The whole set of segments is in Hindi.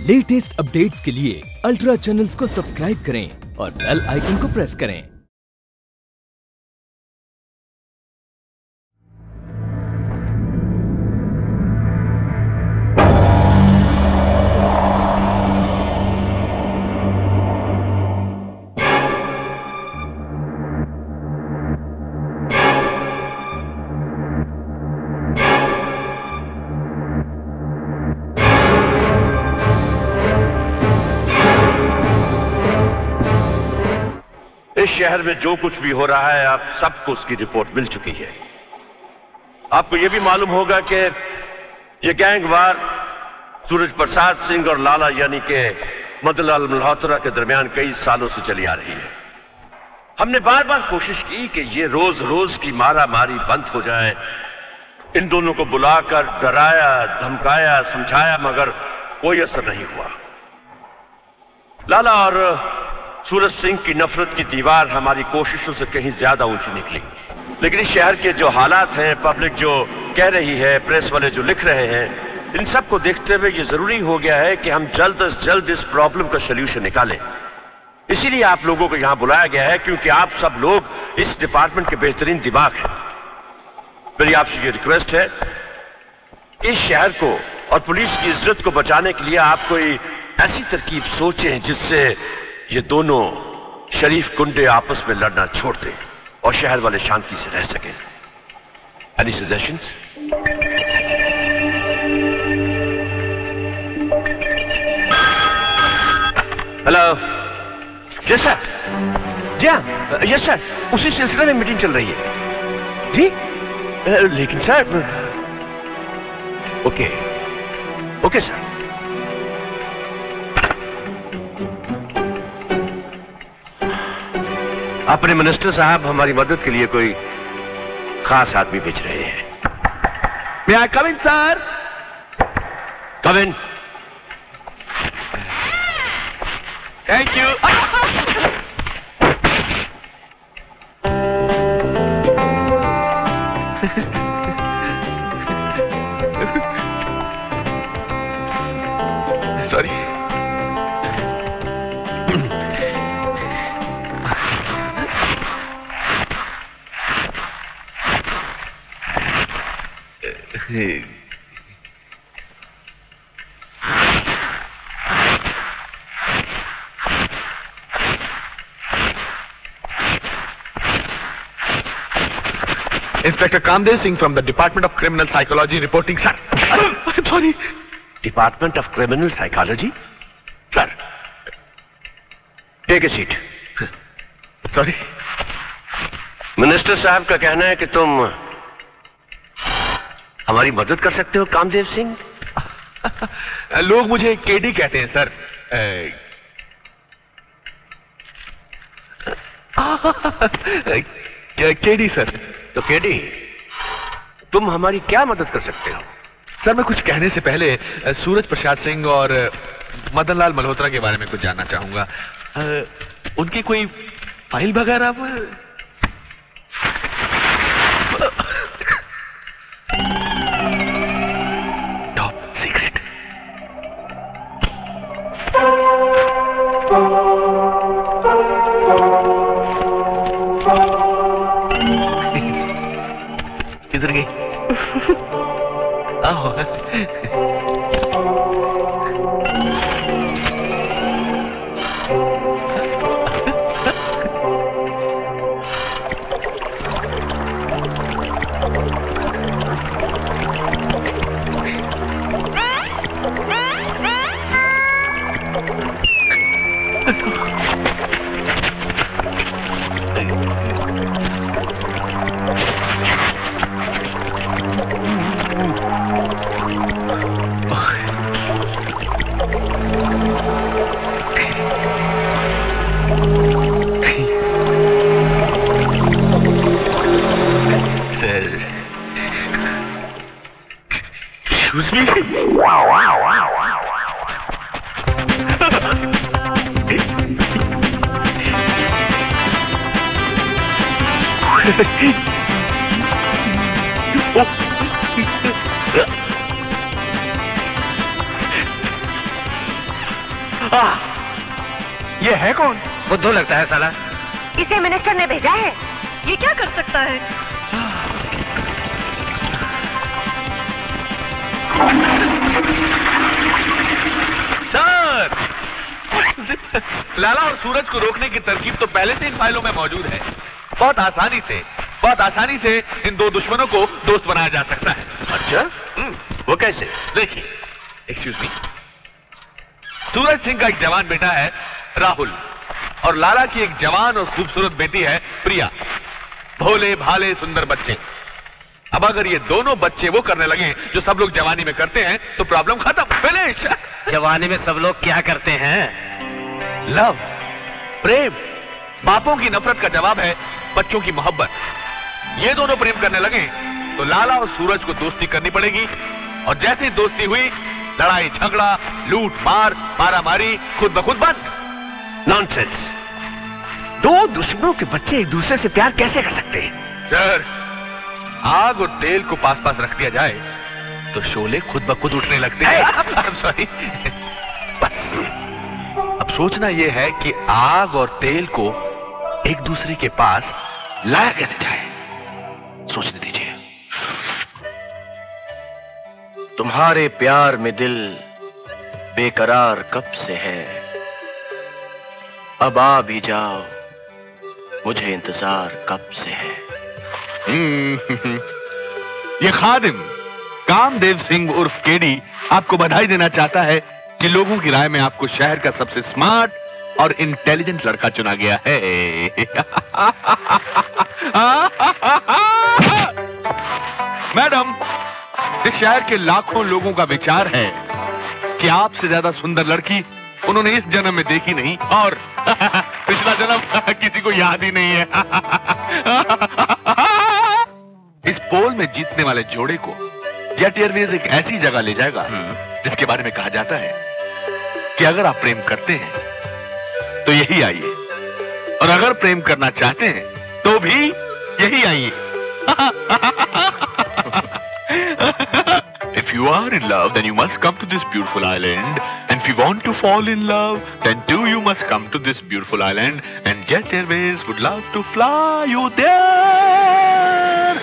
लेटेस्ट अपडेट्स के लिए अल्ट्रा चैनल्स को सब्सक्राइब करें और बेल आइकन को प्रेस करें। इस शहर में जो कुछ भी हो रहा है आप सबको उसकी रिपोर्ट मिल चुकी है। आपको यह भी मालूम होगा कि यह गैंग वार सूरज प्रसाद सिंह और लाला यानी के मदनलाल मल्होत्रा के दरमियान कई सालों से चली आ रही है। हमने बार बार कोशिश की कि यह रोज रोज की मारा मारी बंद हो जाए। इन दोनों को बुलाकर डराया, धमकाया, समझाया, मगर कोई असर नहीं हुआ। लाला और सूरज सिंह की नफरत की दीवार हमारी कोशिशों से कहीं ज्यादा ऊंची निकली। लेकिन इस शहर के जो हालात हैं, पब्लिक जो कह रही है, प्रेस वाले जो लिख रहे हैं, इन सब को देखते हुए ये जरूरी हो गया है कि हम जल्द से जल्द इस प्रॉब्लम का सलूशन निकालें। इसीलिए आप लोगों को यहां बुलाया गया है, क्योंकि आप सब लोग इस डिपार्टमेंट के बेहतरीन दिमाग हैं। मेरी आपसे ये रिक्वेस्ट है, इस शहर को और पुलिस की इज्जत को बचाने के लिए आप कोई ऐसी तरकीब सोचें जिससे ये दोनों शरीफ गुंडे आपस में लड़ना छोड़ दें और शहर वाले शांति से रह सकें। Any suggestions? Hello, yes sir. जी हाँ, यस सर, उसी सिलसिले में मीटिंग चल रही है जी। लेकिन सर, ओके ओके सर। अपने मिनिस्टर साहब हमारी मदद के लिए कोई खास आदमी भेज रहे हैं। May I come in, sir? Come in. Thank you. Sorry. Inspector Kamdev Singh from the Department of Criminal Psychology reporting, sir. I'm sorry. Department of Criminal Psychology? Sir. Take a seat. Sorry. Minister साहब का कहना है कि तुम हमारी मदद कर सकते हो कामदेव सिंह। लोग मुझे केडी कहते हैं सर। KD sir. तो केडी, तुम हमारी क्या मदद कर सकते हो? सर, मैं कुछ कहने से पहले सूरज प्रसाद सिंह और मदनलाल मल्होत्रा के बारे में कुछ जानना चाहूंगा। उनकी कोई फाइल वगैरह? Top secret. किधर गई? आओ। वाह, ये है कौन? बुद्धू लगता है साला। इसे मिनिस्टर ने भेजा है। ये क्या कर सकता है? सर, लाला और सूरज को रोकने की तरकीब तो पहले से इन फाइलों में मौजूद है। बहुत आसानी से इन दो दुश्मनों को दोस्त बनाया जा सकता है। अच्छा, वो कैसे? देखिए, एक्सक्यूज मी, सूरज सिंह का एक जवान बेटा है राहुल, और लाला की एक जवान और खूबसूरत बेटी है प्रिया। भोले भाले सुंदर बच्चे। अब अगर ये दोनों बच्चे वो करने लगे जो सब लोग जवानी में करते हैं तो प्रॉब्लम खत्म, फिनिश। जवानी में सब लोग क्या करते हैं? लव, प्रेम। बापों की नफरत का जवाब है बच्चों की मोहब्बत। ये दोनों प्रेम करने लगे तो लाला और सूरज को दोस्ती करनी पड़ेगी, और जैसे ही दोस्ती हुई, लड़ाई झगड़ा, लूट मार, मारा मारी खुद ब खुद बंद। नॉनसेंस। दो दुश्मनों के बच्चे एक दूसरे से प्यार कैसे कर सकते हैं? सर, आग और तेल को पास पास रख दिया जाए तो शोले खुद ब खुद उठने लगते हैं। सॉरी। बस अब सोचना यह है कि आग और तेल को एक दूसरे के पास लाया कैसे जाए। सोचने दीजिए। तुम्हारे प्यार में दिल बेकरार कब से है, अब आ भी जाओ, मुझे इंतजार कब से है। ये खादिम कामदेव सिंह उर्फ केडी आपको बधाई देना चाहता है कि लोगों की राय में आपको शहर का सबसे स्मार्ट और इंटेलिजेंट लड़का चुना गया है। मैडम, इस शहर के लाखों लोगों का विचार है कि आपसे ज्यादा सुंदर लड़की उन्होंने इस जन्म में देखी नहीं, और पिछला जन्म किसी को याद ही नहीं है। इस पोल में जीतने वाले जोड़े को जेट एयरवेज एक ऐसी जगह ले जाएगा जिसके बारे में कहा जाता है कि अगर आप प्रेम करते हैं तो यही आइए, और अगर प्रेम करना चाहते हैं तो भी यही आइए। If you are in love, then you must come to this beautiful island. And if you want to fall in love, then too you must come to this beautiful island. And Jet Airways would love to fly you there.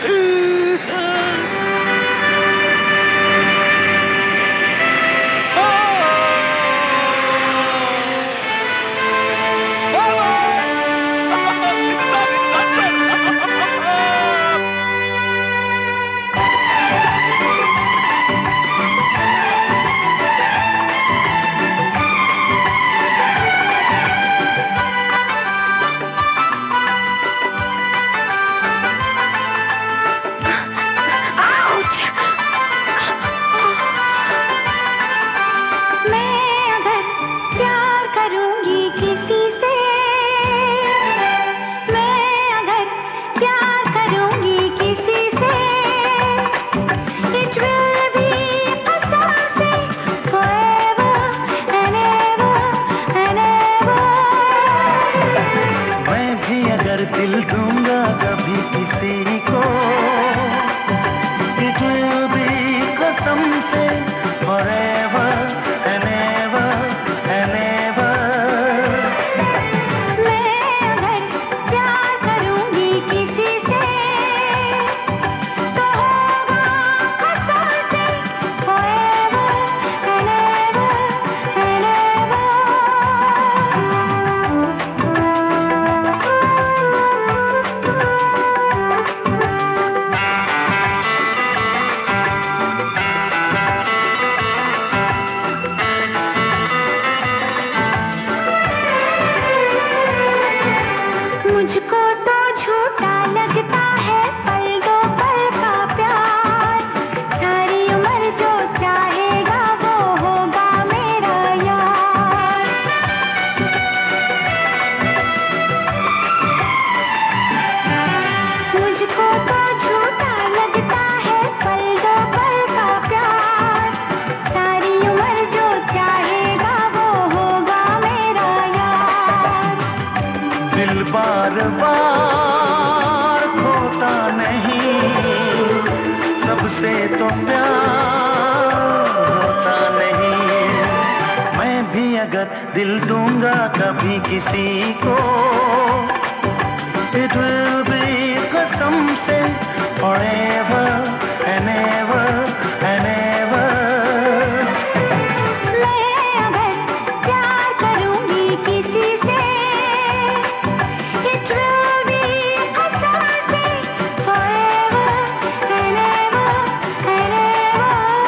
दिल दूंगा कभी किसी को। It will be कसम से forever and ever and ever। मैं अगर प्यार करूंगी किसी से, It will be कसम से forever and ever and ever।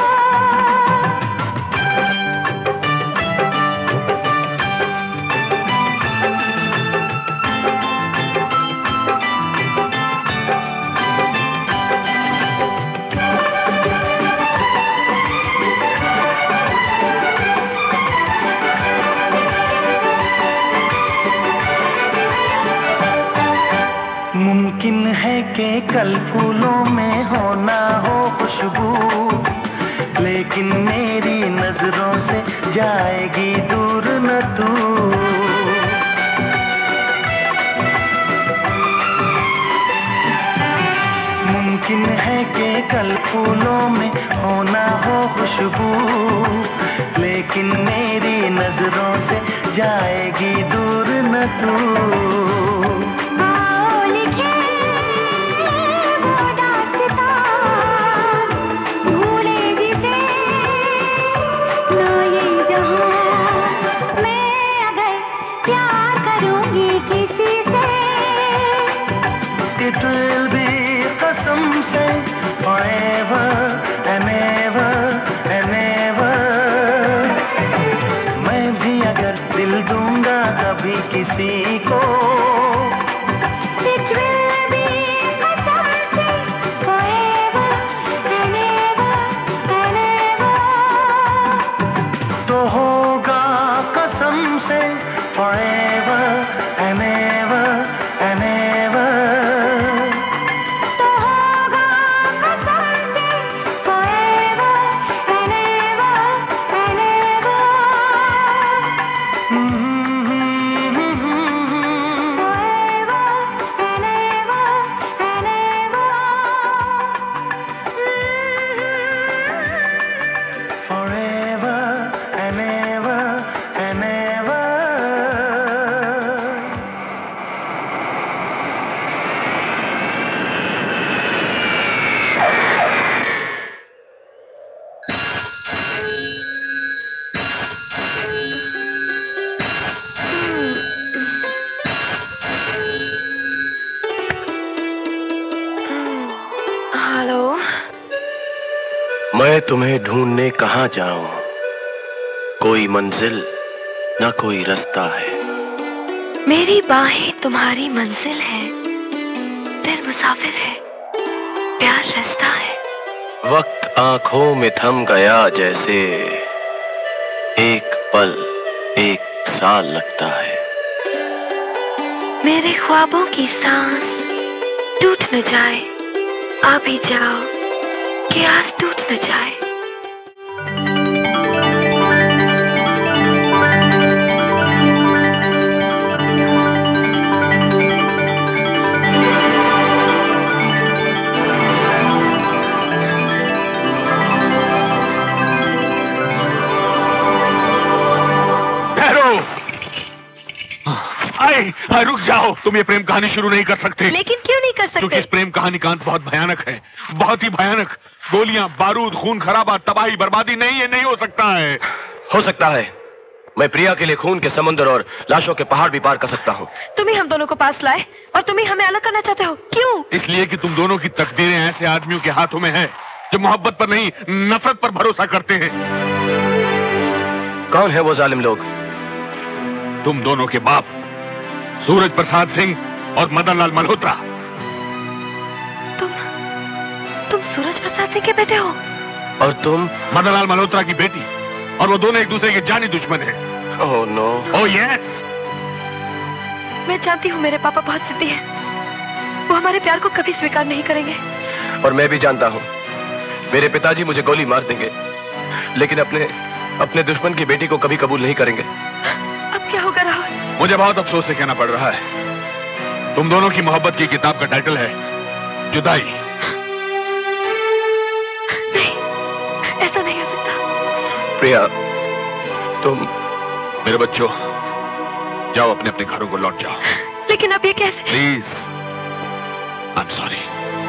मुमकिन है कि कल फूलों में हो ना हो खुशबू, लेकिन मेरी नजरों से जाएगी दूर न तू। मुमकिन है कि कल फूलों में हो ना हो खुशबू, लेकिन मेरी नजरों से जाएगी दूर न तू। It will be कसम से forever and ever and ever। मैं भी अगर दिल दूंगा कभी किसी को, It will be कसम से forever and ever and ever। तो होगा कसम से forever and ever and ever। मैं तुम्हें ढूंढने कहाँ जाऊं, कोई मंजिल न कोई रास्ता है। मेरी बाहें तुम्हारी मंजिल है, दिल मुसाफिर है, प्यार रास्ता है। वक्त आंखों में थम गया जैसे एक पल एक साल लगता है। मेरे ख्वाबों की सांस टूट न जाए, आ भी जाओ कि आस टूट न जाए। रुक जाओ, तुम ये प्रेम कहानी शुरू नहीं कर सकते। लेकिन क्यों नहीं कर सकते? क्योंकि इस प्रेम कहानी का अंत बहुत भयानक है, बहुत ही भयानक। गोलियां, बारूद, खून खराबा, तबाही, बर्बादी। नहीं, ये नहीं हो सकता है। हो सकता है। मैं प्रिया के लिए खून के समुद्र और लाशों के पहाड़ भी पार कर सकता हूँ। तुम ही हम दोनों को पास लाए और तुम ही हमें अलग करना चाहते हो। क्यों? इसलिए कि तुम दोनों की तकदीरें ऐसे आदमियों के हाथों में है जो मोहब्बत पर नहीं, नफरत पर भरोसा करते हैं। कौन है वो जालिम लोग? तुम दोनों के बाप सूरज प्रसाद सिंह और मदन लाल मल्होत्रा। तुम सूरज प्रसाद सिंह के बेटे हो? और तुम? मदन लाल मल्होत्रा की बेटी। और वो दोनों एक दूसरे के जानी दुश्मन हैं। Oh no. Oh yes. मैं जानती हूँ मेरे पापा बहुत जिद्दी हैं। वो हमारे प्यार को कभी स्वीकार नहीं करेंगे। और मैं भी जानता हूँ मेरे पिताजी मुझे गोली मार देंगे, लेकिन अपने दुश्मन की बेटी को कभी कबूल नहीं करेंगे। अब क्या होगा राहुल? मुझे बहुत अफसोस से कहना पड़ रहा है, तुम दोनों की मोहब्बत की किताब का टाइटल है जुदाई। नहीं, ऐसा नहीं हो सकता। प्रिया, मेरे बच्चों, जाओ अपने अपने घरों को लौट जाओ। लेकिन अब ये कैसे? Please, I am sorry.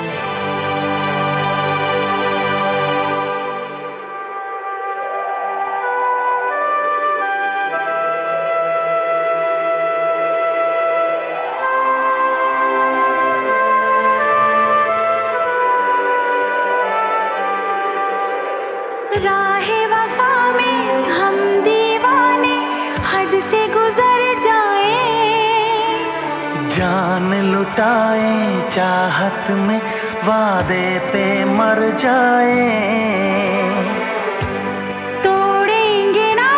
राहे वफा में हम दीवाने हद से गुजर जाए, जान लुटाए चाहत में वादे पे मर जाए। तोड़ेंगे ना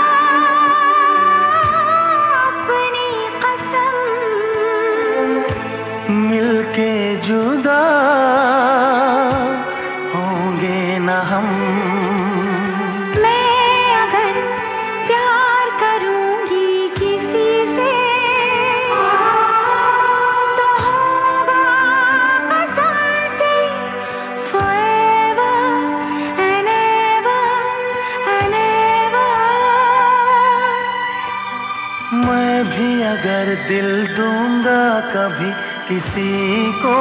अपनी कसम, मिलके जुदा होंगे ना हम। अगर दिल दूंगा कभी किसी को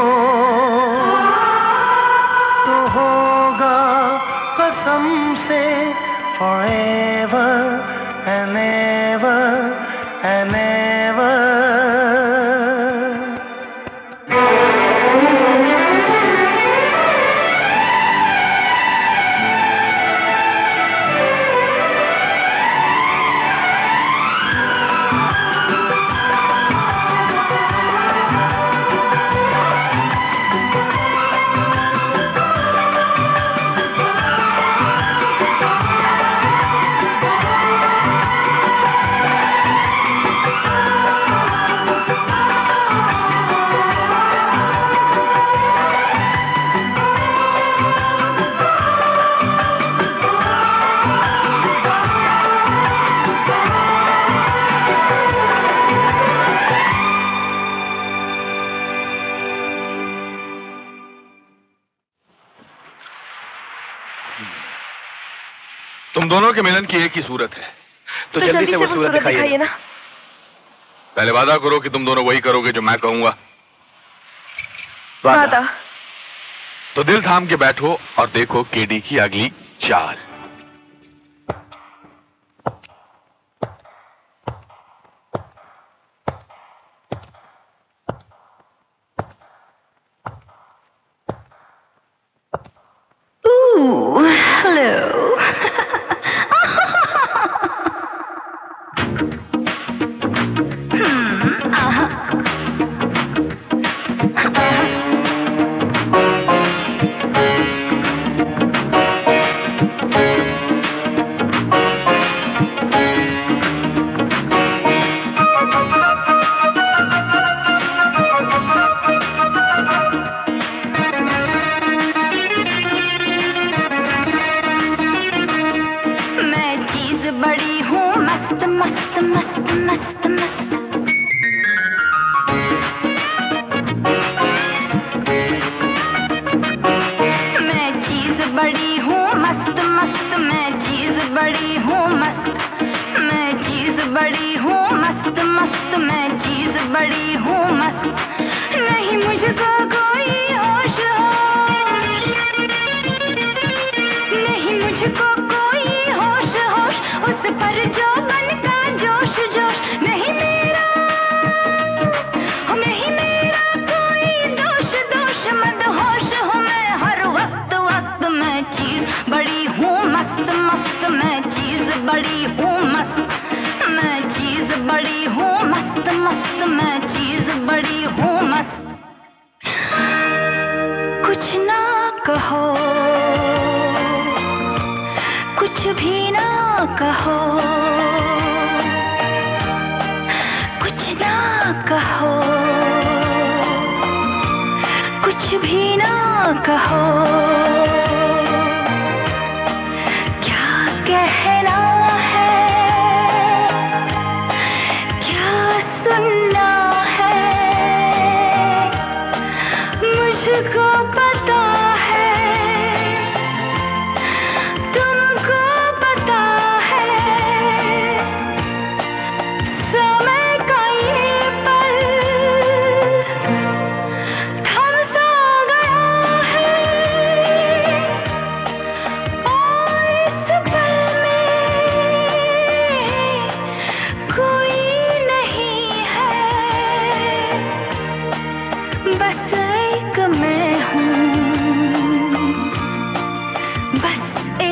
तो होगा कसम से forever and ever and ever। तुम दोनों के मिलन की एक ही सूरत है, तो जल्दी से वो सूरत दिखाइए ना। पहले वादा करो कि तुम दोनों वही करोगे जो मैं कहूंगा। वादा। तो दिल थाम के बैठो और देखो केडी की अगली चाल। हेलो।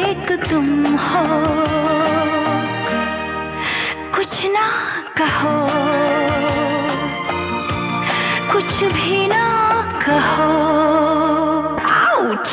एक तुम हो, कुछ ना कहो, कुछ भी ना कहो। आउच!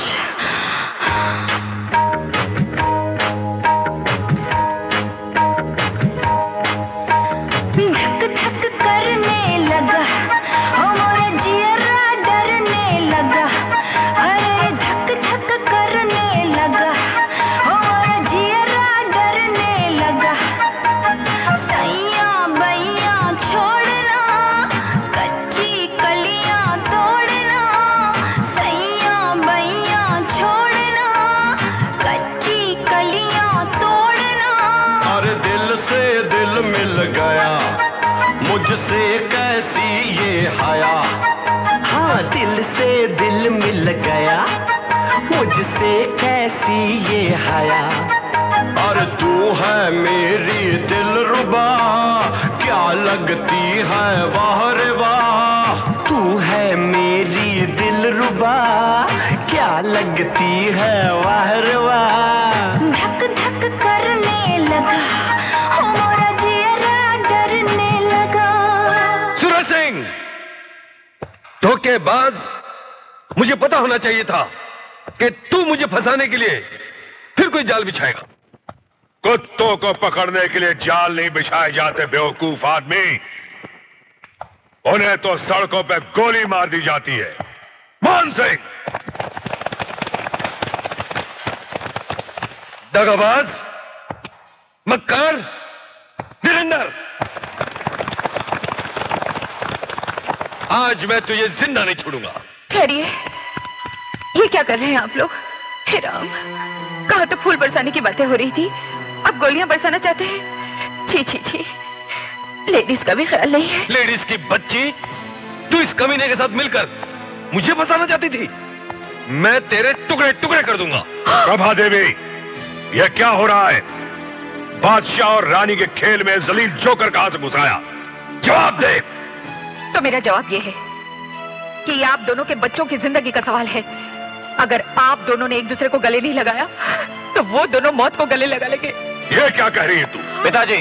धक धक करने लगा, ओ मोरा जियरा डरने लगा। अरे धक धक करने लगा, ओ मोरा जियरा डरने लगा। सैया बैया छोड़ना, कच्ची कलियां तोड़ना। सैया बैया छोड़ना, कच्ची कलियां तोड़ना। अरे दिल से दिल मिल गया, मुझसे कैसी ये हया। हाँ दिल से दिल मिल गया, मुझसे कैसी ये हया। और तू है मेरी दिलरुबा, क्या लगती है वाह रे वाह। तू है मेरी दिलरुबा, क्या लगती है वाह रे वाह। धक धक करने लगा, ओ मोरा जियरा डरने लगा। सूरज सिंह, धोखेबाज, मुझे पता होना चाहिए था कि तू मुझे फंसाने के लिए फिर कोई जाल बिछाएगा। कुत्तों को पकड़ने के लिए जाल नहीं बिछाए जाते बेवकूफ आदमी, उन्हें तो सड़कों पे गोली मार दी जाती है। मान सिंह, दगाबाज, मक्कार, निरंदर, आज मैं तुझे जिंदा नहीं छोड़ूंगा। ठहरिए, ये क्या कर रहे हैं आप लोग? हे राम, कहा तो फूल बरसाने की बातें हो रही थी, अब गोलियां बरसाना चाहते हैं। छी छी छी, लेडीज का भी ख्याल नहीं है। लेडीज की बच्ची, तू इस कमीने के साथ मिलकर मुझे फंसाना चाहती थी। मैं तेरे टुकड़े टुकड़े कर दूंगा। प्रभा देवी, यह क्या हो रहा है? बादशाह और रानी के खेल में जलील जोकर कहां से घुस आया? जवाब दे। तो मेरा जवाब ये है कि आप दोनों के बच्चों की जिंदगी का सवाल है। अगर आप दोनों ने एक दूसरे को गले नहीं लगाया तो वो दोनों मौत को गले लगा लेंगे। ये क्या कह रही है तू? पिताजी,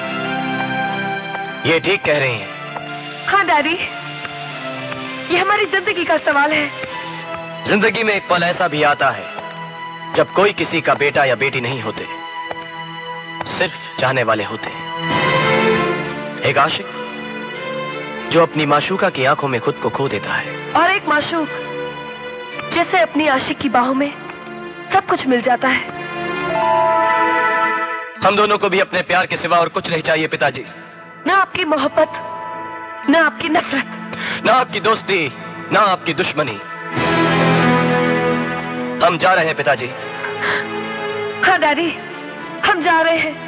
ये ठीक कह रही हैं। हाँ डैडी, ये हमारी जिंदगी का सवाल है। जिंदगी में एक पल ऐसा भी आता है जब कोई किसी का बेटा या बेटी नहीं होते, सिर्फ चाहने वाले होते। एक आशिक जो अपनी माशूका की आंखों में खुद को खो देता है, और एक माशूक जिसे अपनी आशिक की बाहों में सब कुछ मिल जाता है। हम दोनों को भी अपने प्यार के सिवा और कुछ नहीं चाहिए पिताजी। ना आपकी मोहब्बत, ना आपकी नफरत, ना आपकी दोस्ती, ना आपकी दुश्मनी। हम जा रहे हैं पिताजी। हाँ डैडी, हम जा रहे हैं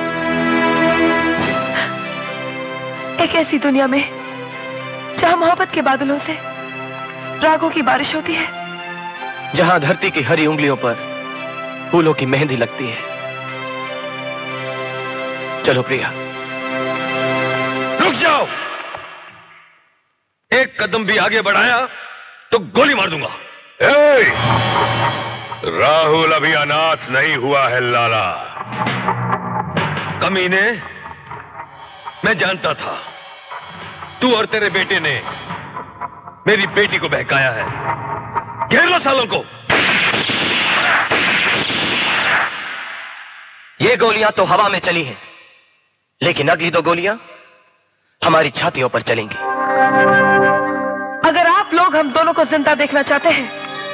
एक ऐसी दुनिया में जहां मोहब्बत के बादलों से रागों की बारिश होती है, जहां धरती की हरी उंगलियों पर फूलों की मेहंदी लगती है। चलो प्रिया। रुक जाओ, एक कदम भी आगे बढ़ाया तो गोली मार दूंगा। राहुल अभी अनाथ नहीं हुआ है लाला। कमीने, मैं जानता था तू और तेरे बेटे ने मेरी बेटी को बहकाया है। घेर लो सालों को। ये गोलियां तो हवा में चली हैं, लेकिन अगली दो गोलियां हमारी छातियों पर चलेंगी। अगर आप लोग हम दोनों को जिंदा देखना चाहते हैं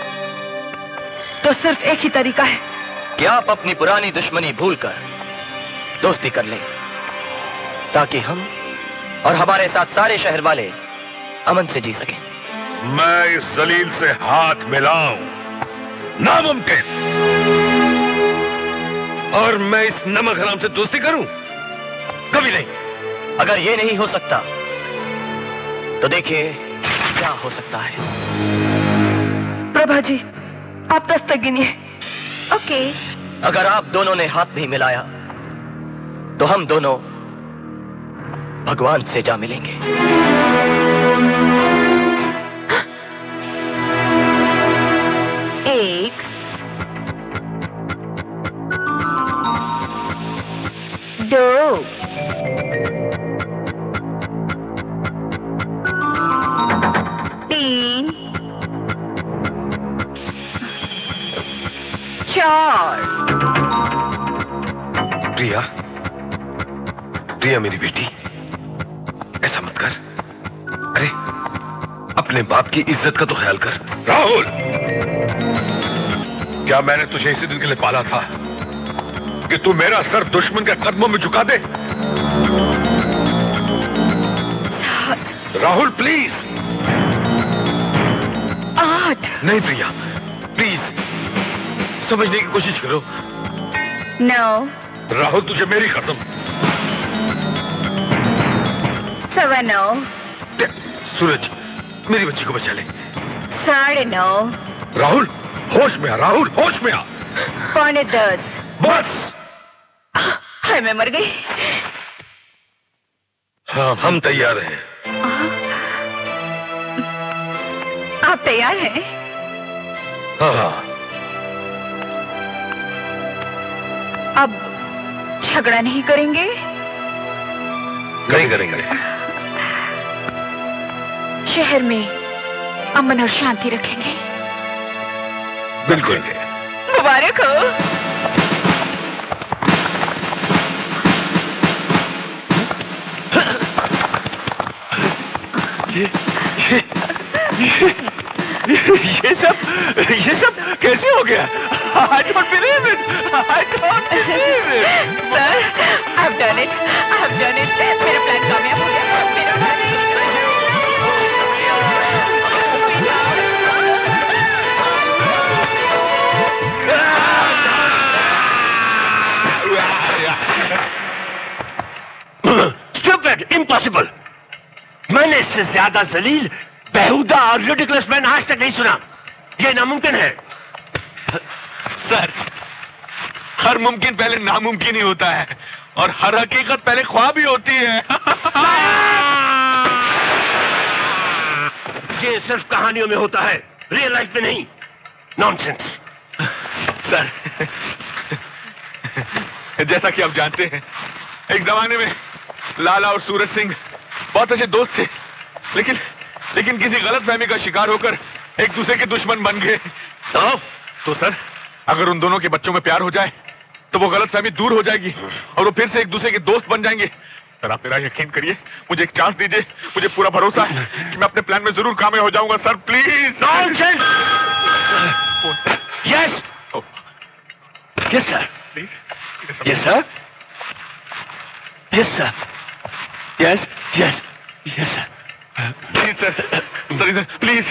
तो सिर्फ एक ही तरीका है कि आप अपनी पुरानी दुश्मनी भूलकर दोस्ती कर लें, ताकि हम और हमारे साथ सारे शहर वाले अमन से जी सकें। मैं इस जलील से हाथ मिलाऊं नामुमकिन, और मैं इस नमक हराम से दोस्ती करूं? कभी नहीं। अगर ये नहीं हो सकता तो देखिए क्या हो सकता है। प्रभा जी, आप 10 तक गिनिए। ओके। अगर आप दोनों ने हाथ नहीं मिलाया तो हम दोनों भगवान से जा मिलेंगे। 1 तीन, चार। प्रिया, प्रिया मेरी बेटी, ऐसा मत कर। अरे अपने बाप की इज्जत का तो ख्याल कर। राहुल, क्या मैंने तुझे इसी दिन के लिए पाला था कि तू मेरा सर दुश्मन के कदमों में झुका दे? राहुल प्लीज। 8। नहीं प्रिया, प्लीज समझने की कोशिश करो। 9। राहुल तुझे मेरी कसम। 9:15। सूरज मेरी बच्ची को बचा ले। 9:30। राहुल होश में आ, राहुल होश में आ। 9:45। बस। हाय मैं मर गई। हाँ हम तैयार हैं। आप तैयार हैं? हाँ। अब झगड़ा नहीं करेंगे? नहीं करेंगे। शहर में अमन और शांति रखेंगे। बिल्कुल। मुबारक हो। ये सब कैसे हो गया? I don't believe it. I don't believe it. Sir, I've done it. I've done it. मेरा प्लान कामयाब हो गया। मेरा Stupid, impossible. मैंने इससे ज्यादा जलील, बेहुदा और रिडिकुलस मैन आज तक नहीं सुना। ये नामुमकिन है। सर, हर मुमकिन पहले नामुमकिन ही होता है और हर हकीकत पहले ख्वाब ही होती है। ये सिर्फ कहानियों में होता है, रियल लाइफ में नहीं। नॉनसेंस। सर, जैसा कि आप जानते हैं, एक जमाने में लाला और सूरज सिंह बहुत अच्छे दोस्त थे, लेकिन किसी गलतफहमी का शिकार होकर एक दूसरे के दुश्मन बन गए। तो सर, अगर उन दोनों के बच्चों में प्यार हो जाए तो वो गलतफहमी दूर हो जाएगी और वो फिर से एक दूसरे के दोस्त बन जाएंगे। सर आप मेरा यकीन करिए, मुझे एक चांस दीजिए। मुझे पूरा भरोसा है कि मैं अपने प्लान में जरूर कामयाब हो जाऊंगा। Sir please. Nonsense. Yes yes sir, yes sir, yes sir, yes yes yes sir, please sir, sir please.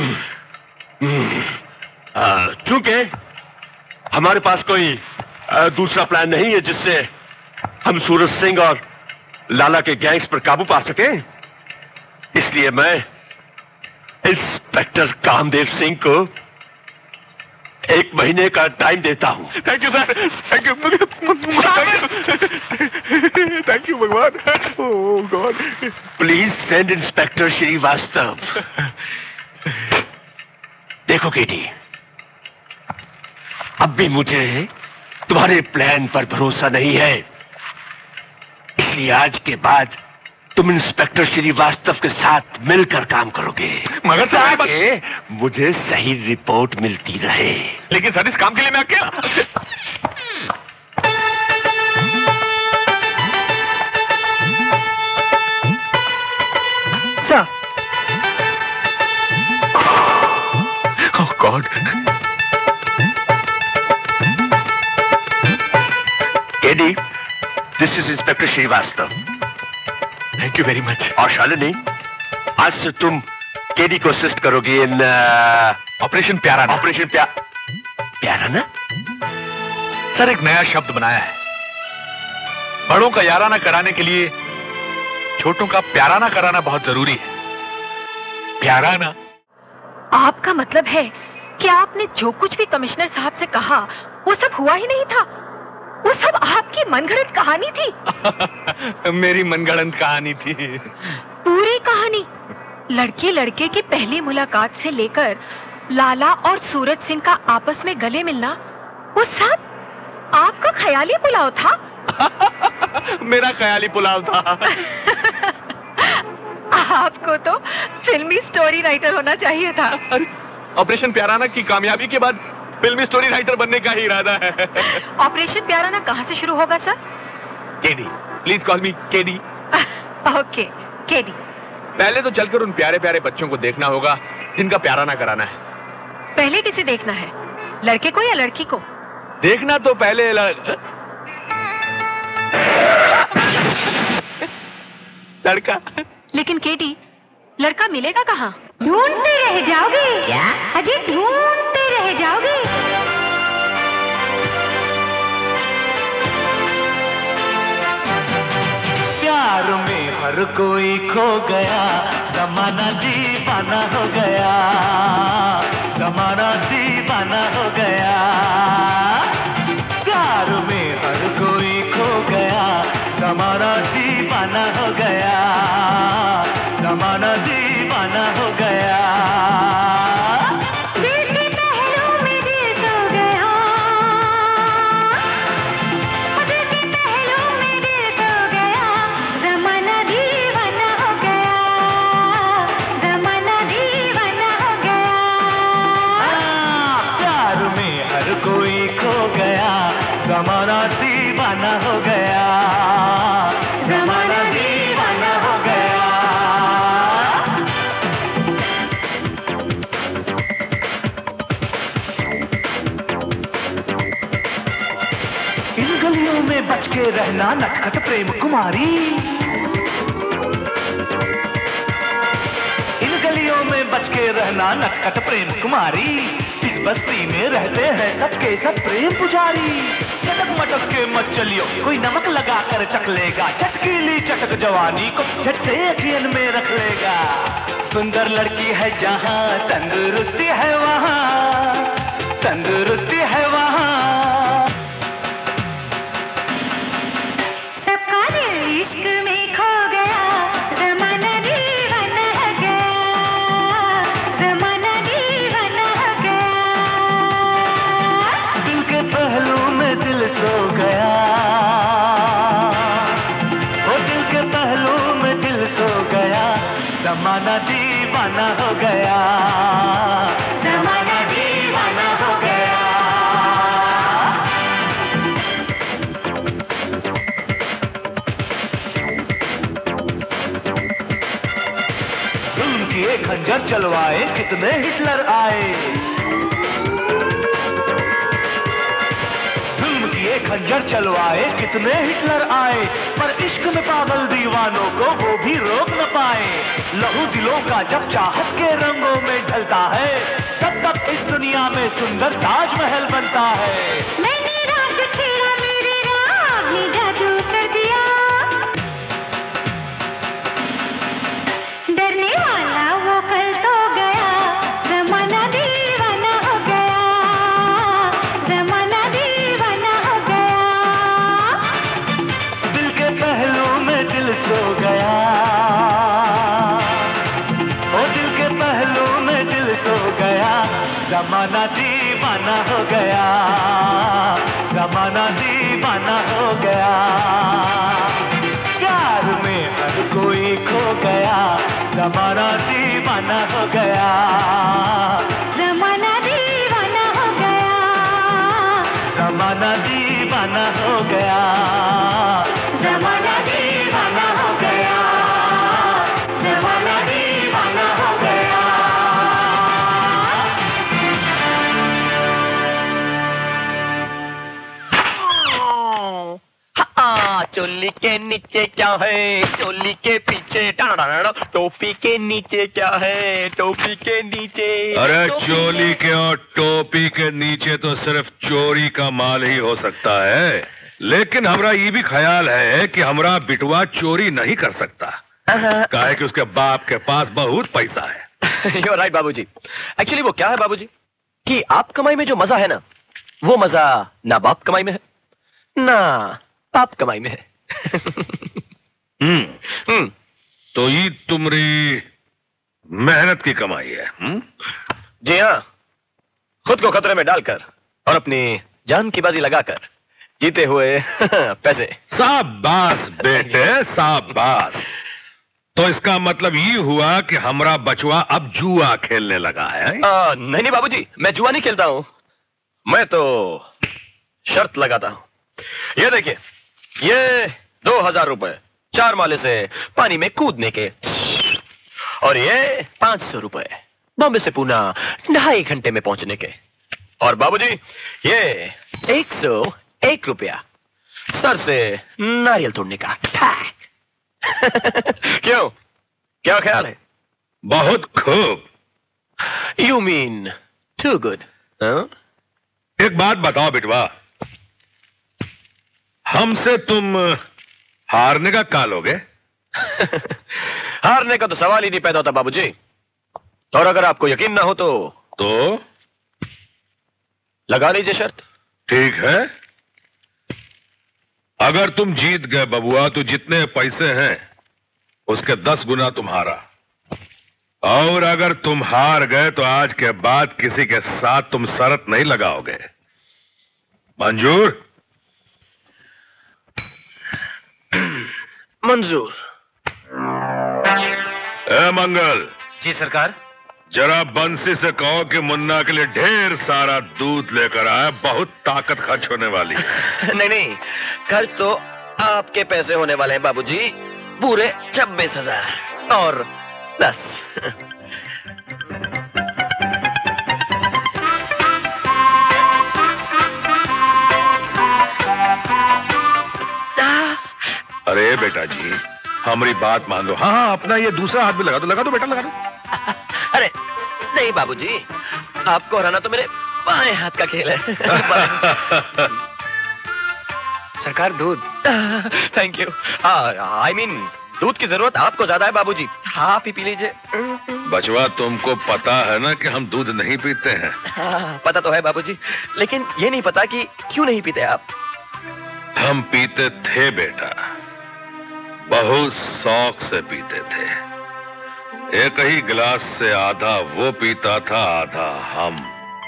चूंकि हमारे पास कोई दूसरा प्लान नहीं है जिससे हम सूरज सिंह और लाला के गैंग्स पर काबू पा सके, इसलिए मैं इंस्पेक्टर कामदेव सिंह को 1 महीने का टाइम देता हूं। Thank you sir, thank you, thank you भगवान। Oh God. Please send inspector Srivastava. देखो केटी, अब भी मुझे तुम्हारे प्लान पर भरोसा नहीं है, इसलिए आज के बाद तुम इंस्पेक्टर श्रीवास्तव के साथ मिलकर काम करोगे, मगर सर ताकि मुझे सही रिपोर्ट मिलती रहे। लेकिन सर इस काम के लिए मैं अकेला। Sir. Oh God. KD, this is inspector Srivastava. Thank you very much. और शालिनी, आज से तुम केडी को असिस्ट करोगे इन operation Pyarana. Operation Pyarana? Sir एक नया शब्द बनाया है। बड़ों का याराना कराने के लिए छोटों का प्याराना कराना बहुत जरूरी है। प्याराना। आपका मतलब है कि आपने जो कुछ भी कमिश्नर साहब से कहा वो सब हुआ ही नहीं था? वो सब आपकी मनगढ़ंत कहानी थी? मेरी मनगढ़ंत कहानी थी। पूरी कहानी? लड़के लड़के की पहली मुलाकात से लेकर लाला और सूरज सिंह का आपस में गले मिलना, वो सब आपका ख्याली पुलाव था? मेरा ख्याली पुलाव था। आपको तो फिल्मी स्टोरी राइटर होना चाहिए था। ऑपरेशन प्याराना की कामयाबी के बाद फिल्मी स्टोरी राइटर बनने का ही इरादा है। ऑपरेशन प्याराना कहाँ से शुरू होगा sir? KD, please call me KD. Okay KD. पहले तो चलकर उन प्यारे प्यारे बच्चों को देखना होगा जिनका प्याराना कराना है। पहले किसे देखना है, लड़के को या लड़की को? देखना तो पहले लड़का। लेकिन केडी, लड़का मिलेगा कहाँ? ढूंढते रह जाओगे क्या? अजय ढूंढते रह जाओगे। प्यार में हर कोई खो गया, जमाना दीवाना हो गया, जमाना दीवाना हो गया। प्यार में हर कोई खो गया, जमाना दीवाना हो गया, जमाना दीवाना हो गया। दिल के पहलू में दिल सो गया, दिल के पहलू में दिल सो गया, जमाना दीवाना हो गया, जमाना दीवाना हो गया। प्यार में हर कोई खो गया, जमाना दीवाना हो गया, जमाना दीवाना हो गया। इन गलियों में बच के रहना नटखट प्रेम कुमारी, इन गलियों में बच के रहना नटखट प्रेम कुमारी। इस बस्ती में रहते हैं सबके सब प्रेम पुजारी। चटक मटक के मत चलियो, कोई नमक लगा कर चख लेगा, चटकीली चटक जवानी को झट से अखियन में रख लेगा। सुंदर लड़की है जहाँ, तंदुरुस्ती है वहाँ, तंदुरुस्ती है वहाँ। सबका दिल इश्क में खो गया, जमाना दीवाना हो गया, जमाना दीवाना हो गया। दिल के पहलू में दिल सो गया, ओ दिल के पहलू में दिल सो गया, जमाना दीवाना हो गया, जमाना दीवाना हो गया। जुल्म किए खंजर चलवाए कितने हिटलर आए, जुल्म किए खंजर चलवाए कितने हिटलर आए, पर इश्क में पागल दीवानों को वो भी रोक न पाए। लहू दिलों का जब चाहत के रंगों में ढलता है, तब तक इस दुनिया में सुंदर ताजमहल बनता है। मैंने रात छेड़ा, मेरे राह ने जादू कर दिया, डरने वाला वो कल तो गया, जमाना दीवाना हो गया, जमाना दीवाना हो गया। दिल के पहलू में दिल सो गया, ओ दिल के पहलू में दिल सो गया, जमाना दीवाना हो गया, जमाना दीवाना हो गया। प्यार में हर कोई खो गया, जमाना दीवाना हो गया, जमाना दीवाना हो गया, जमाना दीवाना हो गया, जमाना दीवाना हो गया, जमाना दीवाना हो गया। चोली के नीचे क्या है, चोली के पीछे टोपी के नीचे क्या है, टोपी के नीचे। अरे चोली के और टोपी के नीचे तो सिर्फ चोरी का माल ही हो सकता है, लेकिन हमरा ये भी ख्याल है कि हमरा बिटवा चोरी नहीं कर सकता, काहे कि उसके बाप के पास बहुत पैसा है। You're right, बाबूजी। एक्चुअली वो क्या है बाबूजी, कि आप कमाई में जो मजा है ना, वो मजा ना बाप कमाई में है, ना बाप कमाई में है। तो ये तुम्हारी मेहनत की कमाई है। जी हाँ, खुद को खतरे में डालकर और अपनी जान की बाजी लगाकर जीते हुए पैसे। शाबाश बेटे शाबाश। तो इसका मतलब ये हुआ कि हमारा बचवा अब जुआ खेलने लगा है? नहीं नहीं बाबूजी, मैं जुआ नहीं खेलता हूं। मैं तो शर्त लगाता हूं। ये देखिए, ये 2000 रुपए 4 माले से पानी में कूदने के, और ये 500 रुपए बॉम्बे से पूना 2.5 घंटे में पहुंचने के, और बाबूजी ये 101 रुपया सर से नारियल तोड़ने का। क्यों, क्या ख्याल है? बहुत खूब। You mean too good. एक बात बताओ बिटवा, हमसे तुम हारने का काल हो गए? हारने का तो सवाल ही नहीं पैदा होता बाबूजी। और अगर आपको यकीन ना हो तो लगा लीजिए शर्त। ठीक है, अगर तुम जीत गए बबुआ तो जितने पैसे हैं उसके 10 गुना तुम्हारा, और अगर तुम हार गए तो आज के बाद किसी के साथ तुम शर्त नहीं लगाओगे। मंजूर? मंजूर। ए मंगल। जी सरकार। जरा बंसी से कहो कि मुन्ना के लिए ढेर सारा दूध लेकर आए, बहुत ताकत खर्च होने वाली है। नहीं नहीं, खर्च तो आपके पैसे होने वाले हैं बाबूजी, पूरे 26,000 और 10। अरे बेटा जी, हमारी बात मान लो। हाँ, अपना ये दूसरा हाथ भी लगा दो, लगा दो बेटा, लगा दो। अरे नहीं बाबूजी, आपको हराना तो मेरे बाएं हाथ का खेल है। सरकार दूध। Thank you. आई मीन दूध की जरूरत आपको ज्यादा है बाबूजी, आप ही पी लीजिए। बचवा, तुमको पता है ना कि हम दूध नहीं पीते हैं। पता तो है बाबूजी, लेकिन ये नहीं पता कि क्यों नहीं पीते आप। हम पीते थे बेटा, बहुत शौक से पीते थे। एक ही गिलास से आधा वो पीता था, आधा हम।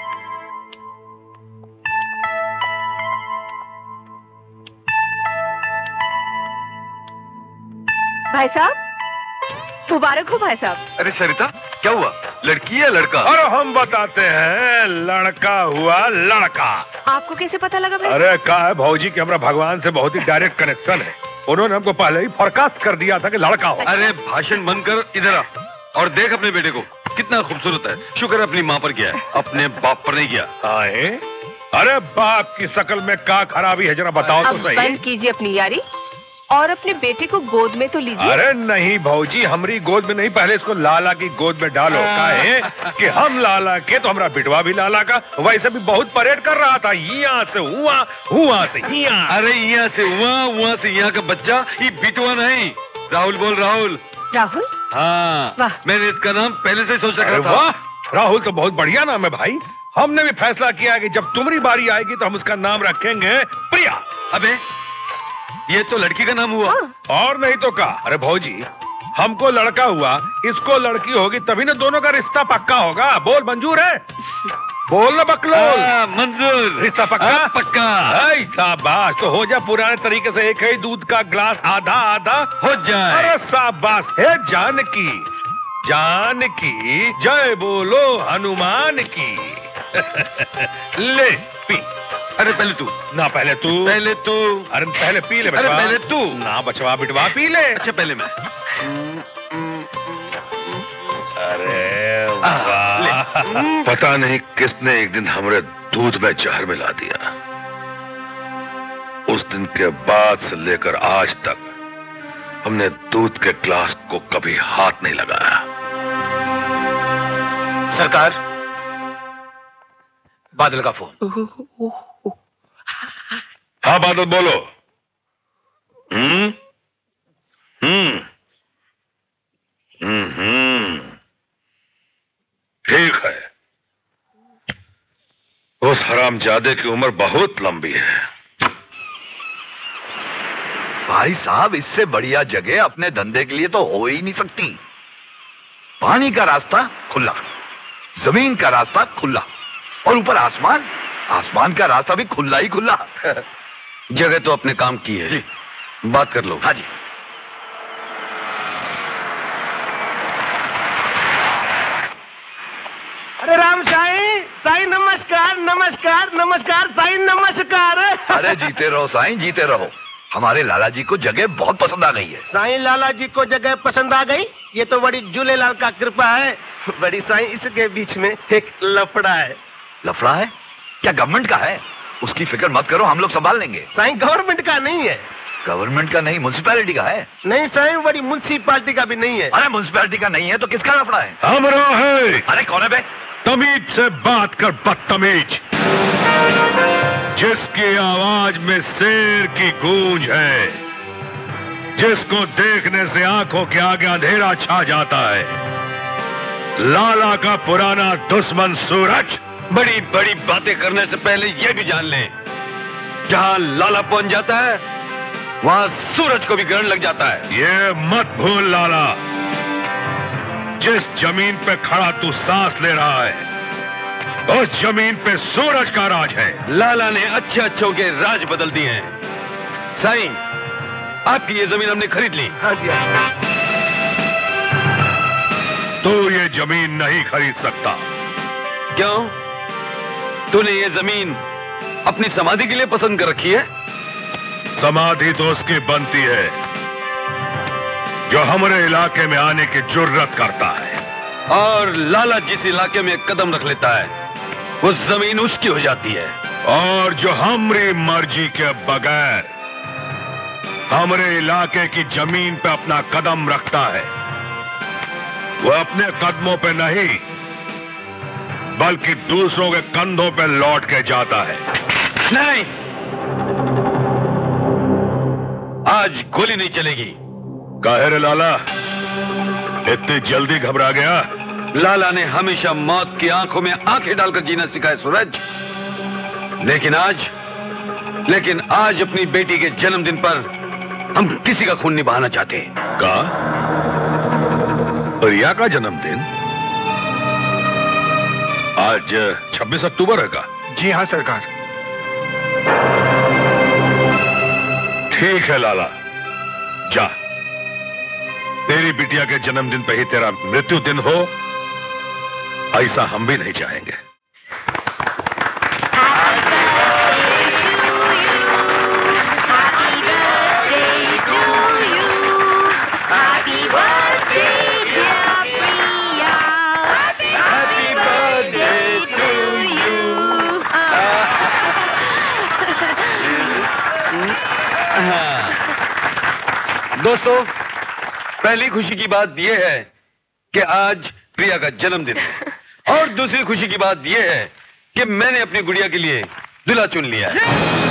भाई साहब, मुबारक हो भाई साहब। अरे सरिता, क्या हुआ? लड़की है लड़का? अरे हम बताते हैं, लड़का हुआ लड़का। आपको कैसे पता लगा भाई? अरे कहा है भौजी कि हमारा भगवान से बहुत ही डायरेक्ट कनेक्शन है, उन्होंने हमको पहले ही फोरकास्ट कर दिया था कि लड़का हो। अरे भाषण बंद कर, इधर आ और देख अपने बेटे को, कितना खूबसूरत है। शुक्र अपनी माँ पर किया है, अपने बाप पर नहीं किया। आए? अरे बाप की शकल में क्या खराबी है, जरा बताओ तो सही। बंद कीजिए अपनी यारी और अपने बेटे को गोद में तो लीजिए। अरे नहीं भौजी, हमारी गोद में नहीं, पहले इसको लाला की गोद में डालो। काहे कि हम लाला के तो हमारा बिटवा भी लाला का, वैसे भी बहुत परेड कर रहा था, यहाँ से हुआ, हुआ से यहाँ। अरे यहाँ से हुआ से यहाँ का बच्चा, ये बिटवा नहीं। राहुल बोल, राहुल। राहुल? हाँ, वाह। मैंने इसका नाम पहले से सोच रखा था। वाह, राहुल तो बहुत बढ़िया नाम है भाई। हमने भी फैसला किया है कि जब तुम्हारी बारी आएगी तो हम उसका नाम रखेंगे प्रिया। अबे ये तो लड़की का नाम हुआ। और नहीं तो क्या। अरे भौजी, हमको लड़का हुआ, इसको लड़की होगी, तभी ना दोनों का रिश्ता पक्का होगा। बोल मंजूर है? बोल ना बकलोल। मंजूर। रिश्ता पक्का? पक्का। शाबाश, तो हो जाए पुराने तरीके से, एक ही दूध का ग्लास आधा आधा हो जाए। अरे शाबाश है। जानकी, जानकी जय बोलो हनुमान की। ले पी। अरे पहले तू। ना पहले तू। पहले तू। अरे पहले पी ले अरे बचवा। पहले तू। ना बचवा बिटवा पी ले। अच्छा पहले मैं। अरे वाह। पता नहीं किसने एक दिन हमारे दूध में जहर मिला दिया। उस दिन के बाद से लेकर आज तक हमने दूध के ग्लास को कभी हाथ नहीं लगाया। सरकार, बादल का फोन। हाँ बादल बोलो। हम्म। ठीक है, उस हरामजादे की उम्र बहुत लंबी है। भाई साहब, इससे बढ़िया जगह अपने धंधे के लिए तो हो ही नहीं सकती। पानी का रास्ता खुला, जमीन का रास्ता खुला, और ऊपर आसमान, आसमान का रास्ता भी खुला ही खुला। जगह तो अपने काम की है, बात कर लो। हाँ जी। अरे राम साईं, साईं नमस्कार नमस्कार नमस्कार, साईं नमस्कार। अरे जीते रहो साईं, जीते रहो। हमारे लाला जी को जगह बहुत पसंद आ गई है। साईं लाला जी को जगह पसंद आ गई, ये तो बड़ी झूलेलाल का कृपा है। बड़ी साईं, इसके बीच में एक लफड़ा है। लफड़ा है? क्या गवर्नमेंट का है? उसकी फिक्र मत करो, हम लोग संभाल लेंगे। साईं गवर्नमेंट का नहीं है। गवर्नमेंट का नहीं, म्युनिसिपैलिटी का है। नहीं साईं, बड़ी म्युनिसिपैलिटी का भी नहीं है। अरे म्युनिसिपैलिटी का नहीं है तो किसका लफड़ा है? हमरा है। अरे कौन है बे? तमीज से बात कर बदतमीज। जिसकी आवाज में शेर की गूंज है, जिसको देखने से आंखों के आगे अंधेरा छा जाता है, लाला का पुराना दुश्मन सूरज। बड़ी बड़ी बातें करने से पहले यह भी जान लें, जहां लाला पहुंच जाता है वहां सूरज को भी ग्रहण लग जाता है। ये मत भूल लाला, जिस जमीन पे खड़ा तू सांस ले रहा है, उस जमीन पे सूरज का राज है। लाला ने अच्छे अच्छों के राज बदल दिए हैं। साईं, आपकी ये जमीन हमने खरीद ली। हाँ जी। तू ये जमीन नहीं खरीद सकता। क्यों? तूने ये जमीन अपनी समाधि के लिए पसंद कर रखी है? समाधि तो उसकी बनती है जो हमारे इलाके में आने की जुर्रत करता है। और लाला जिस इलाके में कदम रख लेता है वो जमीन उसकी हो जाती है। और जो हमारी मर्जी के बगैर हमारे इलाके की जमीन पे अपना कदम रखता है, वो अपने कदमों पे नहीं बल्कि दूसरों के कंधों पे लौट के जाता है। नहीं, आज गोली नहीं चलेगी। काहे रे लाला, इतनी जल्दी घबरा गया? लाला ने हमेशा मौत की आंखों में आंखें डालकर जीना सिखाया सूरज। लेकिन आज अपनी बेटी के जन्मदिन पर हम किसी का खून नहीं बहाना चाहते। का? प्रिया का जन्मदिन? आज 26 अक्टूबर है का? जी हाँ सरकार। ठीक है लाला, जा। तेरी बिटिया के जन्मदिन पे ही तेरा मृत्यु दिन हो, ऐसा हम भी नहीं चाहेंगे। दोस्तों, पहली खुशी की बात यह है कि आज प्रिया का जन्मदिन है, और दूसरी खुशी की बात यह है कि मैंने अपनी गुड़िया के लिए दूल्हा चुन लिया है,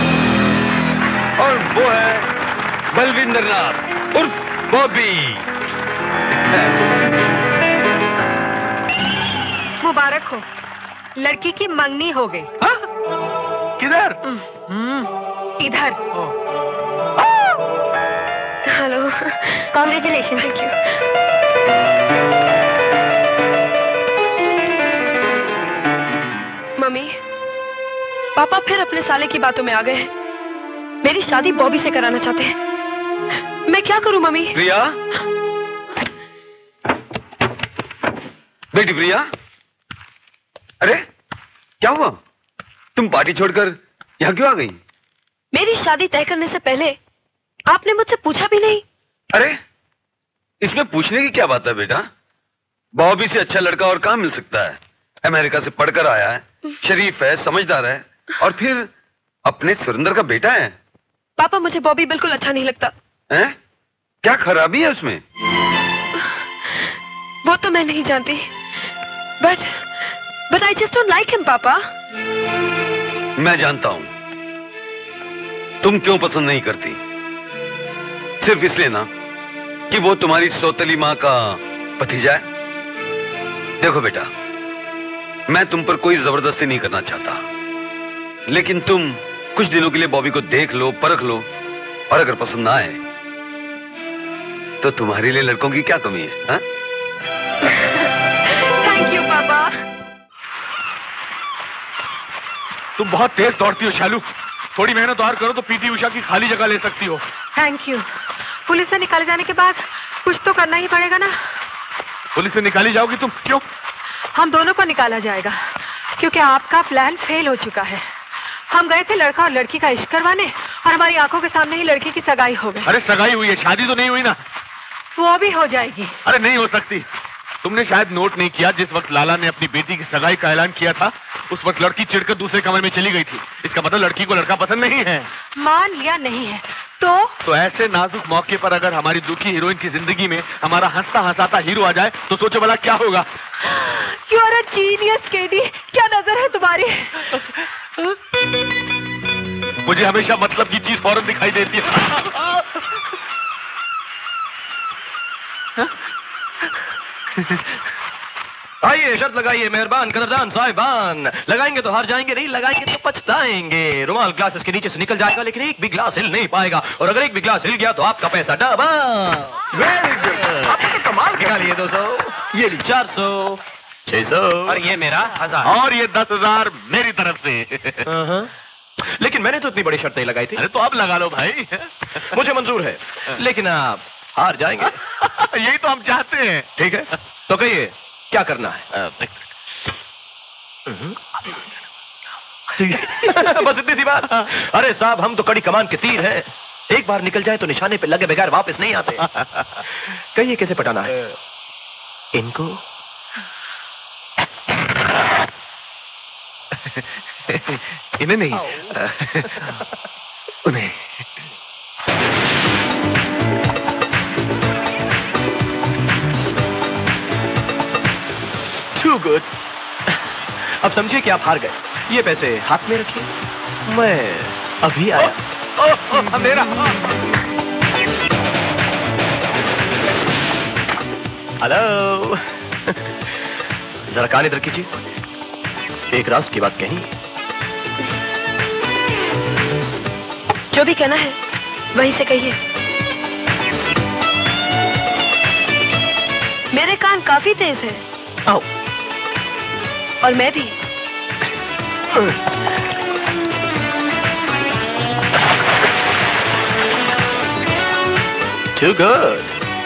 और वो है बलविंदर नाथ उर्फ बॉबी। मुबारक हो, लड़की की मंगनी हो गई। किधर? इधर। Hello, congratulation. Thank you. Mummy, papa फिर अपने साले की बातों में आ गए हैं। मेरी शादी बॉबी से कराना चाहते हैं। मैं क्या करूं मम्मी? प्रिया, बेटी प्रिया, अरे क्या हुआ? तुम पार्टी छोड़कर यहाँ क्यों आ गई? मेरी शादी तय करने से पहले आपने मुझसे पूछा भी नहीं। अरे इसमें पूछने की क्या बात है बेटा? बॉबी से अच्छा लड़का और कहां मिल सकता है? अमेरिका से पढ़कर आया है, शरीफ है, समझदार है, और फिर अपने सुरेंद्र का बेटा है। पापा, मुझे बॉबी बिल्कुल अच्छा नहीं लगता। हैं? क्या खराबी है उसमें? वो तो मैं नहीं जानती, but I just don't like him papa. मैं जानता हूं तुम क्यों पसंद नहीं करती। सिर्फ इसलिए ना कि वो तुम्हारी सौतेली मां का भतीजा है। देखो बेटा, मैं तुम पर कोई जबरदस्ती नहीं करना चाहता, लेकिन तुम कुछ दिनों के लिए बॉबी को देख लो, परख लो, और अगर पसंद ना आए तो तुम्हारे लिए लड़कों की क्या कमी है? हा? थैंक यू पापा। तुम बहुत तेज दौड़ती हो शालू। थोड़ी मेहनत और करो तो पीटी उषा की खाली जगह ले सकती हो। Thank you. पुलिस से निकाले जाने के बाद कुछ तो करना ही पड़ेगा ना। पुलिस से निकाली जाओगी तुम? क्यों? हम दोनों को निकाला जाएगा क्योंकि आपका प्लान फेल हो चुका है। हम गए थे लड़का और लड़की का इश्क करवाने और हमारी आंखों के सामने ही लड़की की सगाई हो गई। अरे सगाई हुई है, शादी तो नहीं हुई ना। वो भी हो जाएगी। अरे नहीं हो सकती। तुमने शायद नोट नहीं किया, जिस वक्त लाला ने अपनी बेटी की सगाई का ऐलान किया था उस वक्त लड़की चिढ़कर दूसरे कमरे में चली गई थी। इसका मतलब लड़की को लड़का पसंद नहीं है। मान लिया नहीं है तो ऐसे नाजुक मौके पर अगर हमारी दुखी हीरोइन की जिंदगी में हमारा हंसता हंसाता हीरो आ जाए तो सोचो भला क्या होगा। You are a genius KD. क्या नजर है तुम्हारी। मुझे हमेशा मतलब की चीज फौरन दिखाई देती है। आइए शर्त लगाइए मेहरबान कदरदान साहिबान। लगाएंगे तो हार जाएंगे, नहीं लगाएंगे तो पछताएंगे। रुमाल ग्लासेस के नीचे से निकल जाएगा लेकिन एक भी ग्लास हिल नहीं पाएगा, और अगर एक भी ग्लास हिल गया तो आपका पैसा डबल। वेरी गुड, आपने तो कमाल गिना लिए। 200, ये 400, 600 और ये मेरा 1000 और ये 10,000 मेरी तरफ से। लेकिन मैंने तो इतनी बड़ी शर्त नहीं लगाई थी। अरे तो आप लगा लो भाई। मुझे मंजूर है लेकिन आप हार जाएंगे। यही तो हम चाहते हैं। ठीक है तो कहिए क्या करना है। बस इतनी सी बात। अरे साहब हम तो कड़ी कमान के तीर हैं, एक बार निकल जाए तो निशाने पे लगे बगैर वापस नहीं आते। कहिए कैसे पटाना है इनको। इन्हें नहीं, उन्हें। Too good। अब समझिए कि आप हार गए। ये पैसे हाथ में रखिए, मैं अभी आया। मेरा हेलो। जरा कान इधर कीजिए, एक राज की बात कही। जो भी कहना है वहीं से कहिए। मेरे कान काफी तेज हैं। आओ। और मैं भी। Too good।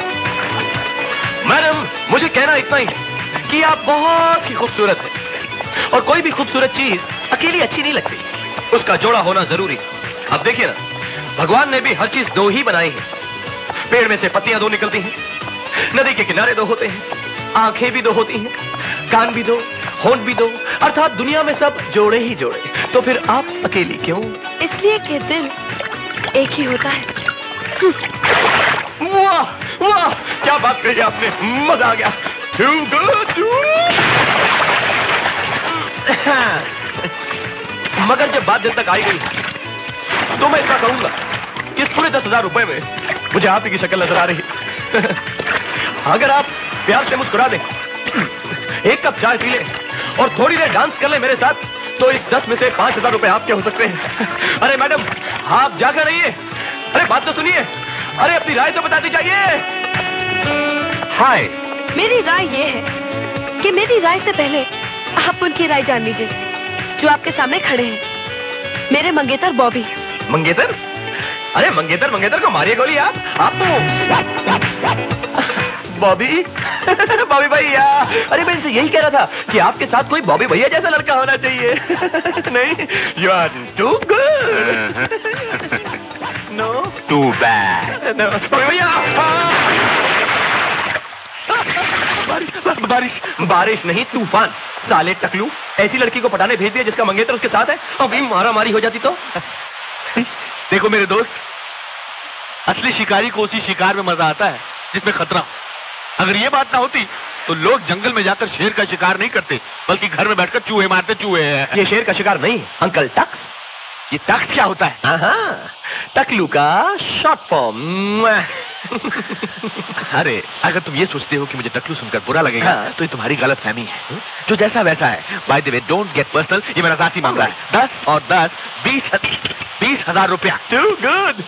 मैडम मुझे कहना इतना ही है कि आप बहुत ही खूबसूरत हैं, और कोई भी खूबसूरत चीज अकेली अच्छी नहीं लगती, उसका जोड़ा होना जरूरी है। अब देखिए ना, भगवान ने भी हर चीज दो ही बनाई है। पेड़ में से पत्तियां दो निकलती हैं, नदी के किनारे दो होते हैं, आंखें भी दो होती हैं, कान भी दो, होंठ भी दो, अर्थात दुनिया में सब जोड़े ही जोड़े। तो फिर आप अकेली क्यों? इसलिए कि दिल एक ही होता है। वाह वाह, क्या बात कही आपने, मजा आ गया। Too good। मगर जब बात दिल तक आई गई तो मैं इतना कहूंगा, इस पूरे 10,000 रुपए में मुझे आप ही की शक्ल नजर आ रही। अगर आप प्यार से मुस्कुरा दें, एक कप चाय पी ले और थोड़ी देर डांस कर ले मेरे साथ, तो इस 10 में से 5,000 रुपए आपके हो सकते हैं। अरे मैडम आप जाकर रहिए। अरे बात तो सुनिए, अरे अपनी राय तो बता दी जाइए। हाय। मेरी राय ये है कि मेरी राय से पहले आप उनकी राय जान लीजिए जो आपके सामने खड़े हैं, मेरे मंगेतर बॉबी। मंगेतर? अरे मंगेतर मंगेतर को मारिए गोली आप तो। बॉबी बॉबी भैया। अरे मैं इनसे यही कह रहा था कि आपके साथ कोई बॉबी भैया जैसा लड़का होना चाहिए। नहीं, you are too good. No too bad. Bobby भैया। बारिश बारिश नहीं, तूफान। साले टकलू, ऐसी लड़की को पटाने भेज दिया जिसका मंगेतर उसके साथ है। अभी मारा मारी हो जाती तो। देखो मेरे दोस्त, असली शिकारी को उसी शिकार में मजा आता है जिसमें खतरा हो। अगर ये बात ना होती तो लोग जंगल में जाकर शेर का शिकार नहीं करते, बल्कि घर में बैठकर चूहे मारते। चूहे ये शेर का शिकार नहीं, अंकल टक्स। ये टक्स क्या होता है? टकलू का शॉर्ट फॉर्म। अरे अगर तुम ये सोचते हो कि मुझे टकलू सुनकर बुरा लगेगा तो ये तुम्हारी गलत फहमी है। जो जैसा वैसा है। By the way, don't get personal, ये मेरा जाती मामला है। 10 और 10 20,000 रुपया। Too good.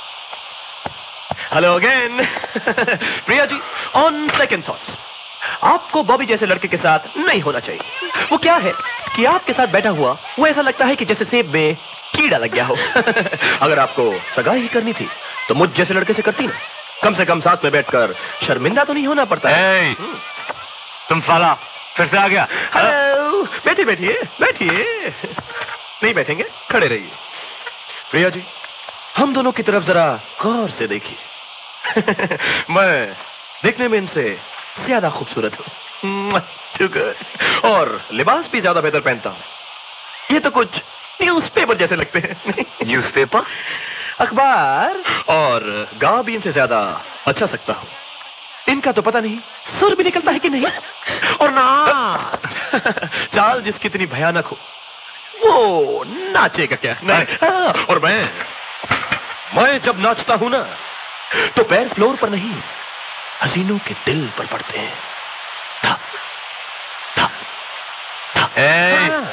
Hello again. Priya ji, on second thoughts, आपको बॉबी जैसे लड़के के साथ नहीं होना चाहिए। वो क्या है कि आपके साथ बैठा हुआ वो ऐसा लगता है कि जैसे सेब में कीड़ा लग गया हो। अगर आपको सगाई ही करनी थी तो मुझ जैसे लड़के से करती ना। कम से कम साथ में बैठकर शर्मिंदा तो नहीं होना पड़ता। तुम साला फिर से आ गया। हेलो, बैठिए बैठिए बैठिए। नहीं बैठेंगे, खड़े रहिए। प्रिया जी, हम दोनों की तरफ जरा गौर से देखिए। मैं देखने में इनसे ज्यादा खूबसूरत हूँ और लिबास भी ज्यादा बेहतर पहनता हूँ। ये तो कुछ न्यूज़पेपर जैसे लगते हैं। न्यूज़पेपर? अखबार। और गा भी इनसे ज्यादा अच्छा सकता हूँ। इनका तो पता नहीं सुर भी निकलता है कि नहीं। और नाच चाल जिसकी इतनी भयानक हो वो नाचेगा क्या? नहीं। हाँ, और मैं जब नाचता हूं ना तो पैर फ्लोर पर नहीं हसीनों के दिल पर पड़ते हैं। था, था, था।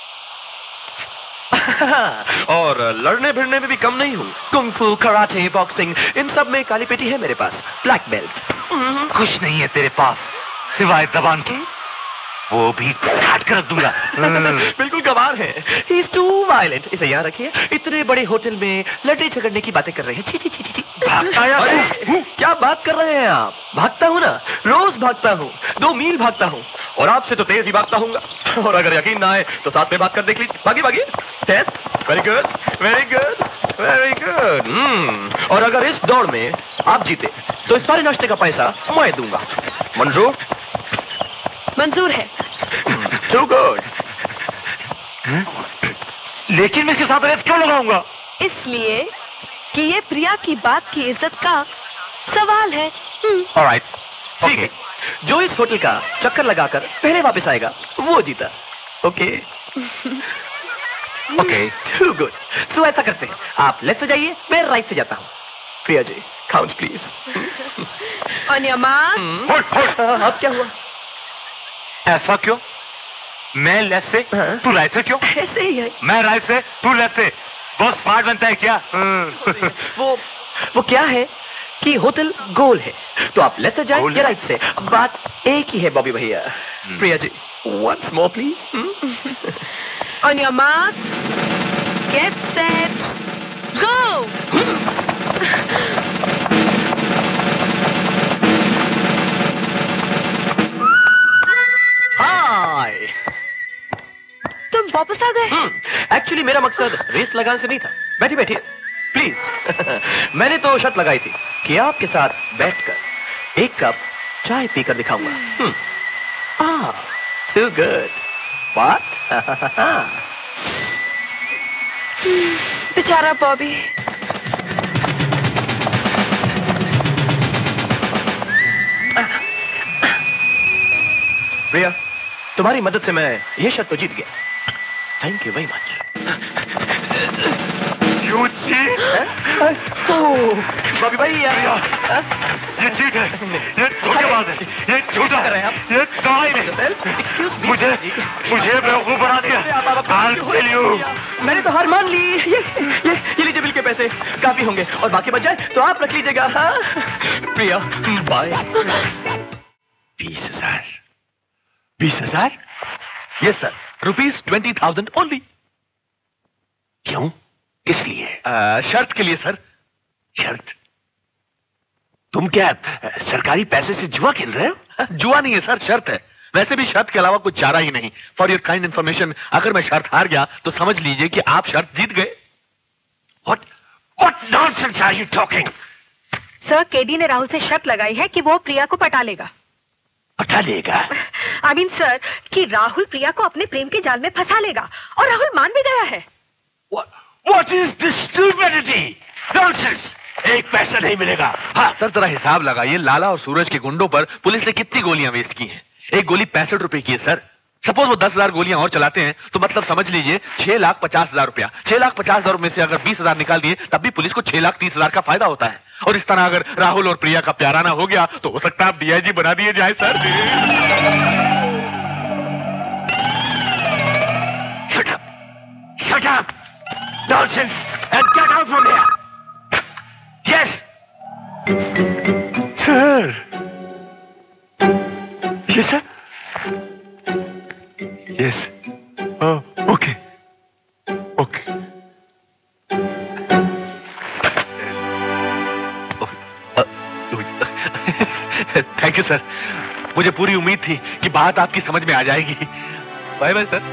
और लड़ने भिड़ने में भी कम नहीं हूं। कुंग-फू, कराटे, बॉक्सिंग, इन सब में काली पेटी है मेरे पास, ब्लैक बेल्ट। कुछ नहीं है तेरे पास सिवाय जबान के, वो भी काट कर रख दूंगा। बिल्कुल गवार है। He is too violent। इसे याद रखिए। इतने बड़े होटल में लड़ने झगड़ने की बातें कर रहे हैं। छी छी छी छी। भागता है? क्या बात कर रहे हैं आप? भागता हूँ ना, रोज भागता हूँ, 2 मील भागता हूँ और आपसे तो तेज ही भागता हूँगा। और अगर यकीन ना आए तो साथ में भाग कर देख लीजिए। भागिए भागिए। Test. Very good very good very good. और अगर इस दौड़ में आप जीते तो इस सारे नाश्ते का पैसा मैं दूंगा। मंजूर? मंजूर है। Too good। लेकिन मैं इसके साथ रेस क्यों लगाऊंगा? इसलिए कि ये प्रिया की बात की इज्जत का सवाल है। Alright, ठीक है। जो इस होटल का चक्कर लगाकर पहले वापस आएगा वो जीता। Okay okay. Too good। तो ऐसा करते हैं, आप लेफ्ट से जाइए, मैं राइट से जाता हूँ। Priya ji, count please. On your mark। अब क्या हुआ? ऐसा क्यों? मैं लेफ्ट से तू राइट से क्यों? ऐसे ही है। मैं राइट से तू लेफ्ट से, बहुत स्मार्ट बनता है क्या? वो क्या है कि होटल गोल है, तो आप लेफ्ट से जाए या राइट से, बात एक ही है बॉबी भैया। Priya ji, once more please। On your mark, get set, go। हाय, तुम वापस आ गए? एक्चुअली मेरा मकसद रेस लगाने से नहीं था। बैठिए बैठिए प्लीज। मैंने तो शर्त लगाई थी कि आपके साथ बैठकर 1 कप चाय पीकर दिखाऊंगा। Too good. व्हाट? बेचारा बॉबी। प्रिया, तुम्हारी मदद से मैं ये शर्त तो जीत गया। Thank you very much. Bobby भाई यार, ये चीट है, ये धोखेबाज है, ये झूठा है, ये दवाई नहीं। मुझे बेवकूफ बना दिया। I'll kill you। मैंने तो हार मान ली। ये लीजिए बिल के पैसे, काफी होंगे और बाकी बच जाए तो आप रख लीजिएगा। हाँ Priya, bye. 20,000। 20,000? Yes sir, ₹20,000 only. क्यों? किस लिए? शर्त के लिए सर। शर्त? तुम क्या सरकारी पैसे से जुआ खेल रहे हो? जुआ नहीं है सर, शर्त है। वैसे भी शर्त के अलावा कुछ चारा ही नहीं। फॉर योर काइंड इन्फॉर्मेशन, अगर मैं शर्त हार गया तो समझ लीजिए कि आप शर्त जीत गए। What nonsense are you talking? Sir, KD ने राहुल से शर्त लगाई है कि वो प्रिया को पटा लेगा। पटा लेगा? I mean, सर, कि राहुल प्रिया को अपने प्रेम के जाल में फंसा लेगा और राहुल मान भी गया है। What is this stupidity? Nonsense! एक पैसा नहीं मिलेगा। हाँ सर, जरा हिसाब लगाइए, लाला और सूरज के गुंडों पर पुलिस ने कितनी गोलियां वेस्ट की हैं। एक गोली 65 रुपए की है सर। सपोज वो 10,000 गोलियां और चलाते हैं तो मतलब समझ लीजिए 6,50,000 रुपया। 6,50,000 में से अगर 20,000 निकाल दिए तब भी पुलिस को 6,30,000 का फायदा होता है। और इस तरह अगर राहुल और प्रिया का प्याराना हो गया तो हो सकता है आप डीआईजी बना दिए जाए sir. Shut up! Shut up! Nonsense! And get out from here! Yes! Sir. Yes, sir? Yes. Oh, okay. Okay. Thank you sir, मुझे पूरी उम्मीद थी कि बात आपकी समझ में आ जाएगी। Bye bye sir.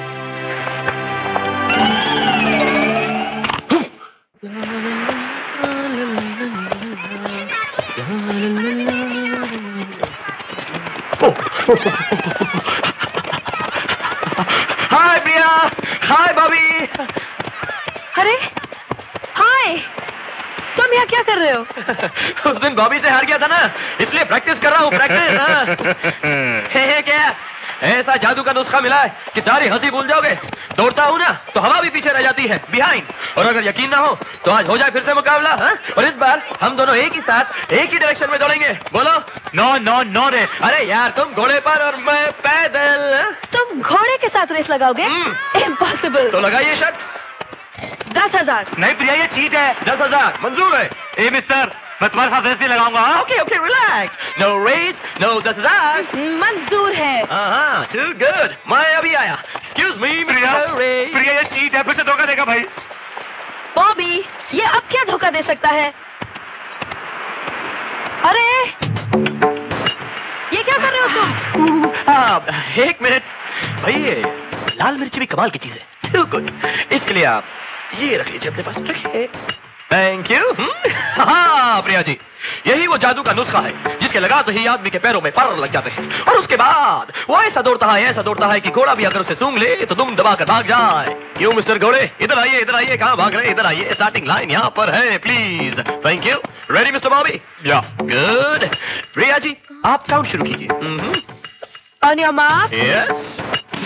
Hi Priya, hi Bobby. अरे हाय, तुम यहाँ क्या कर रहे हो? उस दिन बॉबी से हार गया था ना, इसलिए प्रैक्टिस कर रहा हूँ। प्रैक्टिस। हे क्या ऐसा जादू का नुस्खा मिला है कि सारी हंसी भूल जाओगे। दौड़ता हूँ ना तो हवा भी पीछे रह जाती है, बिहाइंड। और अगर यकीन ना हो तो आज हो जाए फिर से मुकाबला। हा? और इस बार हम दोनों एक ही साथ एक ही डायरेक्शन में दौड़ेंगे। बोलो नो नो नो रे। अरे यार, तुम घोड़े पर और मैं पैदल। तुम घोड़े के साथ रेस लगाओगे? इम्पॉसिबल। तो लगाइए शर्त। 10,000। नहीं प्रिया, ये चीट है। 10,000 मंजूर है। ए मिस्टर, मैं तुम्हारे साथ रेस नहीं लगाऊंगा। Okay okay, relax. No race, no 10,000। मंजूर है। हाँ, टू गुड। मैं अभी आया। एक्सक्यूज मी प्रिया, प्रिया ये चीट है, फिर से धोखा देगा भाई। बॉबी, ये अब क्या धोखा दे सकता है? अरे ये क्या कर रहे हो तुम? एक मिनट भाई, ये लाल मिर्ची भी कमाल की चीज है। Too good. इसके लिए आप ये रख लीजिए अपने पास। रखिए। Thank you. हाँ प्रिया जी, यही वो जादू का नुस्खा है जिसके लगाते ही आदमी के पैरों में पर लग जाते हैं और उसके बाद वो ऐसा दौड़ता है कि घोड़ा भी अगर उसे सूंघ ले तो दुम दबा कर भाग जाए। क्यों मिस्टर घोड़े, इधर आइए, कहाँ भाग रहे हैं? इधर आइए, स्टार्टिंग लाइन यहाँ पर है, please. Thank you. Ready mister Bobby? Yeah good. Priya ji, आप काउंट शुरू कीजिए। On your mark, yes,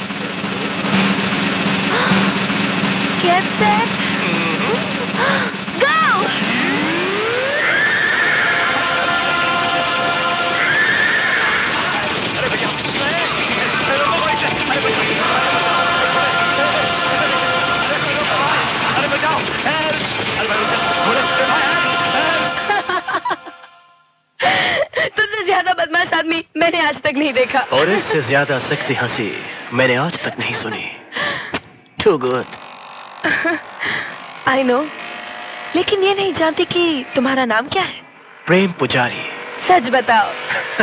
get set, go. तुमसे ज्यादा बदमाश आदमी मैंने आज तक नहीं देखा। और इससे ज्यादा सेक्सी हंसी मैंने आज तक नहीं सुनी। To good. आई नो, लेकिन ये नहीं जानती कि तुम्हारा नाम क्या है। प्रेम पुजारी। सच बताओ।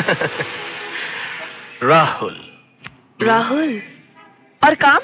राहुल। राहुल। और काम?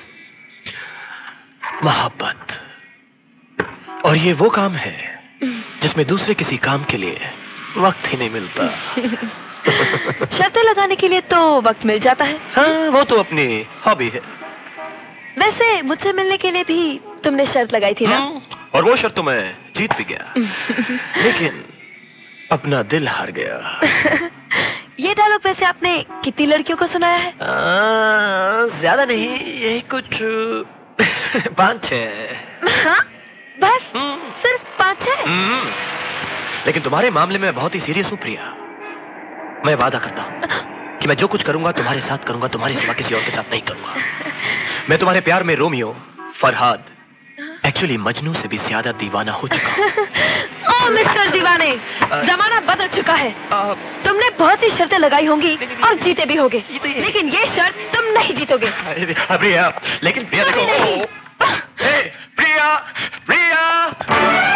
मोहब्बत। और ये वो काम है जिसमें दूसरे किसी काम के लिए वक्त ही नहीं मिलता। शर्तें लगाने के लिए तो वक्त मिल जाता है। हाँ, वो तो अपनी हॉबी है। वैसे मुझसे मिलने के लिए भी तुमने शर्त लगाई थी ना? और वो शर्त तो मैं जीत भी गया, लेकिन अपना दिल हार गया। ये डायलॉग वैसे आपने कितनी लड़कियों को सुनाया है? ज्यादा नहीं, यही कुछ 5-6। हाँ, बस सिर्फ 5-6? लेकिन तुम्हारे मामले में मैं बहुत ही सीरियस हूँ प्रिया। मैं वादा करता हूँ कि मैं जो कुछ करूंगा तुम्हारे साथ करूंगा, तुम्हारे सिवा किसी और के साथ नहीं करूंगा। मैं तुम्हारे प्यार में रोमियो, फरहाद, एक्चुअली मजनू से भी ज्यादा दीवाना हो चुका हूँ। ओ मिस्टर दीवाने, जमाना बदल चुका है। तुमने बहुत सी शर्तें लगाई होंगी और जीते भी होगे, लेकिन ये शर्त तुम नहीं जीतोगे। प्रिया, लेकिन प्रिया देखो। प्रिया, प्रिया।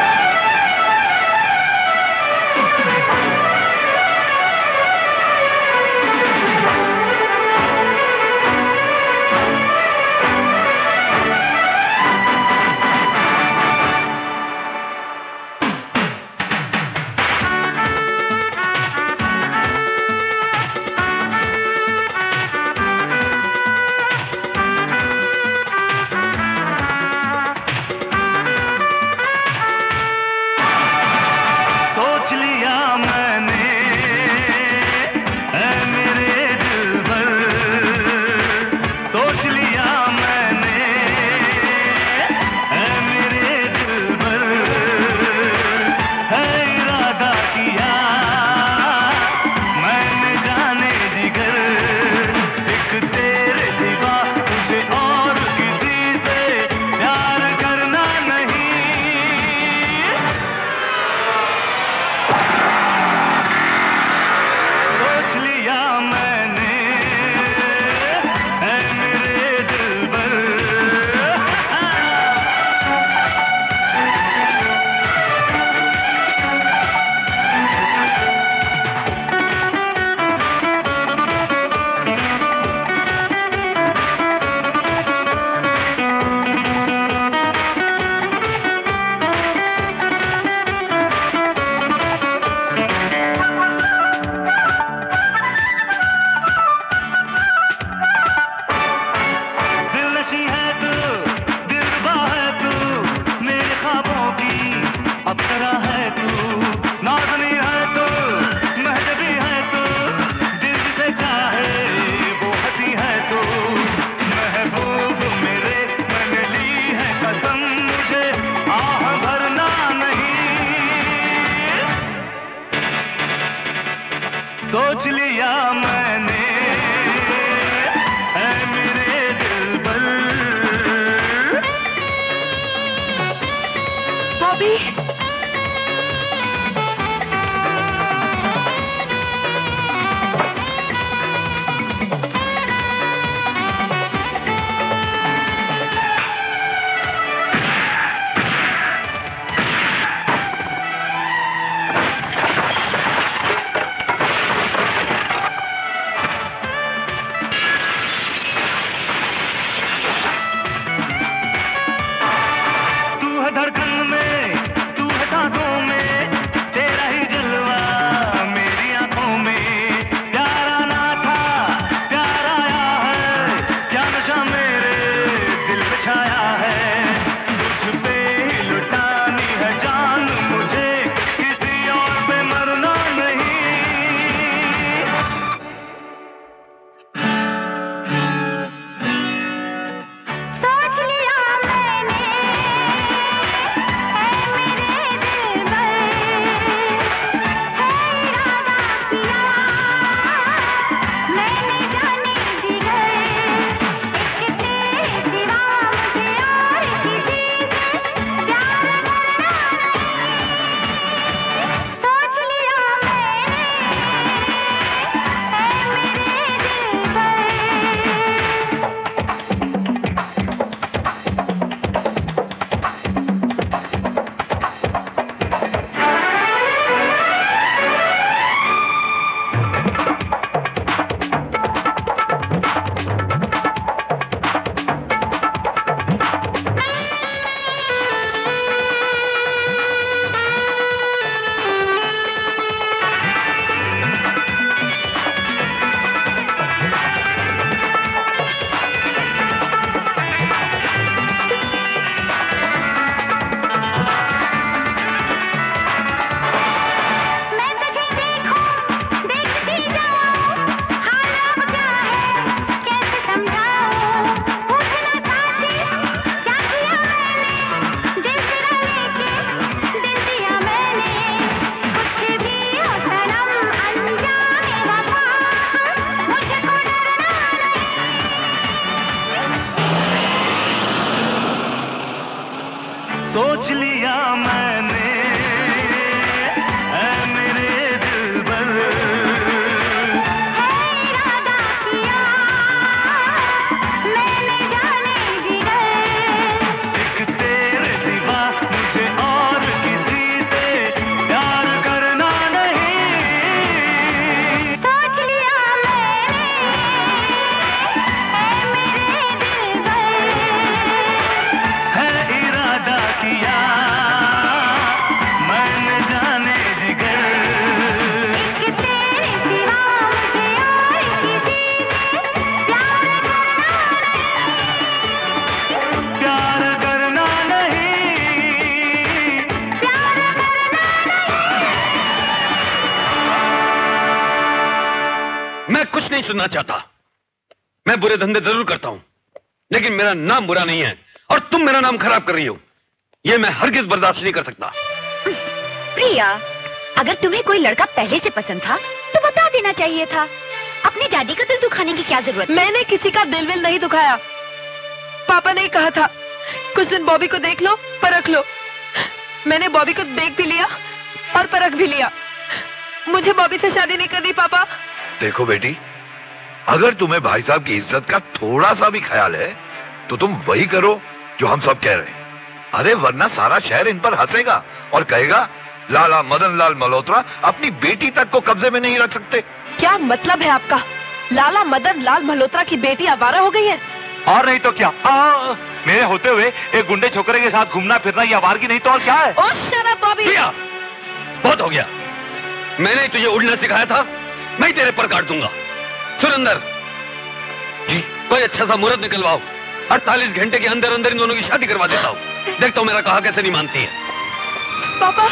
नहीं सुनना चाहता। मैं बुरे धंधे जरूर करता हूं, लेकिन मेरा नाम बुरा नहीं है और तुम मेरा नाम खराब कर रही हो। यह मैं हरगिज बर्दाश्त नहीं कर सकता। प्रिया, अगर तुम्हें कोई लड़का पहले से पसंद था तो बता देना चाहिए था। अपने डैडी का दिल दुखाने की क्या जरूरत? मैंने किसी का दिल विल नहीं दुखाया। पापा ने कहा था कुछ दिन बॉबी को देख लो, परख लो। मैंने बॉबी को देख भी लिया और परख भी लिया। मुझे बॉबी से शादी नहीं करनी पापा। देखो बेटी, अगर तुम्हें भाई साहब की इज्जत का थोड़ा सा भी ख्याल है तो तुम वही करो जो हम सब कह रहे हैं। अरे वरना सारा शहर इन पर हंसेगा और कहेगा लाला मदन लाल मल्होत्रा अपनी बेटी तक को कब्जे में नहीं रख सकते। क्या मतलब है आपका? लाला मदन लाल मल्होत्रा की बेटी आवारा हो गई है? और नहीं तो क्या? मेरे होते हुए एक गुंडे छोकरे के साथ घूमना फिरना ये आवारगी नहीं तो और क्या है? Oh shut up Bobby. बहुत हो गया। मैंने तुझे उड़ना सिखाया था, मैं तेरे पर काट दूंगा। सुरेंद्र जी, कोई अच्छा सा मुहूर्त निकलवाओ। 48 घंटे के अंदर अंदर इन दोनों की शादी करवा देता हूँ। देखता हूँ मेरा कहा कैसे नहीं मानती है। पापा,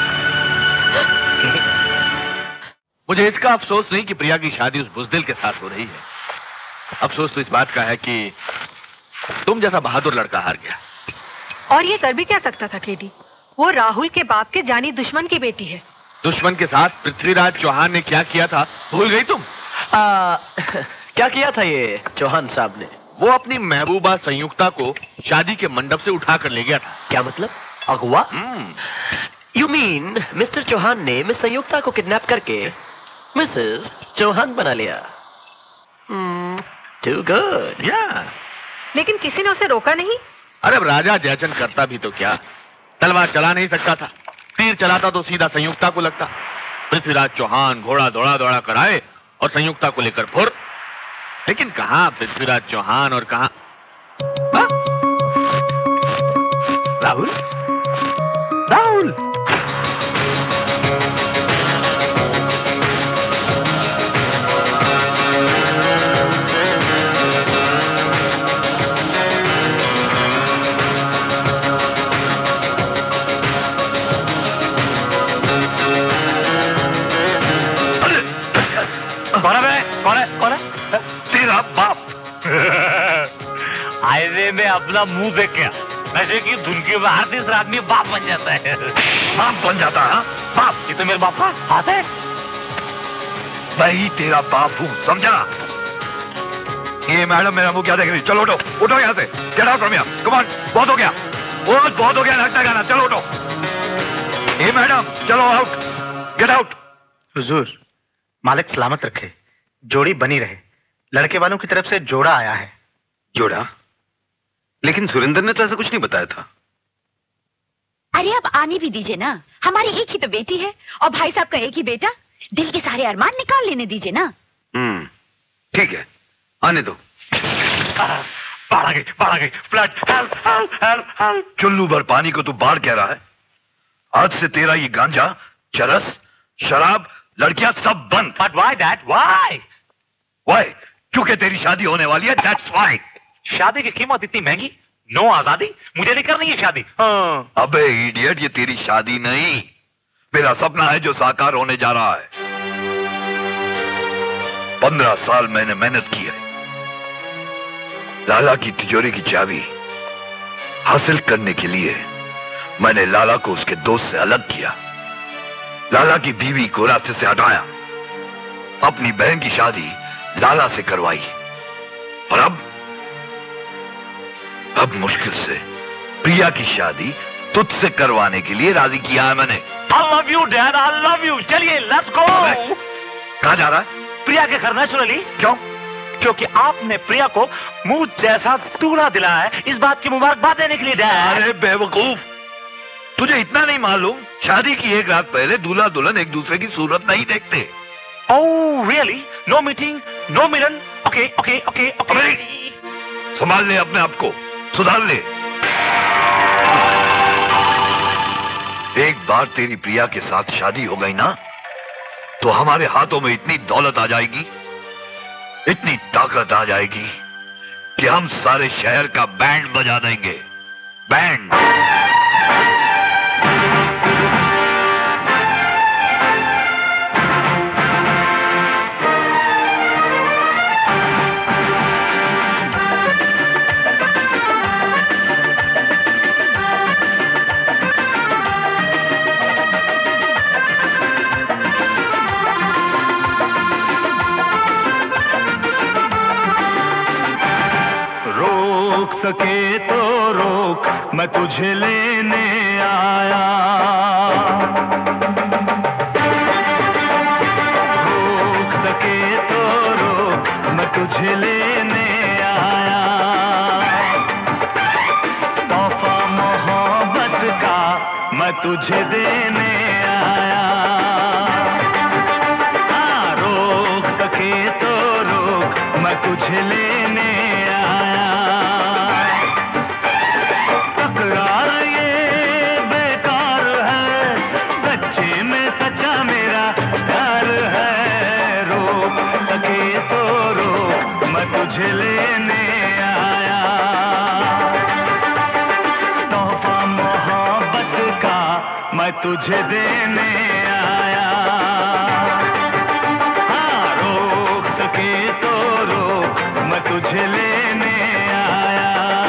मुझे इसका अफसोस नहीं कि प्रिया की शादी उस बुजदिल के साथ हो रही है। अफसोस तो इस बात का है कि तुम जैसा बहादुर लड़का हार गया। और ये कर भी क्या सकता था केडी? वो राहुल के बाप के जानी दुश्मन की बेटी है। दुश्मन के साथ पृथ्वीराज चौहान ने क्या किया था भूल गई तुम? क्या किया था ये चौहान साहब ने? वो अपनी महबूबा संयुक्ता को शादी के मंडप से उठा कर ले गया था। क्या मतलब? अगवा? यू मीन मिस्टर चौहान ने मिस संयुक्ता को किडनैप करके मिसेस चौहान बना लिया? Too good. लेकिन किसी ने उसे रोका नहीं। अरे अब राजा जयचंद करता भी तो क्या, तलवार चला नहीं सकता था। तीर चलाता तो सीधा संयुक्ता को लगता। पृथ्वीराज चौहान घोड़ा दौड़ा दौड़ा कर आए और संयुक्ता को लेकर फुर। लेकिन कहां पृथ्वीराज चौहान और कहां राहुल। राहुल कौन है? तेरा बाप। हाईवे में अपना मुंह देख के नशे की धुन की बाहर तीसरा आदमी बाप बन जाता है। बाप बन जाता है? बाप? ये तो मेरे बाप का हाथ है। मैं ही तेरा बाप हूँ, समझा? ये मैडम मेरा मुंह क्या देख रही? चलो उठो, उठो यहाँ से। Get out from here. Come on, बहुत हो गया, बहुत हो गया नाटक गाना। चलो उठो। ये मैडम चलो आउट, गेट आउट। हुजूर, मालिक सलामत रखे, जोड़ी बनी रहे। लड़के वालों की तरफ से जोड़ा आया है। जोड़ा? लेकिन सुरेंद्र ने तो ऐसा कुछ नहीं बताया था। अरे अब आने भी दीजिए ना, हमारी एक ही तो बेटी है और भाई साहब का एक ही बेटा। दिल के सारे अरमान निकाल लेने दीजिए ना। ठीक है, आने दो। बाढ़ आ गई, flood, help, help, help, help. चुल्लू भर पानी को तू बाढ़ कह रहा है? आज से तेरा ये गांजा, चरस, शराब, लड़कियां सब बंद। But why that? Why? Why? क्योंकि तेरी शादी होने वाली है, that's why। शादी की कीमत इतनी महंगी, नो आजादी, मुझे नहीं करनी है शादी। अबे इडियट, ये तेरी शादी नहीं, मेरा सपना है जो साकार होने जा रहा है। 15 साल मैंने मेहनत की है। लाला की तिजोरी की चाबी हासिल करने के लिए मैंने लाला को उसके दोस्त से अलग किया, लाला की बीवी को रास्ते से हटाया, अपनी बहन की शादी लाला से करवाई। और अब मुश्किल से प्रिया की शादी तुझसे करवाने के लिए राजी किया है मैंने। I love you, Dad, I love you। चलिए, let's go। कहाँ जा रहा है? प्रिया के घर नेचुरली। क्यों? क्योंकि आपने प्रिया को मुंह जैसा दूल्हा दिलाया है, इस बात की मुबारकबाद देने के लिए डैड। अरे बेवकूफ, तुझे इतना नहीं मालूम? शादी की एक रात पहले दूल्हा दुल्हन एक दूसरे की सूरत नहीं देखते। Oh, really? No meeting, no मिलन। Okay, okay, okay, okay। संभाल ले अपने आप को, सुधार ले। एक बार तेरी प्रिया के साथ शादी हो गई ना, तो हमारे हाथों में इतनी दौलत आ जाएगी, इतनी ताकत आ जाएगी कि हम सारे शहर का बैंड बजा देंगे। बैंड। सके तो रोक, मैं तुझे लेने आया। रोक सके तो रोक, मैं तुझे लेने आया। तोहफा मोहब्बत का मैं तुझे देने आया। हाँ, रोक सके तो रोक, मैं तुझे लेने आया। तकरार ये बेकार है, सच्चे में सच्चा मेरा प्यार है। रोक सके तो रोक, मैं तुझे लेने आया। तोहफा मोहब्बत का मैं तुझे देने आया। हाँ, रोक सके तो रोक, मैं तुझे लेने आया।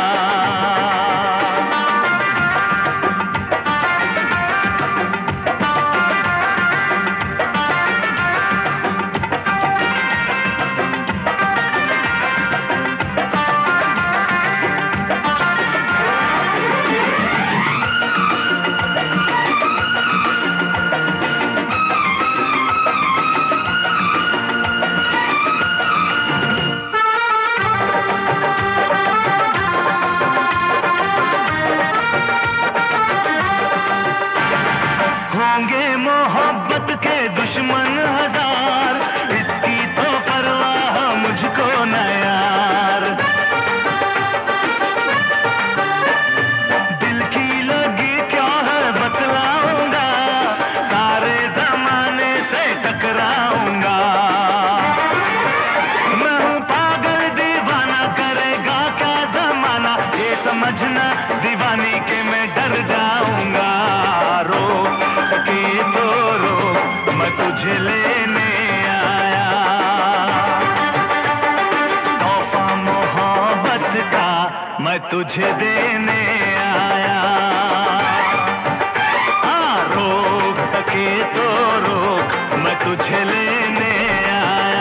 होंगे मोहब्बत के दुश्मन हजार, इसकी तो परवाह मुझको न यार। दिल की लगी क्या है बतलाऊंगा, सारे जमाने से टकराऊंगा। मैं हूँ पागल दीवाना, करेगा क्या जमाना, ये समझना दीवानी के मैं डर जाऊंगा। रोक सके तो रोक, मैं तुझे लेने आया। तोहफा मोहब्बत का मैं तुझे देने आया। हाँ, रोक सके तो रोक, मैं तुझे लेने आया।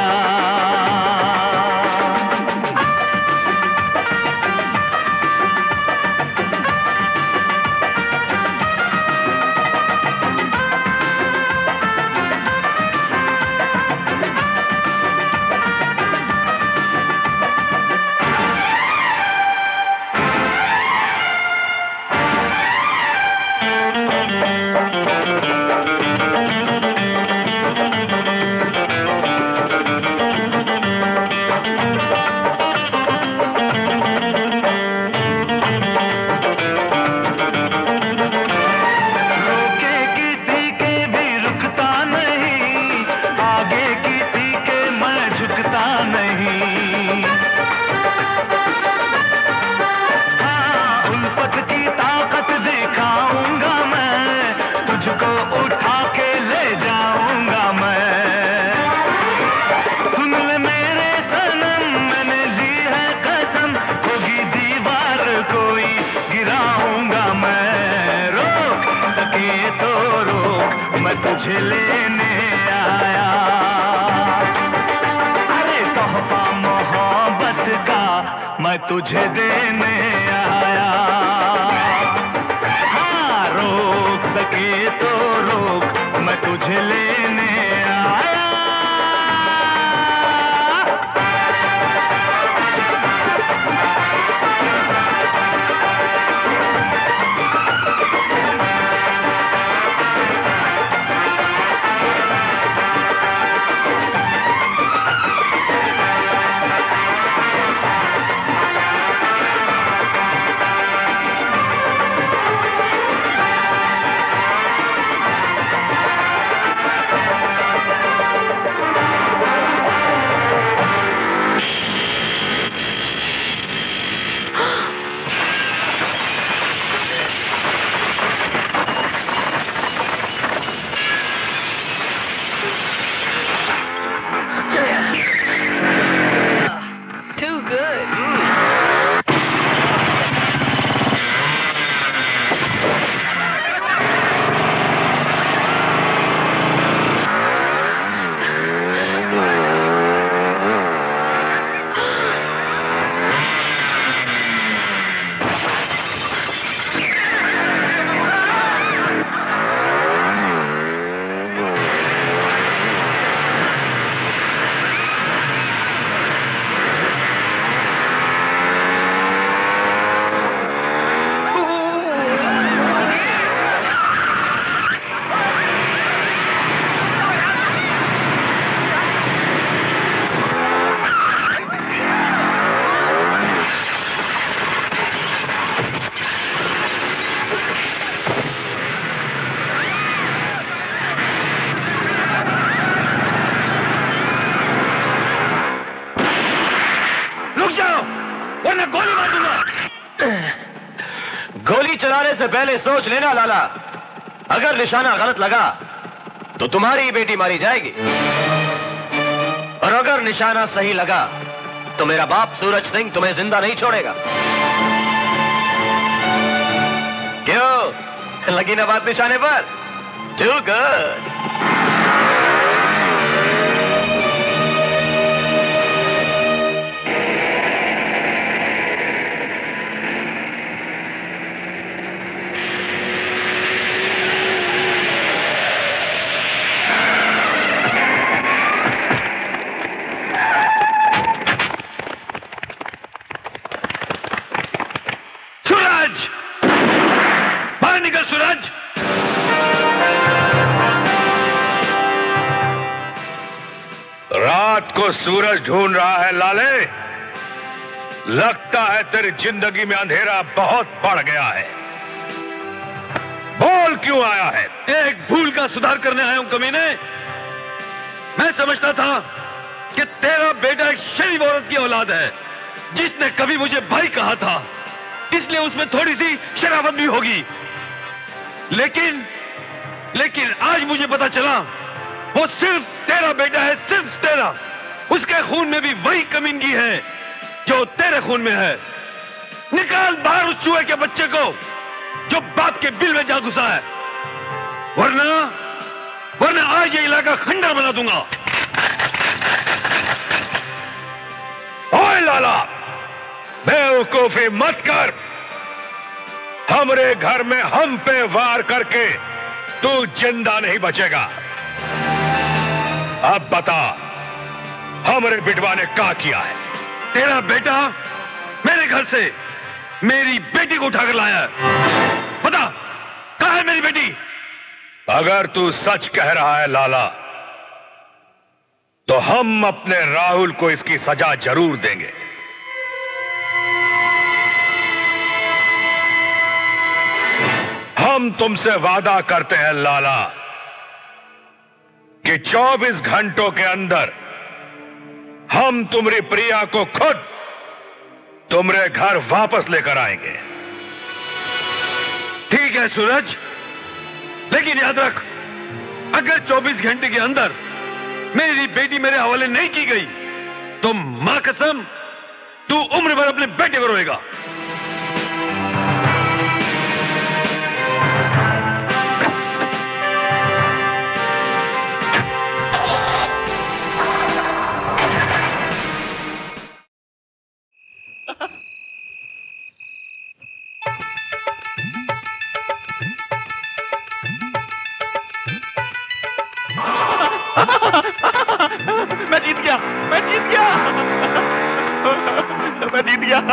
तुझे लेने आया। अरे तोहफा मोहब्बत का मैं तुझे देने आया। हाँ, रोक सके तो रोक, मैं तुझे लेने आया। गोली चलाने से पहले सोच लेना लाला, अगर निशाना गलत लगा तो तुम्हारी बेटी मारी जाएगी, और अगर निशाना सही लगा तो मेरा बाप सूरज सिंह तुम्हें जिंदा नहीं छोड़ेगा। क्यों, लगी ना बात निशाने पर? Too good. सूरज, रात को सूरज ढूंढ रहा है लाले। लगता है तेरी जिंदगी में अंधेरा बहुत बढ़ गया है। बोल क्यों आया है? एक भूल का सुधार करने आया हूं कमीने। मैं समझता था कि तेरा बेटा एक शरीफ औरत की औलाद है, जिसने कभी मुझे भाई कहा था, इसलिए उसमें थोड़ी सी शराफत भी होगी। लेकिन आज मुझे पता चला वो सिर्फ तेरा बेटा है, सिर्फ तेरा। उसके खून में भी वही कमीनगी है जो तेरे खून में है। निकाल बाहर उस चूहे के बच्चे को जो बाप के बिल में जा घुसा है, वरना आज ये इलाका खंडर बना दूंगा। ओए लाला, बेवकूफी मत कर। हमरे घर में हम पे वार करके तू जिंदा नहीं बचेगा। अब बता, हमरे बिटवा ने क्या किया है? तेरा बेटा मेरे घर से मेरी बेटी को उठाकर लाया है। बता, कहाँ है मेरी बेटी? अगर तू सच कह रहा है लाला, तो हम अपने राहुल को इसकी सजा जरूर देंगे। हम तुमसे वादा करते हैं लाला कि 24 घंटों के अंदर हम तुम्हारी प्रिया को खुद तुम्हारे घर वापस लेकर आएंगे। ठीक है सूरज, लेकिन याद रख, अगर 24 घंटे के अंदर मेरी बेटी मेरे हवाले नहीं की गई तो मां कसम तू उम्र भर अपने बेटे को रोएगा। मैं जीत गया, मैं जीत गया, मैं जीत गया।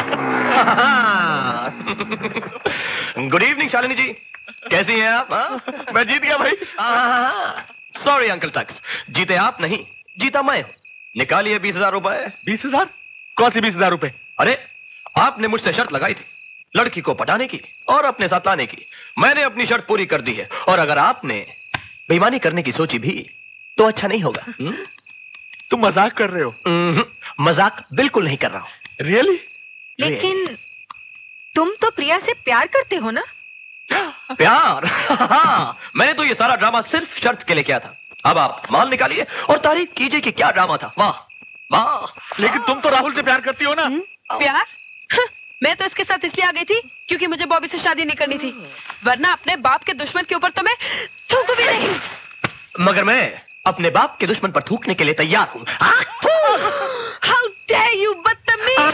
गुड इवनिंग शालिनी जी, कैसी हैं आप? मैं जीत गया भाई। सॉरी अंकल टक्स, जीते आप नहीं, जीता मैं हूं। निकालिए 20,000 रुपए। 20,000? कौन सी 20,000 रुपए? अरे, आपने मुझसे शर्त लगाई थी लड़की को पटाने की और अपने साथ लाने की। मैंने अपनी शर्त पूरी कर दी है, और अगर आपने बेईमानी करने की सोची भी तो अच्छा नहीं होगा। तुम मजाक कर रहे हो? मजाक बिल्कुल नहीं कर रहा हूं। रियली? लेकिन तुम तो प्रिया से प्यार करते हो ना? प्यार? मैंने तो ये सारा ड्रामा सिर्फ शर्त के लिए किया था। अब आप माल निकालिए और तारीफ कीजिए कि क्या ड्रामा था। वाह वाह। लेकिन तुम तो राहुल से प्यार करती हो ना? प्यार? मैं तो इसके साथ इसलिए आ गई थी क्योंकि मुझे बॉबी से शादी नहीं करनी थी, वरना अपने बाप के दुश्मन के ऊपर तो मैं थूक भी नहीं। मगर मैं अपने बाप के दुश्मन पर थूकने के लिए तैयार हूं। हाउ डेयर यू बदतमीज!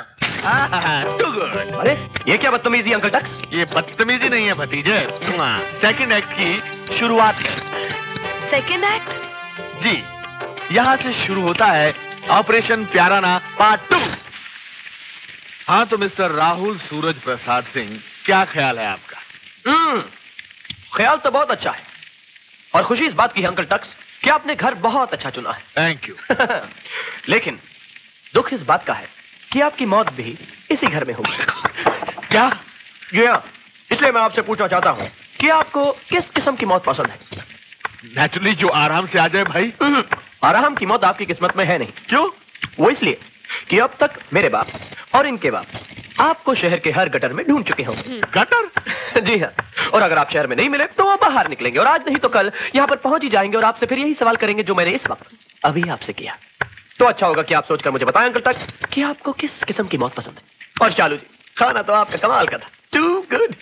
अरे, ये क्या बदतमीजी अंकल टक्स? ये बदतमीजी नहीं है भतीजे, सेकंड एक्ट की शुरुआत है। Second act? जी, यहाँ से शुरू होता है ऑपरेशन प्याराना पार्ट 2। हाँ तो मिस्टर राहुल सूरज प्रसाद सिंह, क्या ख्याल है आपका? ख्याल तो बहुत अच्छा है, और खुशी इस बात की है अंकल टक्स कि आपने घर बहुत अच्छा चुना है। Thank you. लेकिन दुख इस बात का है कि आपकी मौत भी इसी घर में होगी। क्या? इसलिए मैं आपसे पूछना चाहता हूँ कि आपको किस किस्म की मौत पसंद है? नेचुरली जो आराम से आ जाए भाई। आराम की मौत आपकी किस्मत में है नहीं। क्यों? वो इसलिए कि अब तक मेरे बाप और इनके बाप आपको शहर के हर गटर में ढूंढ चुके होंगे। गटर? जी हाँ। और अगर आप शहर में नहीं मिले तो वो बाहर निकलेंगे और आज नहीं तो कल यहाँ पर पहुंच ही जाएंगे और आपसे फिर यही सवाल करेंगे जो मैंने इस वक्त अभी आपसे किया। तो अच्छा होगा कि आप सोचकर मुझे बताएं अंकल तक कि आपको किस किस्म की मौत पसंद है। और चालू जी, खाना तो आपका कमाल का था। Too good.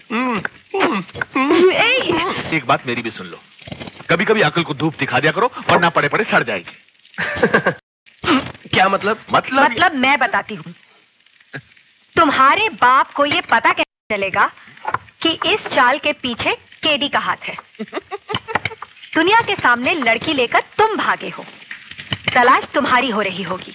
एक बात मेरी भी सुन लो, कभी कभी अकल को धूप दिखा दिया करो वरना पड़े पड़े सड़ जाएगी। क्या मतलब? मतलब मैं बताती हूँ। तुम्हारे बाप को ये पता कैसे चलेगा कि इस चाल के पीछे केडी का हाथ है? दुनिया के सामने लड़की लेकर तुम भागे हो, तलाश तुम्हारी हो रही होगी।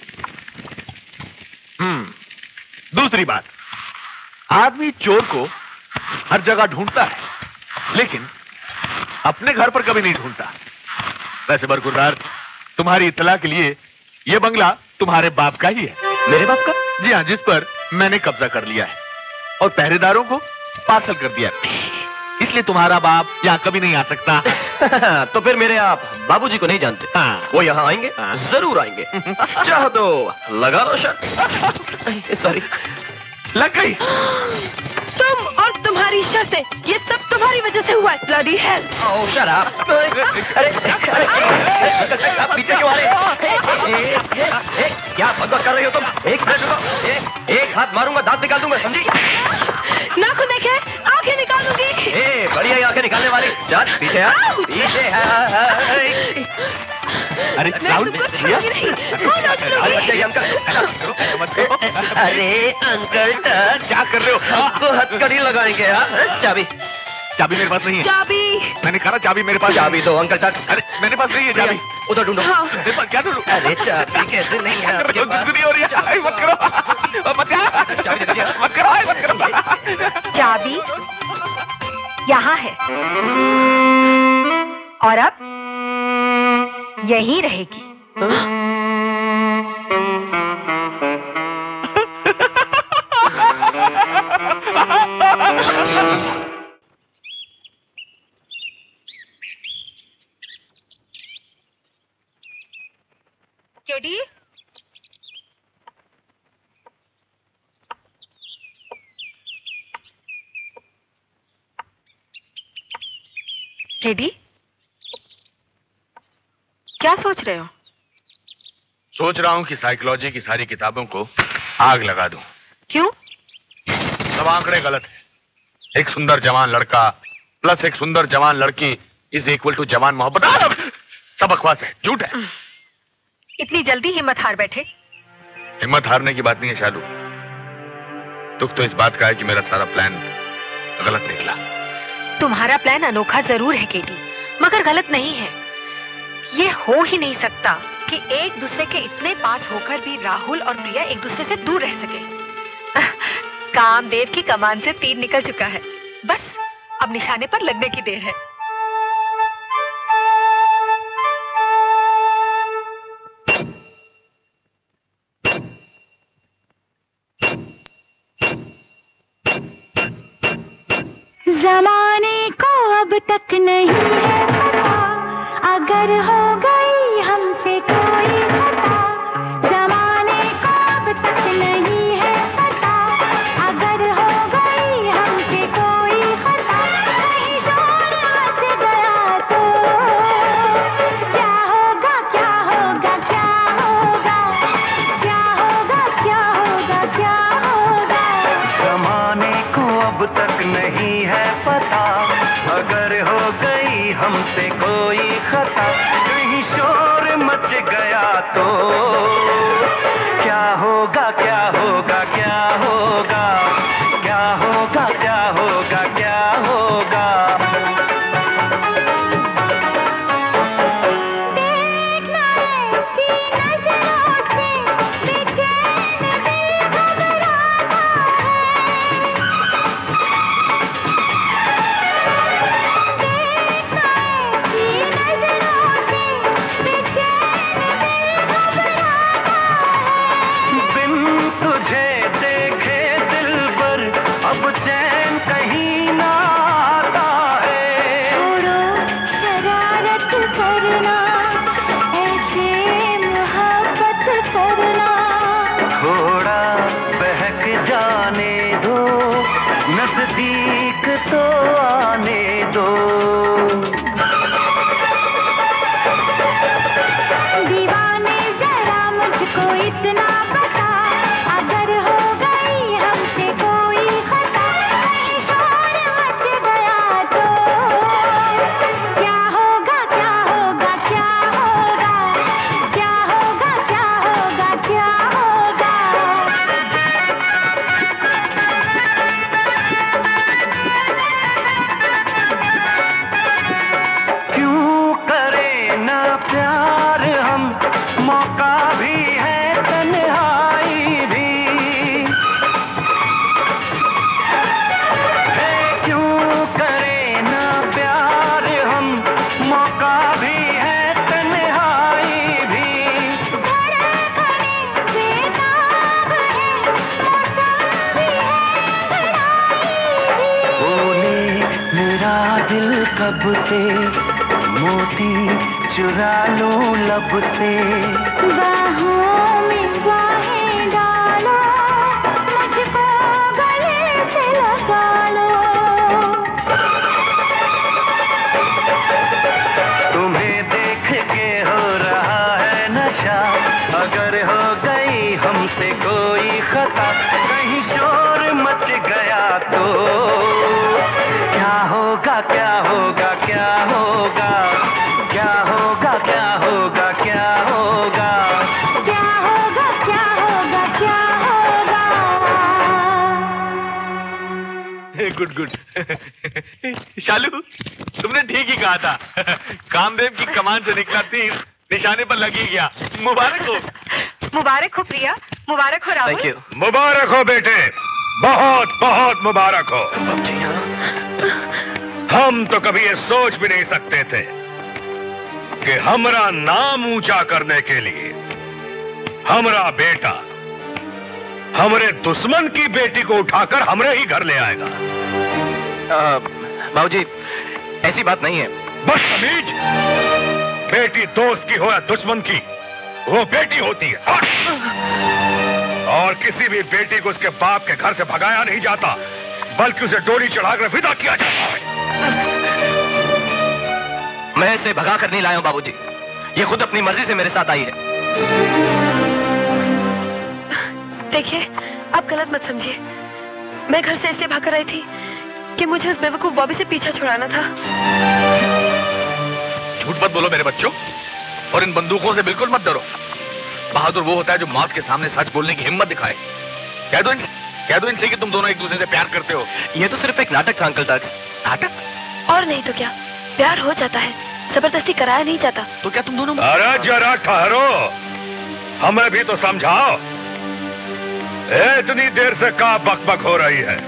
दूसरी बात, आदमी चोर को हर जगह ढूंढता है लेकिन अपने घर पर कभी नहीं ढूंढता। वैसे बरखुरदार, तुम्हारी इत्तला के लिए यह बंगला तुम्हारे बाप का ही है। मेरे बाप का? जी हाँ, जिस पर मैंने कब्जा कर लिया है और पहरेदारों को पार्सल कर दिया, इसलिए तुम्हारा बाप यहाँ कभी नहीं आ सकता। तो फिर मेरे आप बाबूजी को नहीं जानते? हाँ। वो यहाँ आएंगे? हाँ। जरूर आएंगे। चाहो तो लगा लो शर्त। सॉरी, लग गई। तुम और तुम्हारी शर्तें, ये सब तुम्हारी वजह से हुआ है। Bloody hell. Oh shut up. अरे आप पीछे क्यों आ रहे? क्या बकवास कर रही हो तुम? एक मिनट रुको। एक हाथ मारूंगा, दांत निकाल दूंगा, समझी? नाखून देखे, आंखें निकालूंगी। बढ़िया आंखें निकालने वाली। चल पीछे आ, पीछे अरे अरे अंकल क्या कर रहे हो? आपको हथकड़ी लगाएंगे। चाबी? चाबी मेरे पास नहीं है। चाबी? मैंने कहा चाबी मेरे पास। चाबी दो अंकल तक। अरे मेरे पास नहीं है चाबी। उधर ढूंढो। मेरे पास क्या ढूंढूं? अरे चाबी कैसे नहीं है आपके पास? हो रही है। मत करो, मत करो। चाबी यहाँ है और अब यहीं रहेगी। केडी, केडी, क्या सोच रहे हो? सोच रहा हूं कि साइकोलॉजी की सारी किताबों को आग लगा दूं। क्यों? सब आंकड़े गलत है। एक सुंदर जवान लड़का प्लस एक सुंदर जवान लड़की इज इक्वल टू जवान मोहब्बत। सब बकवास है, झूठ है। इतनी जल्दी हिम्मत हार बैठे? हिम्मत हारने की बात नहीं है शालू, दुख तो इस बात का है कि मेरा सारा प्लान गलत निकला। तुम्हारा प्लान अनोखा जरूर है केडी, मगर गलत नहीं है। ये हो ही नहीं सकता कि एक दूसरे के इतने पास होकर भी राहुल और प्रिया एक दूसरे से दूर रह सके। कामदेव की कमान से तीर निकल चुका है, बस अब निशाने पर लगने की देर है। जमाने को अब तक नहीं है पता, अगर हो गई हमसे कोई खता। जमाने को अब तक नहीं है पता, अगर हो गई हमसे कोई खता। कहीं शोर मच गया तो क्या होगा, क्या होगा, क्या होगा, क्या होगा, क्या होगा, क्या होगा। जमाने को अब तक नहीं है पता, अगर हो गई हमसे कोई खता। कहीं शोर मच गया तो क्या होगा, क्या होगा, क्या होगा, क्या होगा, क्या होगा, क्या होगा। देखना ऐसी नजरों से बेचैन दिल घबराता है। देखना ऐसी नजरों से बेचैन दिल घबराता है। बिन तुझे देखे दिलबर अब चैन कहीं ना आता है। छोड़ो शरारत करना, ऐसे मोहब्बत करना। थोड़ा बहक जाने कब से मोती चुरा लूं लब से। बाहों में बाहें डालो, मुझको गले से लगा लो। तुम्हें देख के हो रहा है नशा, अगर हो गई हमसे कोई खता, कहीं शोर मच गया तो क्या होगा क्या होगा क्या होगा, क्या होगा क्या होगा क्या होगा, क्या होगा क्या होगा क्या होगा। Good good. शालू, तुमने ठीक ही कहा था। कामदेव की कमान से निकला तीर निशाने पर लग ही गया। मुबारक हो। मुबारक हो प्रिया, मुबारक हो राहुल। Thank you. मुबारक हो बेटे, बहुत बहुत मुबारक हो। हम तो कभी ये सोच भी नहीं सकते थे कि हमारा नाम ऊंचा करने के लिए हमारा बेटा हमारे दुश्मन की बेटी को उठाकर हमरे ही घर ले आएगा। बाबूजी, ऐसी बात नहीं है। बदतमीज! बेटी दोस्त की हो या दुश्मन की, वो बेटी होती है। और किसी भी बेटी को उसके बाप के घर से भगाया नहीं जाता, बल्कि उसे डोरी चढ़ाकर विदा किया जाता है। मैं इसे भगा कर नहीं लाया हूं बाबूजी, ये खुद अपनी मर्जी से मेरे साथ आई है। देखिए, आप गलत मत समझिए। मैं घर से इसलिए भागकर आई थी कि मुझे उस बेवकूफ बॉबी से पीछा छुड़ाना था। झूठ मत बोलो मेरे बच्चों, और इन बंदूकों से बिल्कुल मत डरो। बहादुर वो होता है जो मौत के सामने सच बोलने की हिम्मत दिखाए। कह दो इनसे कि तुम दोनों एक दूसरे से प्यार करते हो। ये तो सिर्फ एक नाटक था अंकल टक्स। नाटक? और नहीं तो क्या, प्यार हो जाता है, जबरदस्ती कराया नहीं जाता। तो क्या तुम दोनों? अरे जरा ठहरो, हमें भी तो समझाओ। इतनी देर से क्या बकबक हो रही है?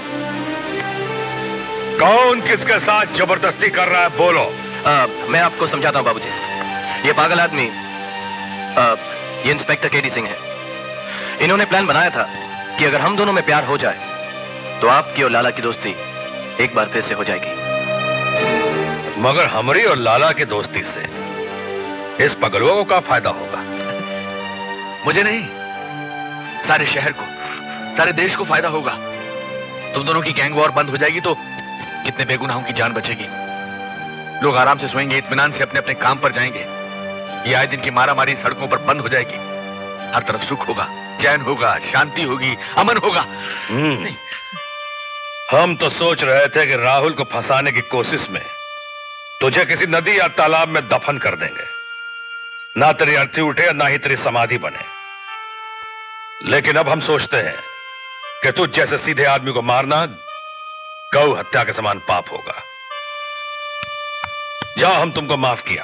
कौन किसके साथ जबरदस्ती कर रहा है, बोलो। मैं आपको समझाता हूं बाबूजी। ये पागल आदमी ये इंस्पेक्टर केडी सिंह है। इन्होंने प्लान बनाया था कि अगर हम दोनों में प्यार हो जाए तो आपकी और लाला की दोस्ती एक बार फिर से हो जाएगी। मगर हमारी और लाला की दोस्ती से इस पगलुआ को क्या फायदा होगा? मुझे नहीं, सारे शहर को, सारे देश को फायदा होगा। तुम दोनों की गैंग वॉर बंद हो जाएगी तो कितने बेगुनाहों की जान बचेगी। लोग आराम से सोएंगे, इत्मीनान से अपने अपने काम पर जाएंगे। ये आए दिन की मारामारी सड़कों पर बंद हो जाएगी। हर तरफ सुख होगा, चैन होगा, शांति होगी, अमन होगा। हम तो सोच रहे थे कि राहुल को फंसाने की कोशिश में तुझे किसी नदी या तालाब में दफन कर देंगे। ना तेरी अर्थी उठे ना ही तेरी समाधि बने। लेकिन अब हम सोचते हैं कि तुझ जैसे सीधे आदमी को मारना गौ हत्या के समान पाप होगा। जाओ, हम तुमको माफ किया।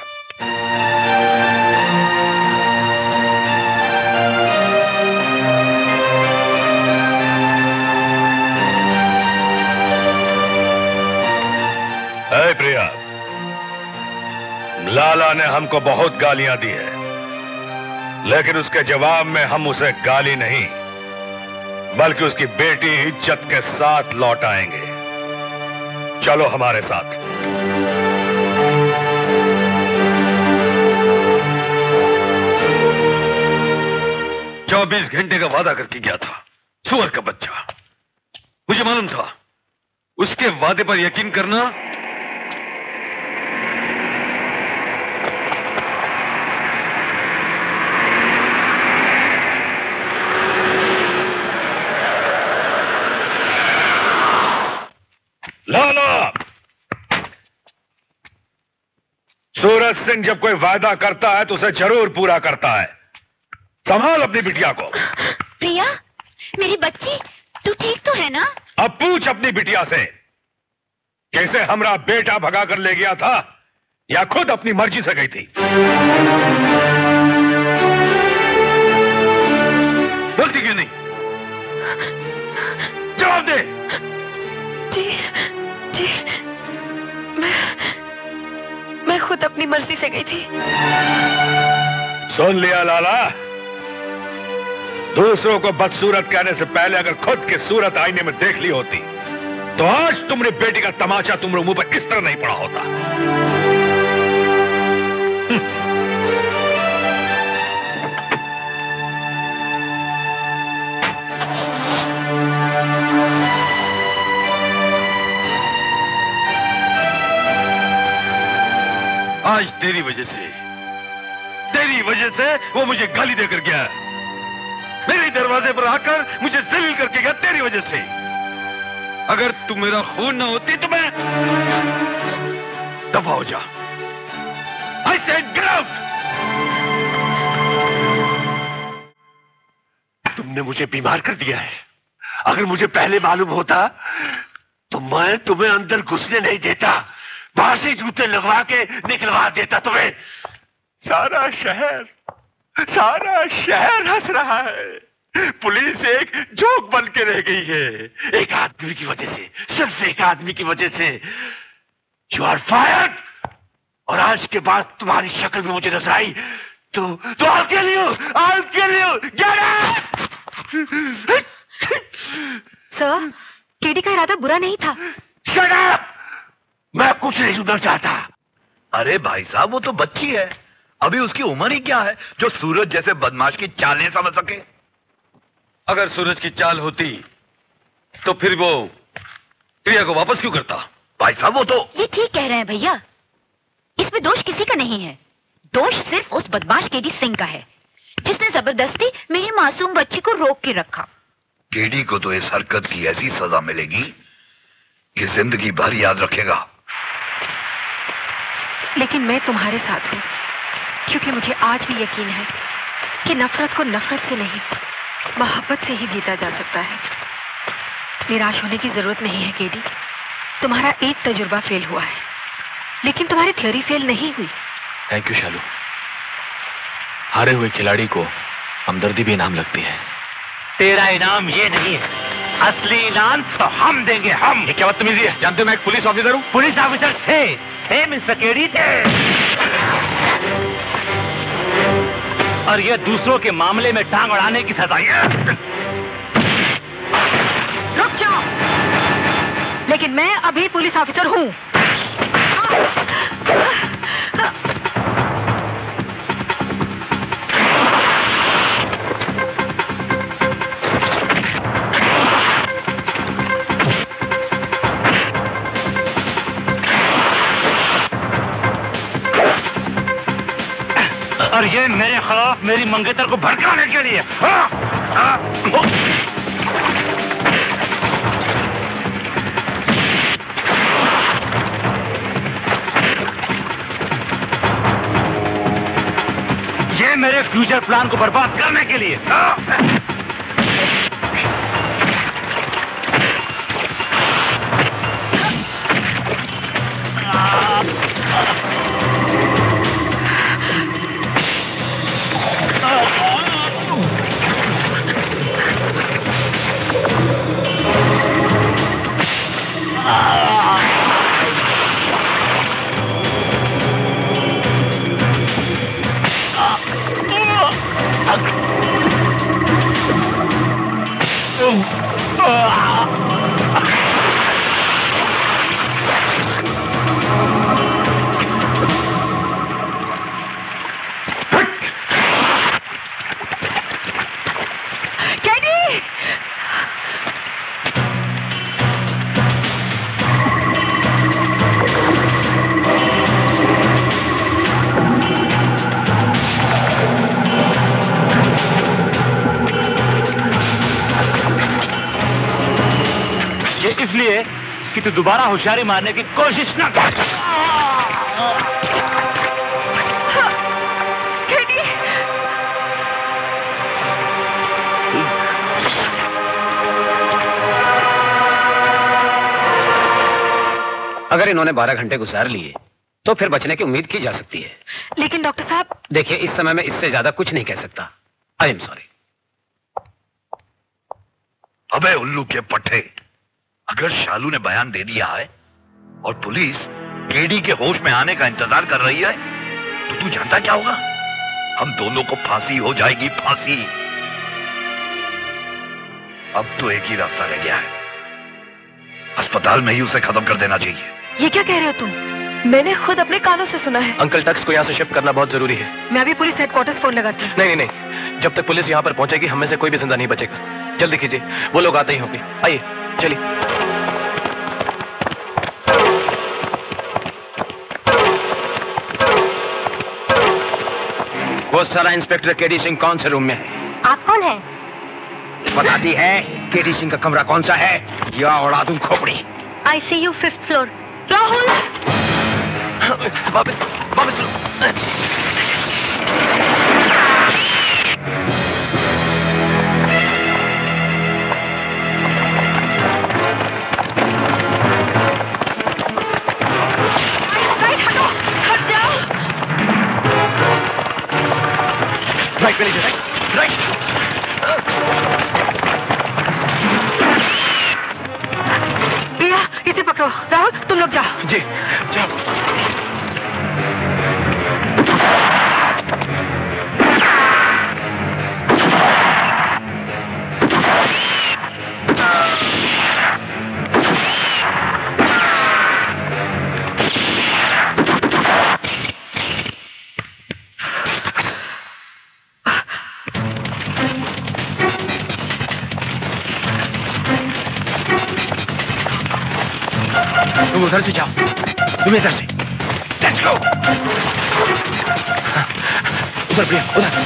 हे प्रिया, लाला ने हमको बहुत गालियां दी है, लेकिन उसके जवाब में हम उसे गाली नहीं बल्कि उसकी बेटी इज्जत के साथ लौट आएंगे। चलो हमारे साथ। 24 घंटे का वादा करके गया था, सुअर का बच्चा। मुझे मालूम था उसके वादे पर यकीन करना लाला, सूरज सिंह जब कोई वादा करता है तो उसे जरूर पूरा करता है। संभाल अपनी बिटिया को। प्रिया, मेरी बच्ची, तू ठीक तो है ना? अब पूछ अपनी बिटिया से, कैसे हमारा बेटा भगा कर ले गया था या खुद अपनी मर्जी से गई थी? बोलती क्यों नहीं? जवाब दे। जी, जी, मैं खुद अपनी मर्जी से गई थी। सुन लिया लाला, दूसरों को बदसूरत कहने से पहले अगर खुद की सूरत आईने में देख ली होती तो आज तुमने बेटी का तमाचा तुम्हारे मुंह पर इस तरह नहीं पड़ा होता। आज तेरी वजह से वो मुझे गाली देकर गया, मेरे दरवाजे पर आकर मुझे जलील करके गया तेरी वजह से। अगर तू मेरा खून ना होती तो मैं दफा हो जा। I said get out! तुमने मुझे बीमार कर दिया है। अगर मुझे पहले मालूम होता तो मैं तुम्हें अंदर घुसने नहीं देता, बाहर से जूते लगवा के निकलवा देता तुम्हें। सारा शहर हंस रहा है। पुलिस एक जोक बन के रह गई है। एक आदमी की वजह से, सिर्फ एक आदमी की वजह से। You are fired. और आज के बाद तुम्हारी शक्ल में मुझे नजर आई तो I'll kill you! Get out! Sir, KD का इरादा बुरा नहीं था। Shut up! मैं कुछ नहीं सुनना चाहता। अरे भाई साहब, वो तो बच्ची है, अभी उसकी उम्र ही क्या है जो सूरज जैसे बदमाश की चालें समझ सके। अगर सूरज की चाल होती तो फिर वो प्रिया को वापस क्यों करता? भाई साहब, वो तो ये ठीक कह रहे हैं भैया, इसमें दोष किसी का नहीं है। दोष सिर्फ उस बदमाश केडी सिंह का है जिसने जबरदस्ती मेरी मासूम बच्ची को रोक के रखा। केडी को तो इस हरकत की ऐसी सजा मिलेगी कि जिंदगी भर याद रखेगा। लेकिन मैं तुम्हारे साथ हूं, क्योंकि मुझे आज भी यकीन है कि नफरत को नफरत से नहीं, मोहब्बत से ही जीता जा सकता है। निराश होने की जरूरत नहीं है केडी। तुम्हारा एक तजुर्बा फेल हुआ है, लेकिन तुम्हारी थ्योरी फेल नहीं हुई। Thank you Shalu. हारे हुए खिलाड़ी को हमदर्दी भी इनाम लगती है। तेरा इनाम ये नहीं है, असली इनाम तो हम देंगे, हम। ये क्या बदतमीजी है? जानते हो मैं एक पुलिस ऑफिसर हूँ। पुलिस ऑफिसर थे मिस्टर केडी थे, और ये दूसरों के मामले में टांग अड़ाने की सजा है। रुक जाओ, लेकिन मैं अभी पुलिस ऑफिसर हूँ। और ये मेरे खिलाफ मेरी मंगेतर को भड़काने के लिए। ये मेरे फ्यूचर प्लान को बर्बाद करने के लिए। इसलिए कि तू दोबारा होशियारी मारने की कोशिश न कर। अगर इन्होंने 12 घंटे गुजार लिए तो फिर बचने की उम्मीद की जा सकती है। लेकिन डॉक्टर साहब, देखिए, इस समय मैं इससे ज्यादा कुछ नहीं कह सकता। I am sorry. अबे उल्लू के पट्टे, अगर शालू ने बयान दे दिया है और पुलिस केडी के होश में आने का इंतजार कर रही है तो तू जानता क्या होगा? हम दोनों को फांसी हो जाएगी, फांसी। अब तो एक ही रास्ता रह गया है, अस्पताल में ही उसे खत्म कर देना चाहिए। ये क्या कह रहे हो तुम? मैंने खुद अपने कानों से सुना है। अंकल टक्स को यहाँ से शिफ्ट करना बहुत जरूरी है। मैं अभी पुलिस हेडक्वार्टर्स फोन लगाती हूँ। नहीं नहीं नहीं, जब तक पुलिस यहाँ पर पहुंचेगी हम में से कोई भी जिंदा नहीं बचेगा। जल्दी कीजिए, वो लोग आते ही होंगे। आइए चलिए। वो सारा इंस्पेक्टर केडी सिंह कौन से रूम में है? आप कौन है? बताती है केडी सिंह का कमरा कौन सा है या उड़ा दूं खोपड़ी। ICU 5th floor. राहुल! वापस वापस लो। राइट पे लीजिए, राइट। प्रिया, इसे पकड़ो। राहुल तुम लोग जाओ। जी जाओ। तुम उधर से जाओ, तुम इधर से। Let's go. उधर प्रिया, उधर।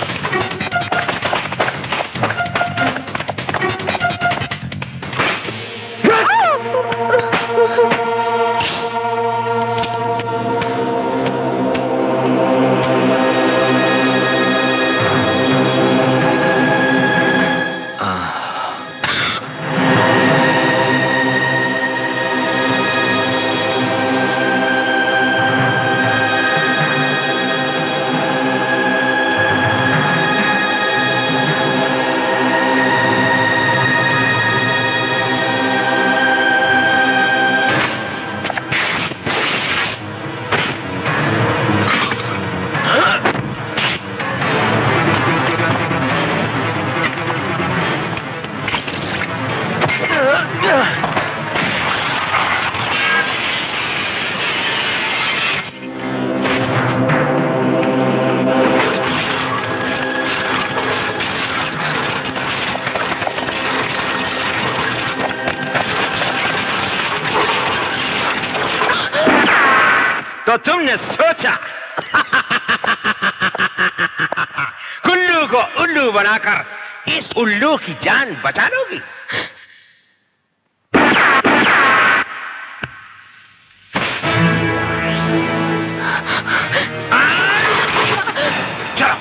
तो तुमने सोचा गुल्लू को उल्लू बनाकर इस उल्लू की जान बचा लोगी? चलो।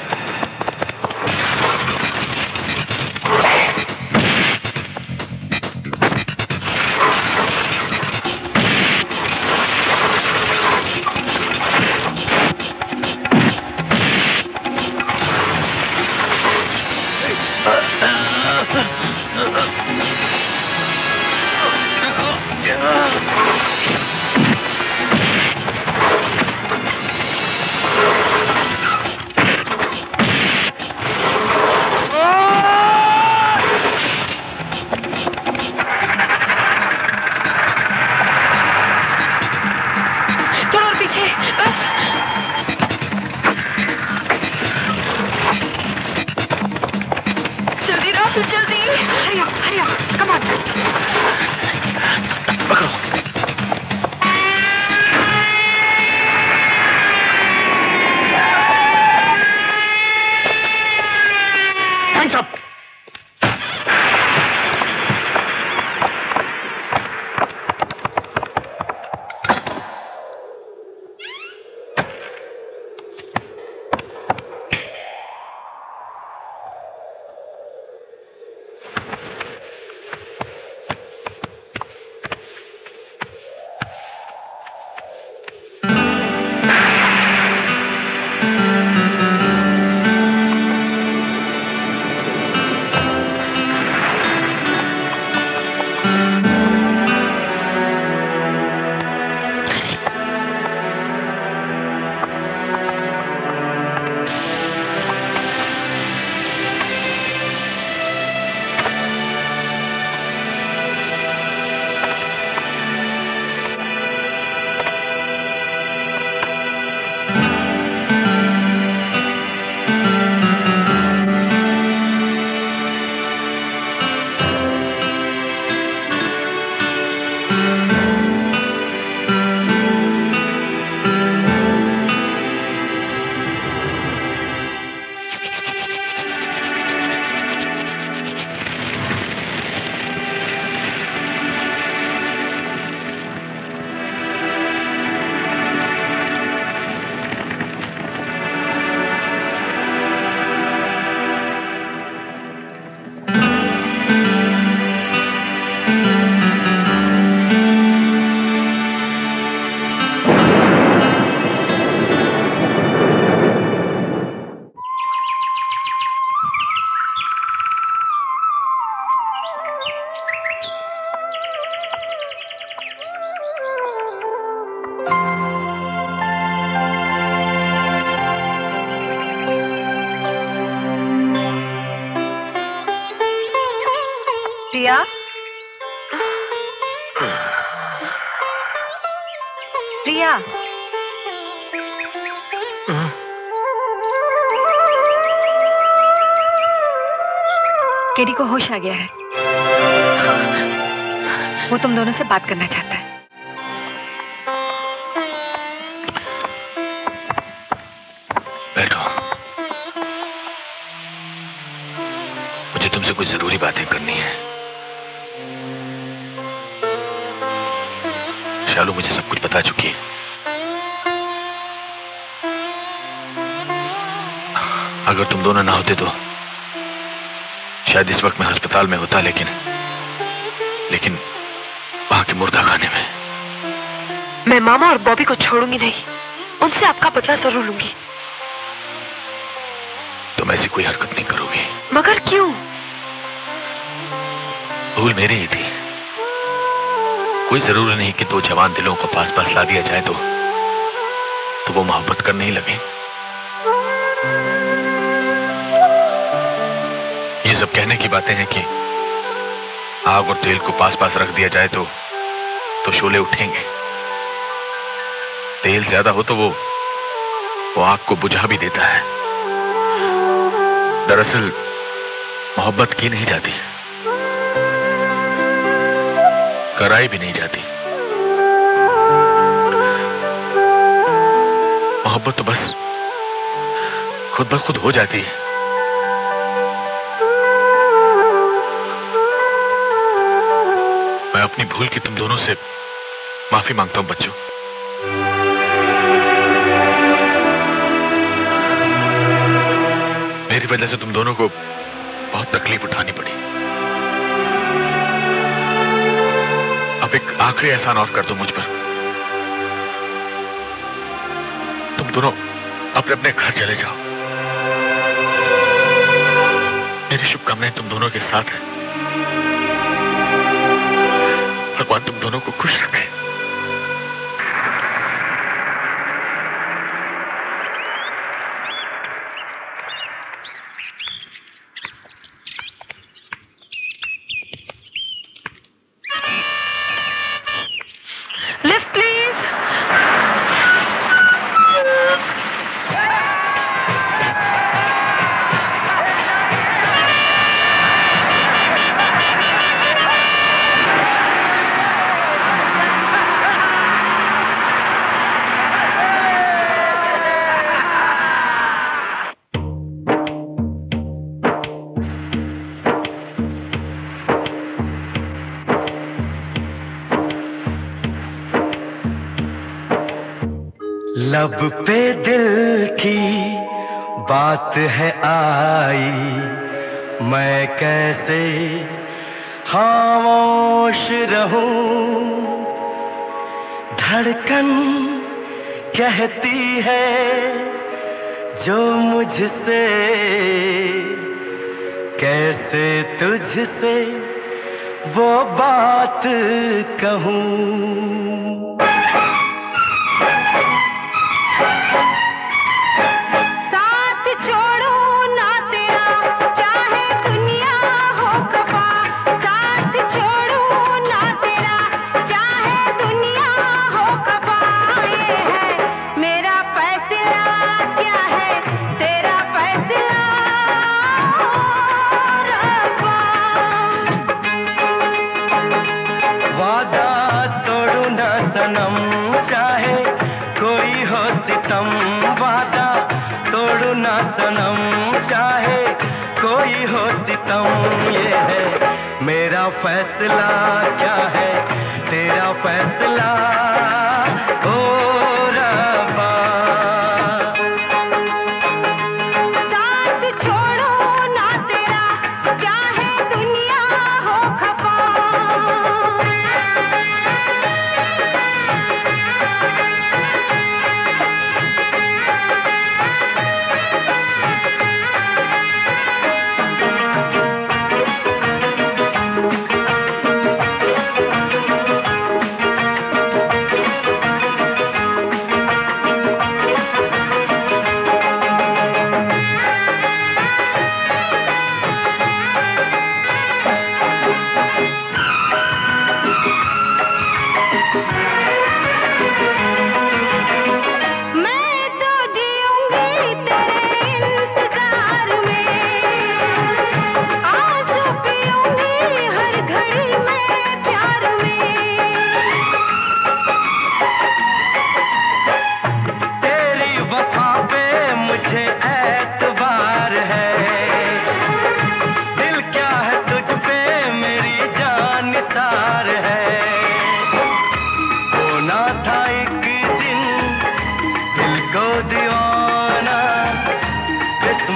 प्रिया, प्रिया, केडी को होश आ गया है। वो तुम दोनों से बात करना चाहता है। बैठो, मुझे तुमसे कुछ जरूरी बातें करनी है। शालू मुझे सब कुछ बता चुकी है। अगर तुम दोनों ना होते तो शायद इस वक्त मैं अस्पताल में होता, लेकिन वहां के मुर्दा खाने में। मैं मामा और बॉबी को छोड़ूंगी नहीं, उनसे आपका बदला जरूर लूंगी। तुम ऐसी कोई हरकत नहीं करोगी। मगर क्यों? भूल मेरी ही थी। कोई जरूरी नहीं कि दो जवान दिलों को पास पास ला दिया जाए तो वो मोहब्बत करने ही लगे। ये सब कहने की बातें हैं कि आग और तेल को पास पास रख दिया जाए तो शोले उठेंगे। तेल ज्यादा हो तो वो आग को बुझा भी देता है। दरअसल मोहब्बत की नहीं जाती, कराई भी नहीं जाती। मोहब्बत तो बस खुद ब खुद हो जाती है। मैं अपनी भूल की तुम दोनों से माफी मांगता हूं बच्चों। मेरी वजह से तुम दोनों को बहुत तकलीफ उठानी पड़ी। अब एक आखिरी एहसान और कर दो मुझ पर। तुम दोनों अपने अपने घर चले जाओ। मेरी शुभकामनाएं तुम दोनों के साथ है। भगवान तुम दोनों को खुश रखे। Lift please. लब पे दिल की बात है आई, मैं कैसे खामोश रहूं। धड़कन कहती है जो मुझसे, कैसे तुझसे वो बात कहूं। साथ छोड़ो ना तेरा चाहे दुनिया हो खफा। साथ छोड़ो ना तेरा चाहे दुनिया हो खफा। ये है मेरा फैसला, क्या है तेरा फैसला रब्बा। वादा तोड़ू ना सनम चाहे कोई हो सितम। वादा तोड़ू ना सनम चाहे कोई हो सितम। ये है मेरा फैसला, क्या है तेरा फैसला ओ रब्बा। साथ छोड़ो ना तेरा चाहे दुनिया हो खफा।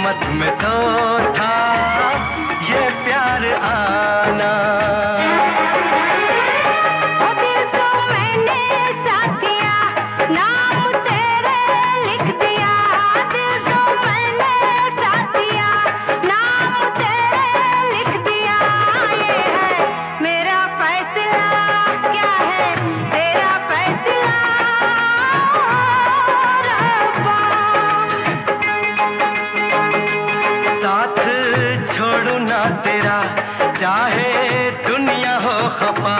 किस्मत में तो था ये प्यार आना। ओ दिल तो मैंने साथ दिया, नाम तेरे लिख दिया। दिल तो मैंने साथ दिया, नाम तेरे लिख दिया। ये है मेरा फैसला, क्या है तेरा फैसला रब्बा। साथ छोड़ू ना तेरा, चाहे दुनिया हो खफा।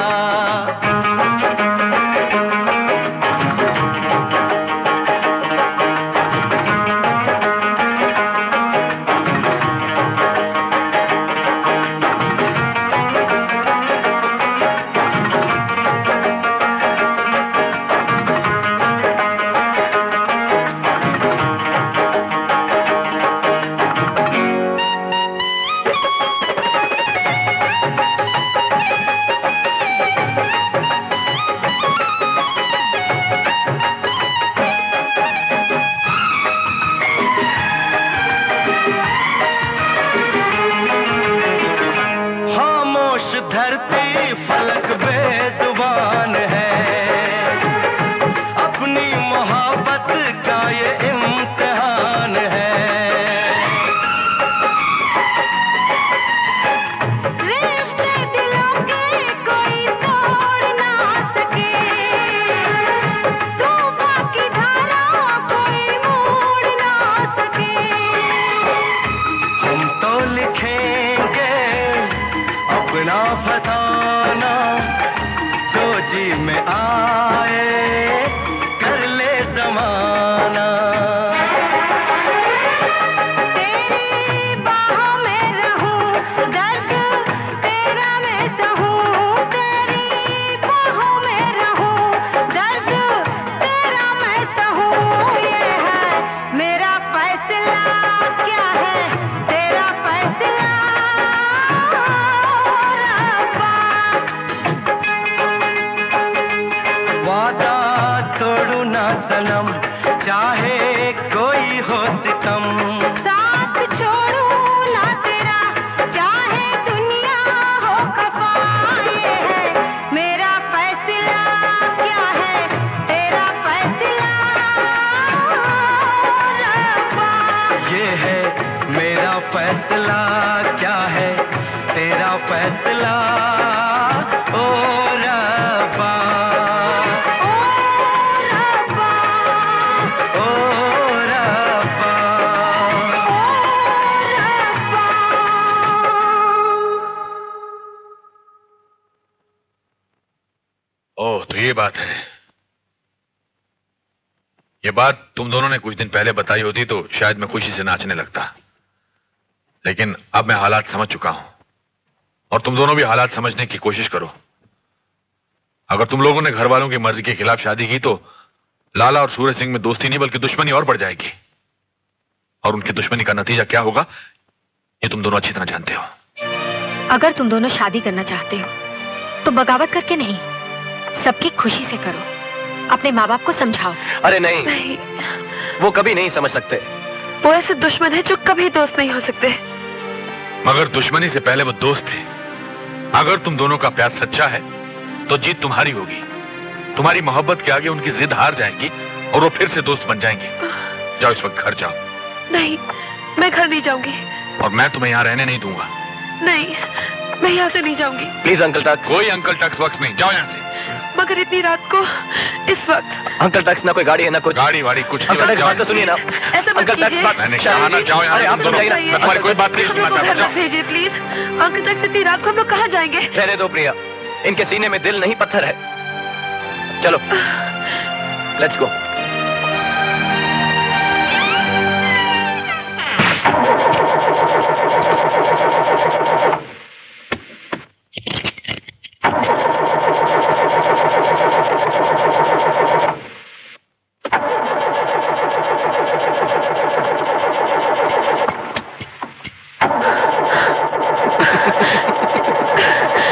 खामोश धरती फलक बेजुबान है, अपनी मोहब्बत का ये इम्तिहान है। रिश्ते दिलों के कोई तोड़ ना सके, तूफान की धारा कोई मोड़ ना सके। हम तो लिखेंगे अपना फसाना, जो जी में आए कर ले जमाना। तेरी बाहों में रहूं, दर्द तेरा मैं सहूं। तेरी बाहों में रहूं, दर्द तेरा मैं सहूं। ये है मेरा फैसला, क्या है तेरा फैसला रब्बा। वादा तोड़ू ना सनम, चाहे कोई हो सितम। साथ छोड़ू ना तेरा, चाहे दुनिया हो खफा। ये है मेरा फैसला, क्या है तेरा फैसला रब्बा। ये है मेरा फैसला, क्या है तेरा फैसला ओ रब्बा। ओ रब्बा। ओह, तो ये बात है। ये बात तुम दोनों ने कुछ दिन पहले बताई होती तो शायद मैं खुशी से नाचने लगता, लेकिन अब मैं हालात समझ चुका हूं और तुम दोनों भी हालात समझने की कोशिश करो। अगर तुम लोगों ने घर वालों की मर्जी के खिलाफ शादी की तो लाला और सूरज सिंह में दोस्ती नहीं बल्कि दुश्मनी और बढ़ जाएगी, और उनकी दुश्मनी का नतीजा क्या होगा ये तुम दोनों अच्छी तरह जानते हो। अगर तुम दोनों शादी करना चाहते हो तो बगावत करके नहीं, सबकी खुशी से करो। अपने माँ बाप को समझाओ। अरे नहीं, वो कभी नहीं समझ सकते। वो ऐसे दुश्मन है जो कभी दोस्त नहीं हो सकते। मगर दुश्मनी से पहले वो दोस्त थे। अगर तुम दोनों का प्यार सच्चा है तो जीत तुम्हारी होगी। तुम्हारी मोहब्बत के आगे उनकी जिद हार जाएगी और वो फिर से दोस्त बन जाएंगे। जाओ इस वक्त घर जाओ। नहीं, मैं घर नहीं जाऊंगी। और मैं तुम्हें यहाँ रहने नहीं दूंगा। नहीं, मैं यहाँ से नहीं जाऊंगी। प्लीज अंकल टक्स। कोई अंकल टक्स वक्त नहीं, जाओ यहाँ से। मगर इतनी रात को, इस वक्त। अंकल टक्स, ना कोई गाड़ी है ना कुछ। गाड़ी वाड़ी कुछ नहीं। अंकल टक्स, बात तो सुनिए ना। ऐसा मत कीजिए। मैंने कहा ना, जाओ यहाँ से। आप दोनों तुम्हारी कोई बात नहीं हम सुनना लोग को चाहता। घर जाओ। मत भेजिए प्लीज। अंकल तक इतनी रात को हम लोग कहाँ जाएंगे? रहने दो प्रिया, इनके सीने में दिल नहीं पत्थर है। चलो लेट्स गो।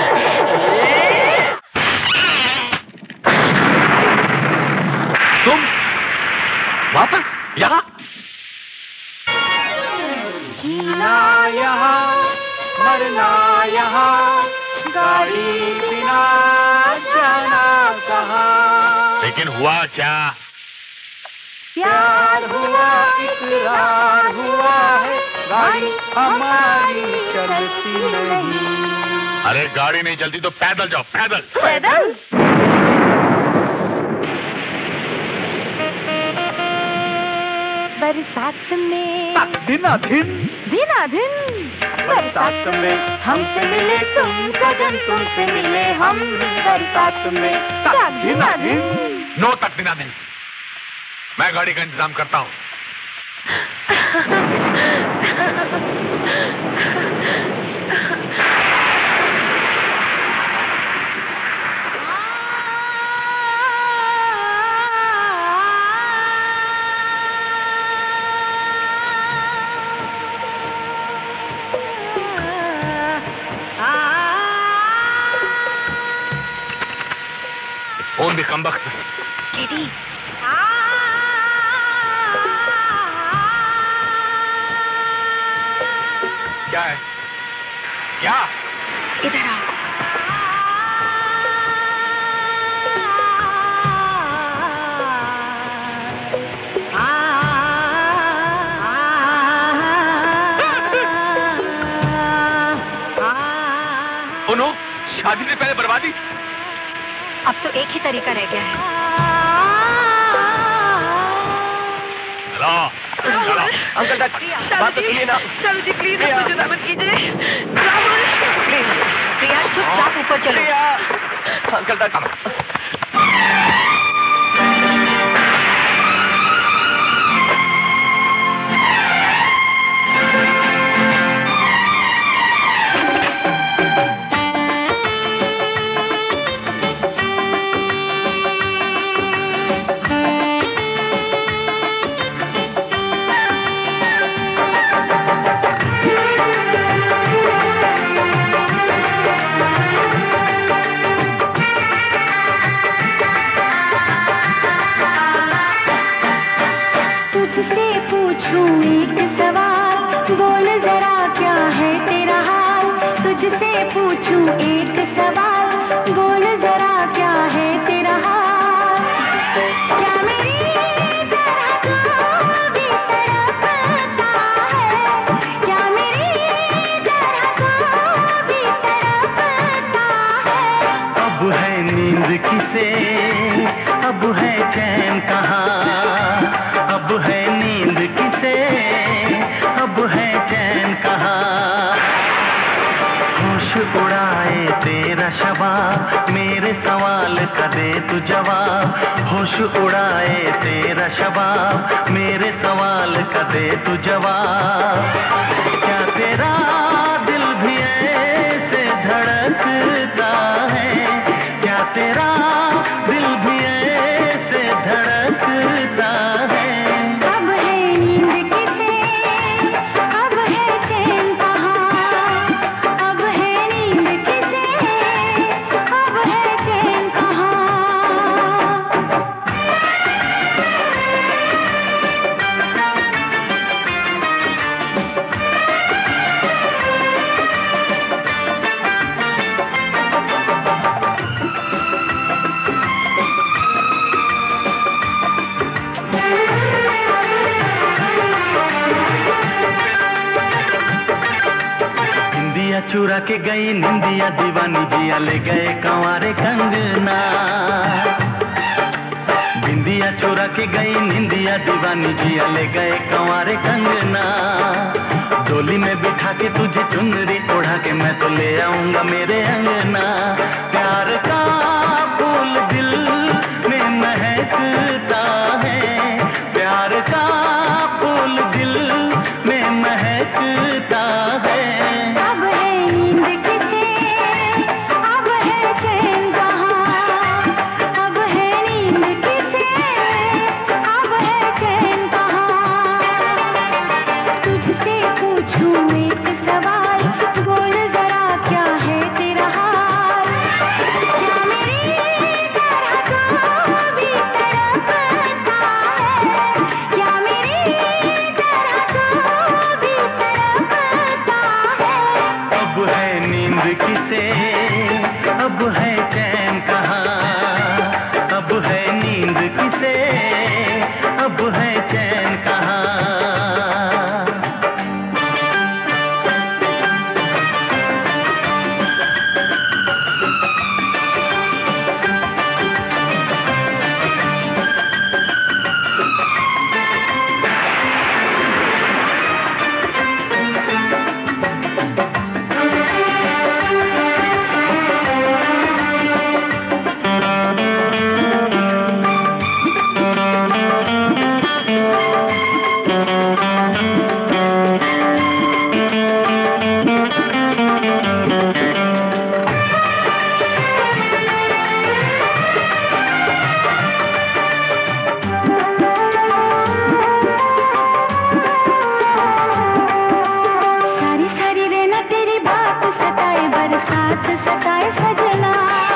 तुम जीना यहाँ मरना यहाँ, गाड़ी बिना जाना कहाँ। लेकिन हुआ क्या? प्यार हुआ इकरार हुआ है, गाड़ी हमारी चलती नहीं। अरे गाड़ी नहीं चलती तो पैदल जाओ, पैदल। पैदल? बरसात में दिन बरसात में हमसे मिले तुम सजन, तुमसे मिले हम बरसात में दिन। नो तक दिन। मैं गाड़ी का इंतजाम करता हूँ। कौन भी कम वक्त केडी, क्या है? क्या? इधर आओ। ओनो, शादी से पहले बर्बादी। अब तो एक ही तरीका रह गया है। चलो अंकल बात तो सुनिए ना। शालू जी प्लीज हमको जुदा मत कीजिए। राहुल प्रिया चुपचाप ऊपर चलो। अंकल तुझसे पूछूं एक सवाल, बोल जरा क्या है तेरा हाल। तुझसे पूछूं एक सवाल, बोल जरा क्या है तेरा हाल। क्या मेरी तरह तू भी तड़पता है, क्या मेरी तरह तू भी तड़पता है। अब है नींद किसे, अब है चैन कहाँ। अब है नींद किसे, अब है चैन कहाँ। होश उड़ाए तेरा शबाब, मेरे सवाल का दे तू जवाब। होश उड़ाए तेरा शबाब, मेरे सवाल का दे तू जवाब। क्या तेरा दिल भी ऐसे धड़कता है, क्या तेरा दिल भी ऐसे धड़कता है। अब है नींद किसे, अब है चैन कहाँ। अब है नींद किसे, अब है चैन कहाँ। बिंदिया चुरा के गई निंदिया, दीवानी जिया ले गए कंवारे कंगना। बिंदिया चुरा के गई निंदिया, दीवानी जिया ले गए कंवारे कंगना। डोली में बिठा के तुझे चुनरी ओढ़ा के मैं तो ले आऊंगा मेरे अंगना। प्यार का फूल दिल में महकता है, प्यार का फूल दिल में महकता है। अब है नींद किसे, अब है चैन कहाँ। अब है नींद किसे, अब है चैन कहाँ। तुझसे पूछूं एक सवाल, बोल जरा क्या है तेरा हाल। क्या मेरी तरह तू भी तड़पता है, क्या मेरी तरह तू भी तड़पता है। किसे, अब है चैन कहाँ, अब है नींद किसे, अब है चैन कहाँ। सताए सजना,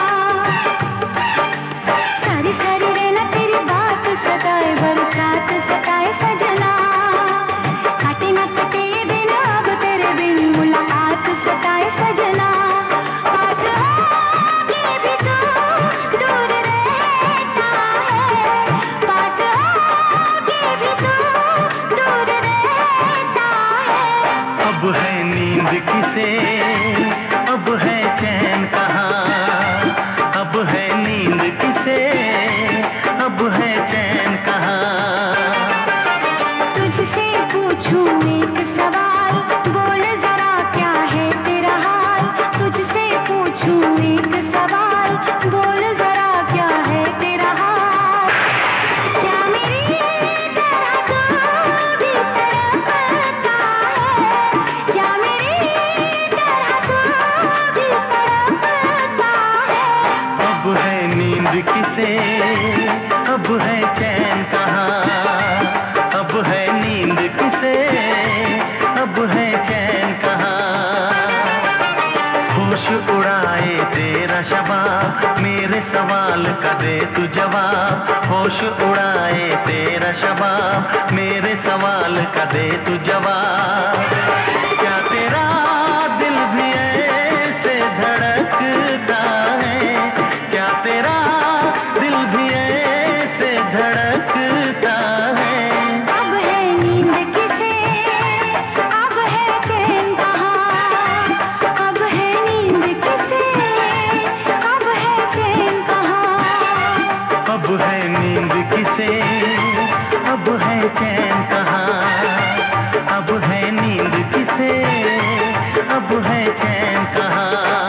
सारी सारी रहना तेरी बात सताए, बरसात सताए सजना। काटे ना कटे ये दिन अब तेरे बिन, मुलाकात सताए सजना। पास आके भी तो दूर रहता है, पास आके भी तो दूर रहता है। अब है नींद किसे, अब है चैन कहाँ, अब है नींद किसे, अब है चैन कहाँ। तुझसे पूछूं एक सवाल, बोल जरा क्या है तेरा हाल। तुझसे पूछूं एक सवाल, बोल जरा क्या है तेरा हाल। क्या मेरी तरह तू भी तड़पता है, क्या मेरी तरह तू भी तड़पता है। अब है नींद किसे, अब है चैन कहाँ, अब है नींद किसे, अब है चैन कहाँ। होश उड़ाए तेरा शबाब, मेरे सवाल का दे तू जवाब। होश उड़ाए तेरा शबाब, मेरे सवाल का दे तू जवाब। क्या तेरा दिल भी ऐसे धड़कता है, क्या तेरा दिल भी ऐसे धड़कता है। अब है नींद किसे, अब है चैन कहाँ, अब है नींद किसे, अब है चैन कहाँ। अब है नींद किसे, अब है चैन कहाँ, अब है नींद किसे, अब है चैन कहाँ।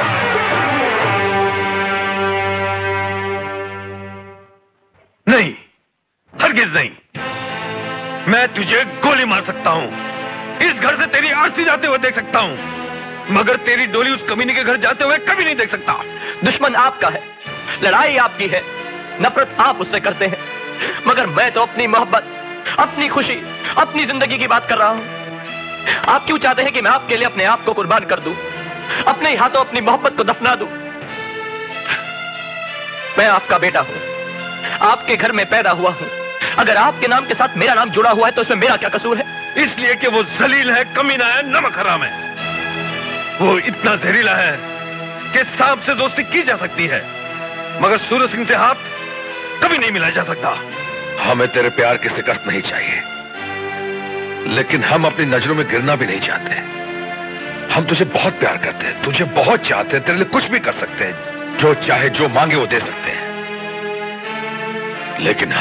नहीं, हरगिज नहीं। मैं तुझे गोली मार सकता हूं, इस घर से तेरी आरती जाते हुए देख सकता हूं, मगर तेरी डोली उस कमीने के घर जाते हुए कभी नहीं देख सकता। दुश्मन आपका है, लड़ाई आपकी है, नफरत आप उससे करते हैं, मगर मैं तो अपनी मोहब्बत, अपनी खुशी, अपनी जिंदगी की बात कर रहा हूं। आप क्यों चाहते हैं कि मैं आपके लिए अपने आप को कुर्बान कर दूं, अपने हाथों अपनी मोहब्बत को दफना दूं? मैं आपका बेटा हूं, आपके घर में पैदा हुआ हूं। अगर आपके नाम के साथ मेरा नाम जुड़ा हुआ है तो इसमें मेरा क्या कसूर है? इसलिए कि वो जलील है, कमीना है, नमक हराम है। वो इतना जहरीला है कि सांप से दोस्ती की जा सकती है, मगर सूरज सिंह से हाथ कभी नहीं मिला जा सकता। हमें तेरे प्यार की शिकस्त नहीं चाहिए, लेकिन हम अपनी नजरों में गिरना भी नहीं चाहते। हम तुझे बहुत प्यार करते हैं, तुझे बहुत चाहते हैं, तेरे लिए कुछ भी कर सकते हैं, जो चाहे जो मांगे वो दे सकते हैं। लेकिन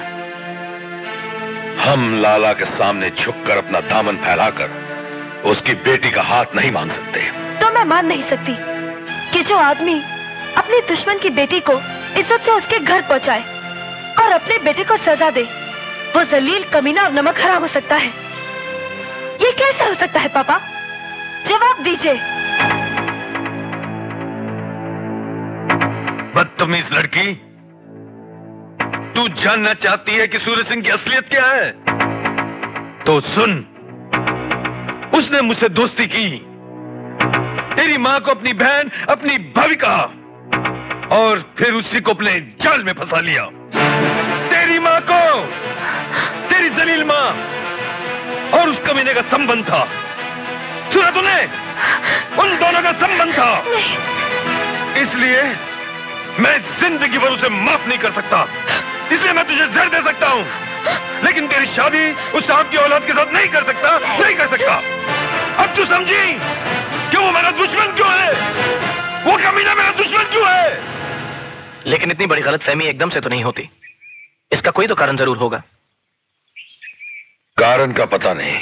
हम लाला के सामने झुककर अपना दामन फैलाकर उसकी बेटी का हाथ नहीं मांग सकते। तो मैं मान नहीं सकती कि जो आदमी अपने दुश्मन की बेटी को इज्जत से उसके घर पहुंचाए और अपने बेटे को सजा दे, वो जलील, कमीना और नमक हराम हो सकता है। ये कैसे हो सकता है पापा? जवाब दीजिए। बदतमीज लड़की, तू जानना चाहती है कि सूर्य सिंह की असलियत क्या है? तो सुन, उसने मुझसे दोस्ती की, तेरी मां को अपनी बहन, अपनी भाभी कहा, और फिर उसी को अपने जाल में फंसा लिया। तेरी मां को, तेरी जलील मां और उस कमीने का संबंध था। सुना तूने? उन दोनों का संबंध था। इसलिए मैं जिंदगी भर उसे माफ नहीं कर सकता। इसलिए मैं तुझे जहर दे सकता हूँ, लेकिन तेरी शादी उस सांप की औलाद के साथ नहीं कर सकता, नहीं कर सकता। अब तू समझी कि वो मेरा दुश्मन क्यों है, वो कमीना मेरा दुश्मन क्यों है। लेकिन इतनी बड़ी गलतफहमी एकदम से तो नहीं होती, इसका कोई तो कारण जरूर होगा। कारण का पता नहीं।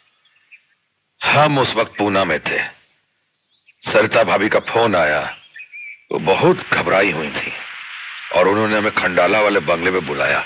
हम उस वक्त पूना में थे, सरिता भाभी का फोन आया। वो बहुत घबराई हुई थी और उन्होंने हमें खंडाला वाले बंगले में बुलाया।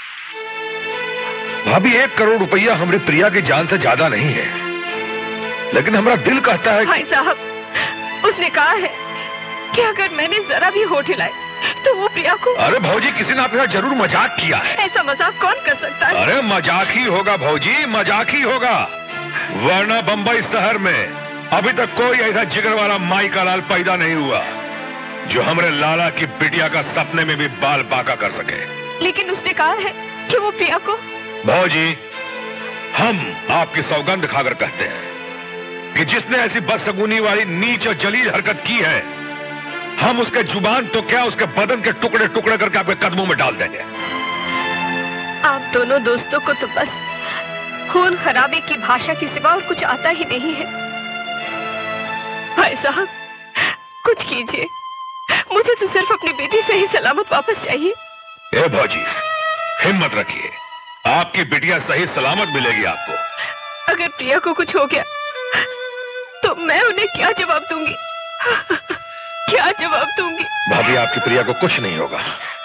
भाभी 1 करोड़ रुपया हमारी प्रिया की जान से ज्यादा नहीं है, लेकिन हमारा दिल कहता है भाई साहब, उसने कहा है कि अगर मैंने जरा भी होठ हिलाए तो वो प्रिया को। अरे भौजी, किसी ने आपके साथ जरूर मजाक किया है। ऐसा मजाक कौन कर सकता है? अरे मजाक ही होगा भौजी, मजाक ही होगा, वरना बंबई शहर में अभी तक कोई ऐसा जिगर वाला माई का लाल पैदा नहीं हुआ जो हमारे लाला की बिटिया का सपने में भी बाल बांका कर सके। लेकिन उसने कहा है कि वो प्रिया को। भौजी, हम आपकी सौगंध खाकर कहते हैं कि जिसने ऐसी बदसगुनी वाली नीच और जलील हरकत की है, हम उसके जुबान तो क्या, उसके बदन के टुकड़े टुकड़े करके आपके कदमों में डाल देंगे। आप दोनों दोस्तों को तो बस खून खराबे की भाषा के सिवा और कुछ आता ही नहीं है। भाई साहब, कुछ कीजिए, मुझे तो सिर्फ अपनी बेटी सही सलामत वापस चाहिए। ए भौजी, हिम्मत रखिए, आपकी बिटिया सही सलामत मिलेगी आपको। अगर प्रिया को कुछ हो गया तो मैं उन्हें क्या जवाब दूंगी? क्या जवाब दूंगी? भाभी, आपकी प्रिया को कुछ नहीं होगा।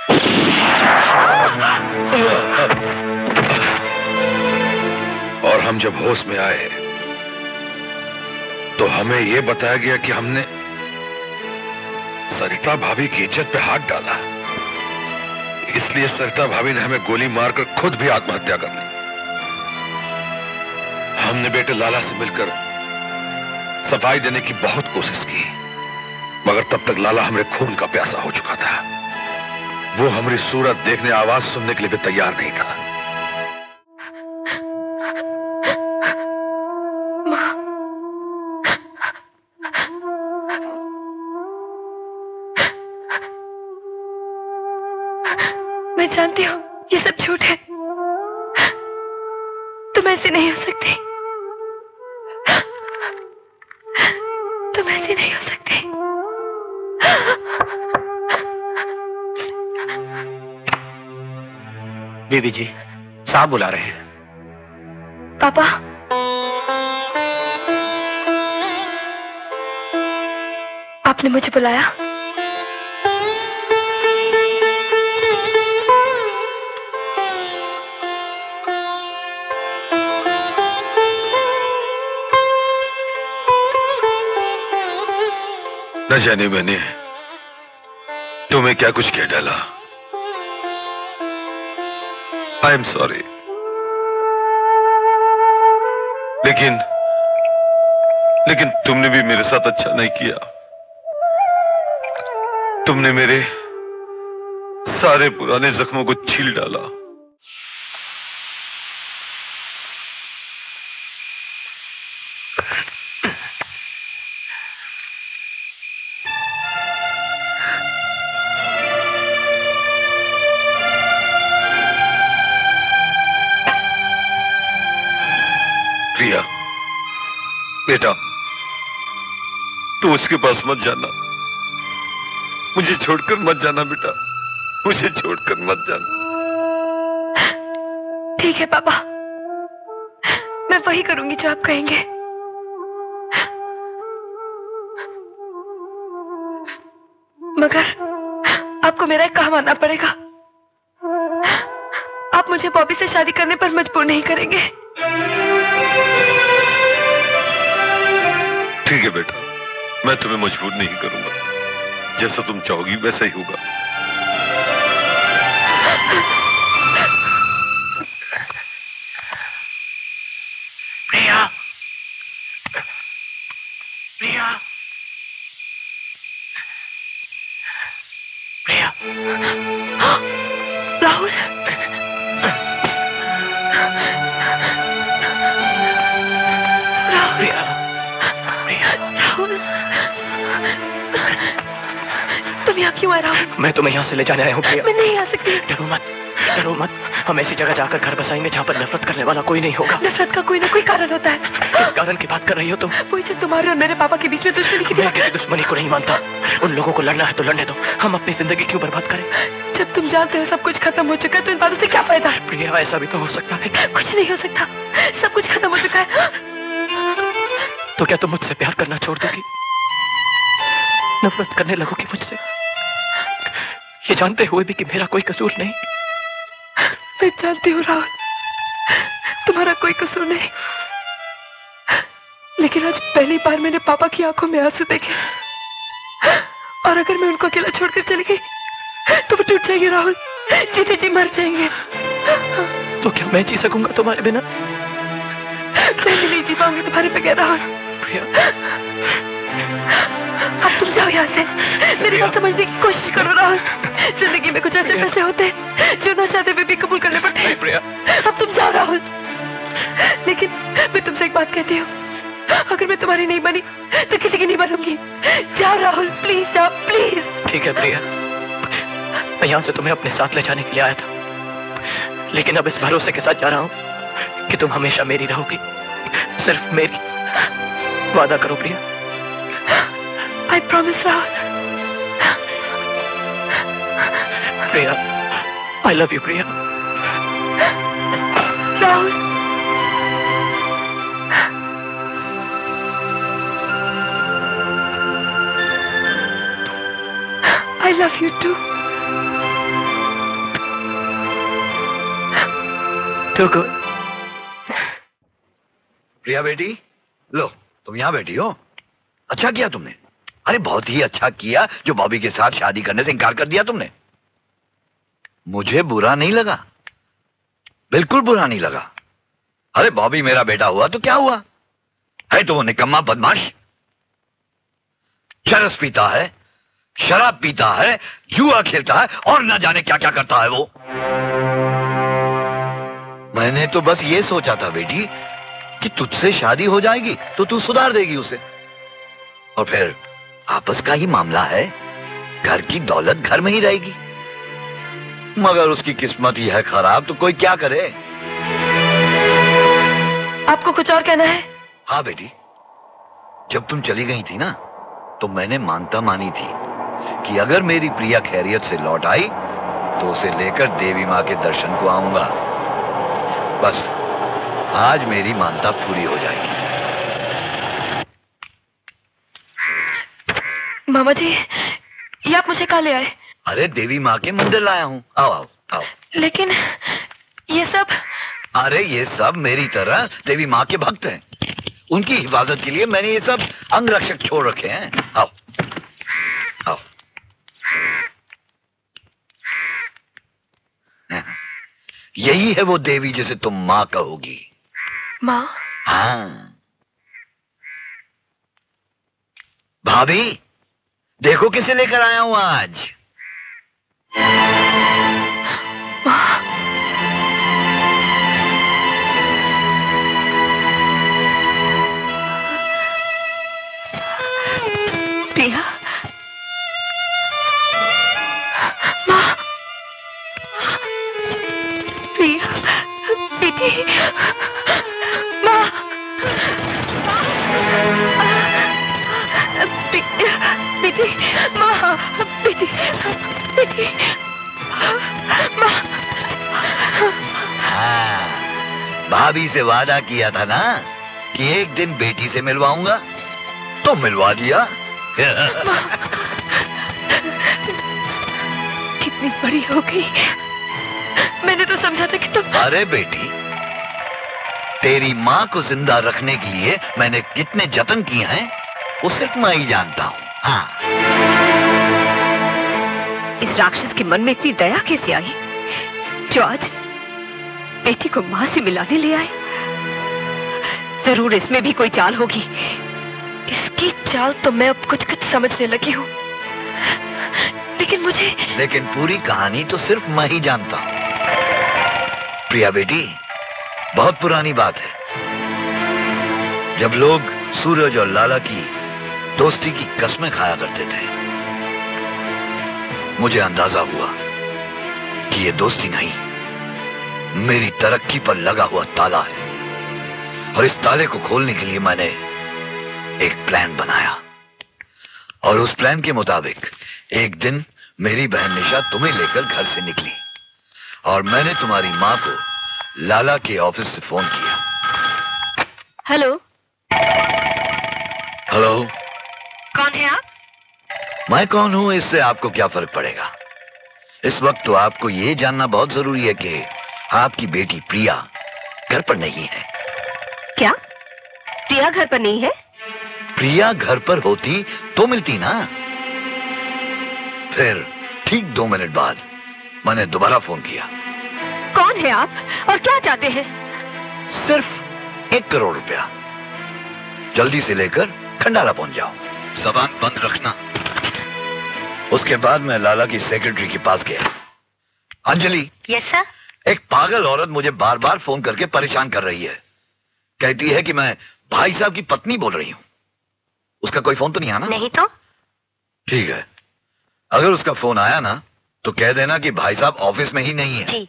और हम जब होश में आए तो हमें यह बताया गया कि हमने सरिता भाभी की इज्जत पे हाथ डाला। इसलिए सरिता भाभी ने हमें गोली मारकर खुद भी आत्महत्या कर ली। हमने बेटे लाला से मिलकर सफाई देने की बहुत कोशिश की, मगर तब तक लाला हमारे खून का प्यासा हो चुका था। वो हमारी सूरत देखने, आवाज सुनने के लिए भी तैयार नहीं था। मैं जानती हूँ ये सब झूठ है, तुम ऐसे नहीं हो सकते, तुम ऐसे नहीं हो सकते। बीबी जी, साहब बुला रहे हैं। पापा, आपने मुझे बुलाया? न जाने मैंने तुम्हें क्या कुछ कह डाला। आई एम सॉरी, लेकिन तुमने भी मेरे साथ अच्छा नहीं किया। तुमने मेरे सारे पुराने जख्मों को छील डाला। प्रिया, बेटा, तू उसके पास मत जाना, मुझे छोड़कर मत जाना बेटा, मुझे छोड़कर मत जाना। ठीक है पापा, मैं वही करूंगी जो आप कहेंगे। मगर आपको मेरा एक कहा मानना पड़ेगा, आप मुझे बॉबी से शादी करने पर मजबूर नहीं करेंगे। ठीक है बेटा, मैं तुम्हें मजबूर नहीं करूंगा, जैसा तुम चाहोगी वैसा ही होगा। प्रिया, प्रिया, प्रिया, राहुल, प्रिया, प्रिया, राहुल, तुम यहाँ क्यों आए राहुल? मैं तुम्हें यहाँ से ले जाने आया हूँ प्रिया। मैं नहीं आ सकती। डरो मत, डरो मत। हम ऐसी जगह जाकर घर बसाएंगे जहाँ पर नफरत करने वाला कोई नहीं होगा। नफरत का कोई ना कोई कारण होता है। किस कारण की बात कर रही हो तुम? वही जो तुम्हारे और मेरे पापा के बीच में दुश्मनी की। मैं किसी दुश्मनी को नहीं मानता। उन लोगों को लड़ना है तो लड़ने दो, हम अपनी जिंदगी क्यों बर्बाद करें? जब तुम जानते हो सब कुछ खत्म हो चुका है तो इन बातों से क्या फायदा? प्रिया ऐसा भी तो हो सकता है। कुछ नहीं हो सकता, सब कुछ खत्म हो चुका है। तो क्या तुम मुझसे प्यार करना छोड़ दोगी? नफरत करने लगोगी मुझसे, ये जानते हुए भी कि मेरा कोई कसूर नहीं? मैं जानती हूँ राहुल, तुम्हारा कोई कसूर नहीं, लेकिन आज पहली बार मैंने पापा की आंखों में आंसू देखे, और अगर मैं उनको अकेला छोड़कर चली गई तो वो टूट जाएंगे राहुल, जीते जी मर जाएंगे। तो क्या मैं जी सकूंगा तुम्हारे बिना? मैं भी नहीं जी पाऊंगी तुम्हारे बगैर राहुल। अब तुम जाओ यहाँ से, मेरी बात समझने की कोशिश करो राहुल। जिंदगी में कुछ ऐसे फैसले होते हैं जो ना चाहते हुए भी कबूल करने पड़ते हैं। अब तुम जाओ राहुल, लेकिन मैं तुमसे एक बात कहती हूँ, अगर मैं तुम्हारी नहीं बनी तो किसी की नहीं बनूंगी। जाओ राहुल, प्लीज जाओ, प्लीज। ठीक है प्रिया, मैं यहाँ से तुम्हें अपने साथ ले जाने के लिए आया था, लेकिन अब इस भरोसे के साथ जा रहा हूँ कि तुम हमेशा मेरी रहोगी, सिर्फ मेरी। वादा करो प्रिया। I promise Rahul. Priya, I love you Priya. Rahul, I love you too। Too good। प्रिया बेटी, लो तुम यहाँ बैठी हो। अच्छा किया तुमने, अरे बहुत ही अच्छा किया जो बॉबी के साथ शादी करने से इनकार कर दिया तुमने। मुझे बुरा नहीं लगा, बिल्कुल बुरा नहीं लगा। अरे बॉबी मेरा बेटा हुआ तो क्या हुआ, है तो वो निकम्मा बदमाश, चरस पीता है, शराब पीता है, जुआ खेलता है और न जाने क्या क्या करता है वो। मैंने तो बस ये सोचा था बेटी कि तुझसे शादी हो जाएगी तो तू सुधार देगी उसे, और फिर आपस का ही मामला है, घर की दौलत घर में ही रहेगी। मगर उसकी किस्मत ही है खराब, तो कोई क्या करे। आपको कुछ और कहना है? हाँ बेटी, जब तुम चली गई थी ना तो मैंने मानता मानी थी कि अगर मेरी प्रिया खैरियत से लौट आई तो उसे लेकर देवी माँ के दर्शन को आऊंगा। बस आज मेरी मानता पूरी हो जाएगी। मामा जी, ये आप मुझे कहाँ ले आए? अरे देवी माँ के मंदिर लाया हूँ, आओ आओ आओ। लेकिन ये सब? अरे ये सब मेरी तरह देवी माँ के भक्त हैं, उनकी हिफाजत के लिए मैंने ये सब अंग रक्षक छोड़ रखे हैं। आओ आओ। यही है वो देवी जिसे तुम माँ कहोगी। माँ? हाँ भाभी, देखो किसे लेकर आया हूं आज। प्रिया, माँ, प्रिया, बेटी, माँ, बेटी, माँ, बेटी, बेटी, माँ। हाँ, भाभी से वादा किया था ना कि एक दिन बेटी से मिलवाऊंगा, तो मिलवा दिया। कितनी बड़ी हो गई, मैंने तो समझा था कि तुम। अरे बेटी, तेरी माँ को जिंदा रखने के लिए मैंने कितने जतन किए हैं वो सिर्फ मैं ही जानता हूँ। हाँ। इस राक्षस के मन में इतनी दया कैसे आई जो आज बेटी को माँ से मिलाने ले आए? जरूर इसमें भी कोई चाल होगी। इसकी चाल तो मैं अब कुछ कुछ समझने लगी हूँ, लेकिन पूरी कहानी तो सिर्फ मैं ही जानता हूँ। प्रिया बेटी, बहुत पुरानी बात है, जब लोग सूरज और लाला की दोस्ती की कस्में खाया करते थे, मुझे अंदाजा हुआ कि ये दोस्ती नहीं, मेरी तरक्की पर लगा हुआ ताला है। और इस ताले को खोलने के लिए मैंने एक प्लान बनाया। और उस प्लान के मुताबिक एक दिन मेरी बहन निशा तुम्हें लेकर घर से निकली और मैंने तुम्हारी माँ को लाला के ऑफिस से फोन किया। हेलो। हेलो। कौन है आप? मैं कौन हूं इससे आपको क्या फर्क पड़ेगा? इस वक्त तो आपको यह जानना बहुत जरूरी है कि आपकी बेटी प्रिया घर पर नहीं है। क्या? प्रिया घर पर नहीं है? प्रिया घर पर होती तो मिलती ना। फिर ठीक 2 मिनट बाद मैंने दोबारा फोन किया। कौन है आप और क्या चाहते हैं? सिर्फ 1 करोड़ रुपया। जल्दी से लेकर खंडाला पहुंच जाओ। जबान बंद रखना। उसके बाद मैं लाला की सेक्रेटरी के पास गया। अंजलि। Yes sir. एक पागल औरत मुझे बार बार फोन करके परेशान कर रही है। कहती है कि मैं भाई साहब की पत्नी बोल रही हूं। उसका कोई फोन तो नहीं आना? नहीं तो। ठीक है, अगर उसका फोन आया ना तो कह देना कि भाई साहब ऑफिस में ही नहीं है। जी।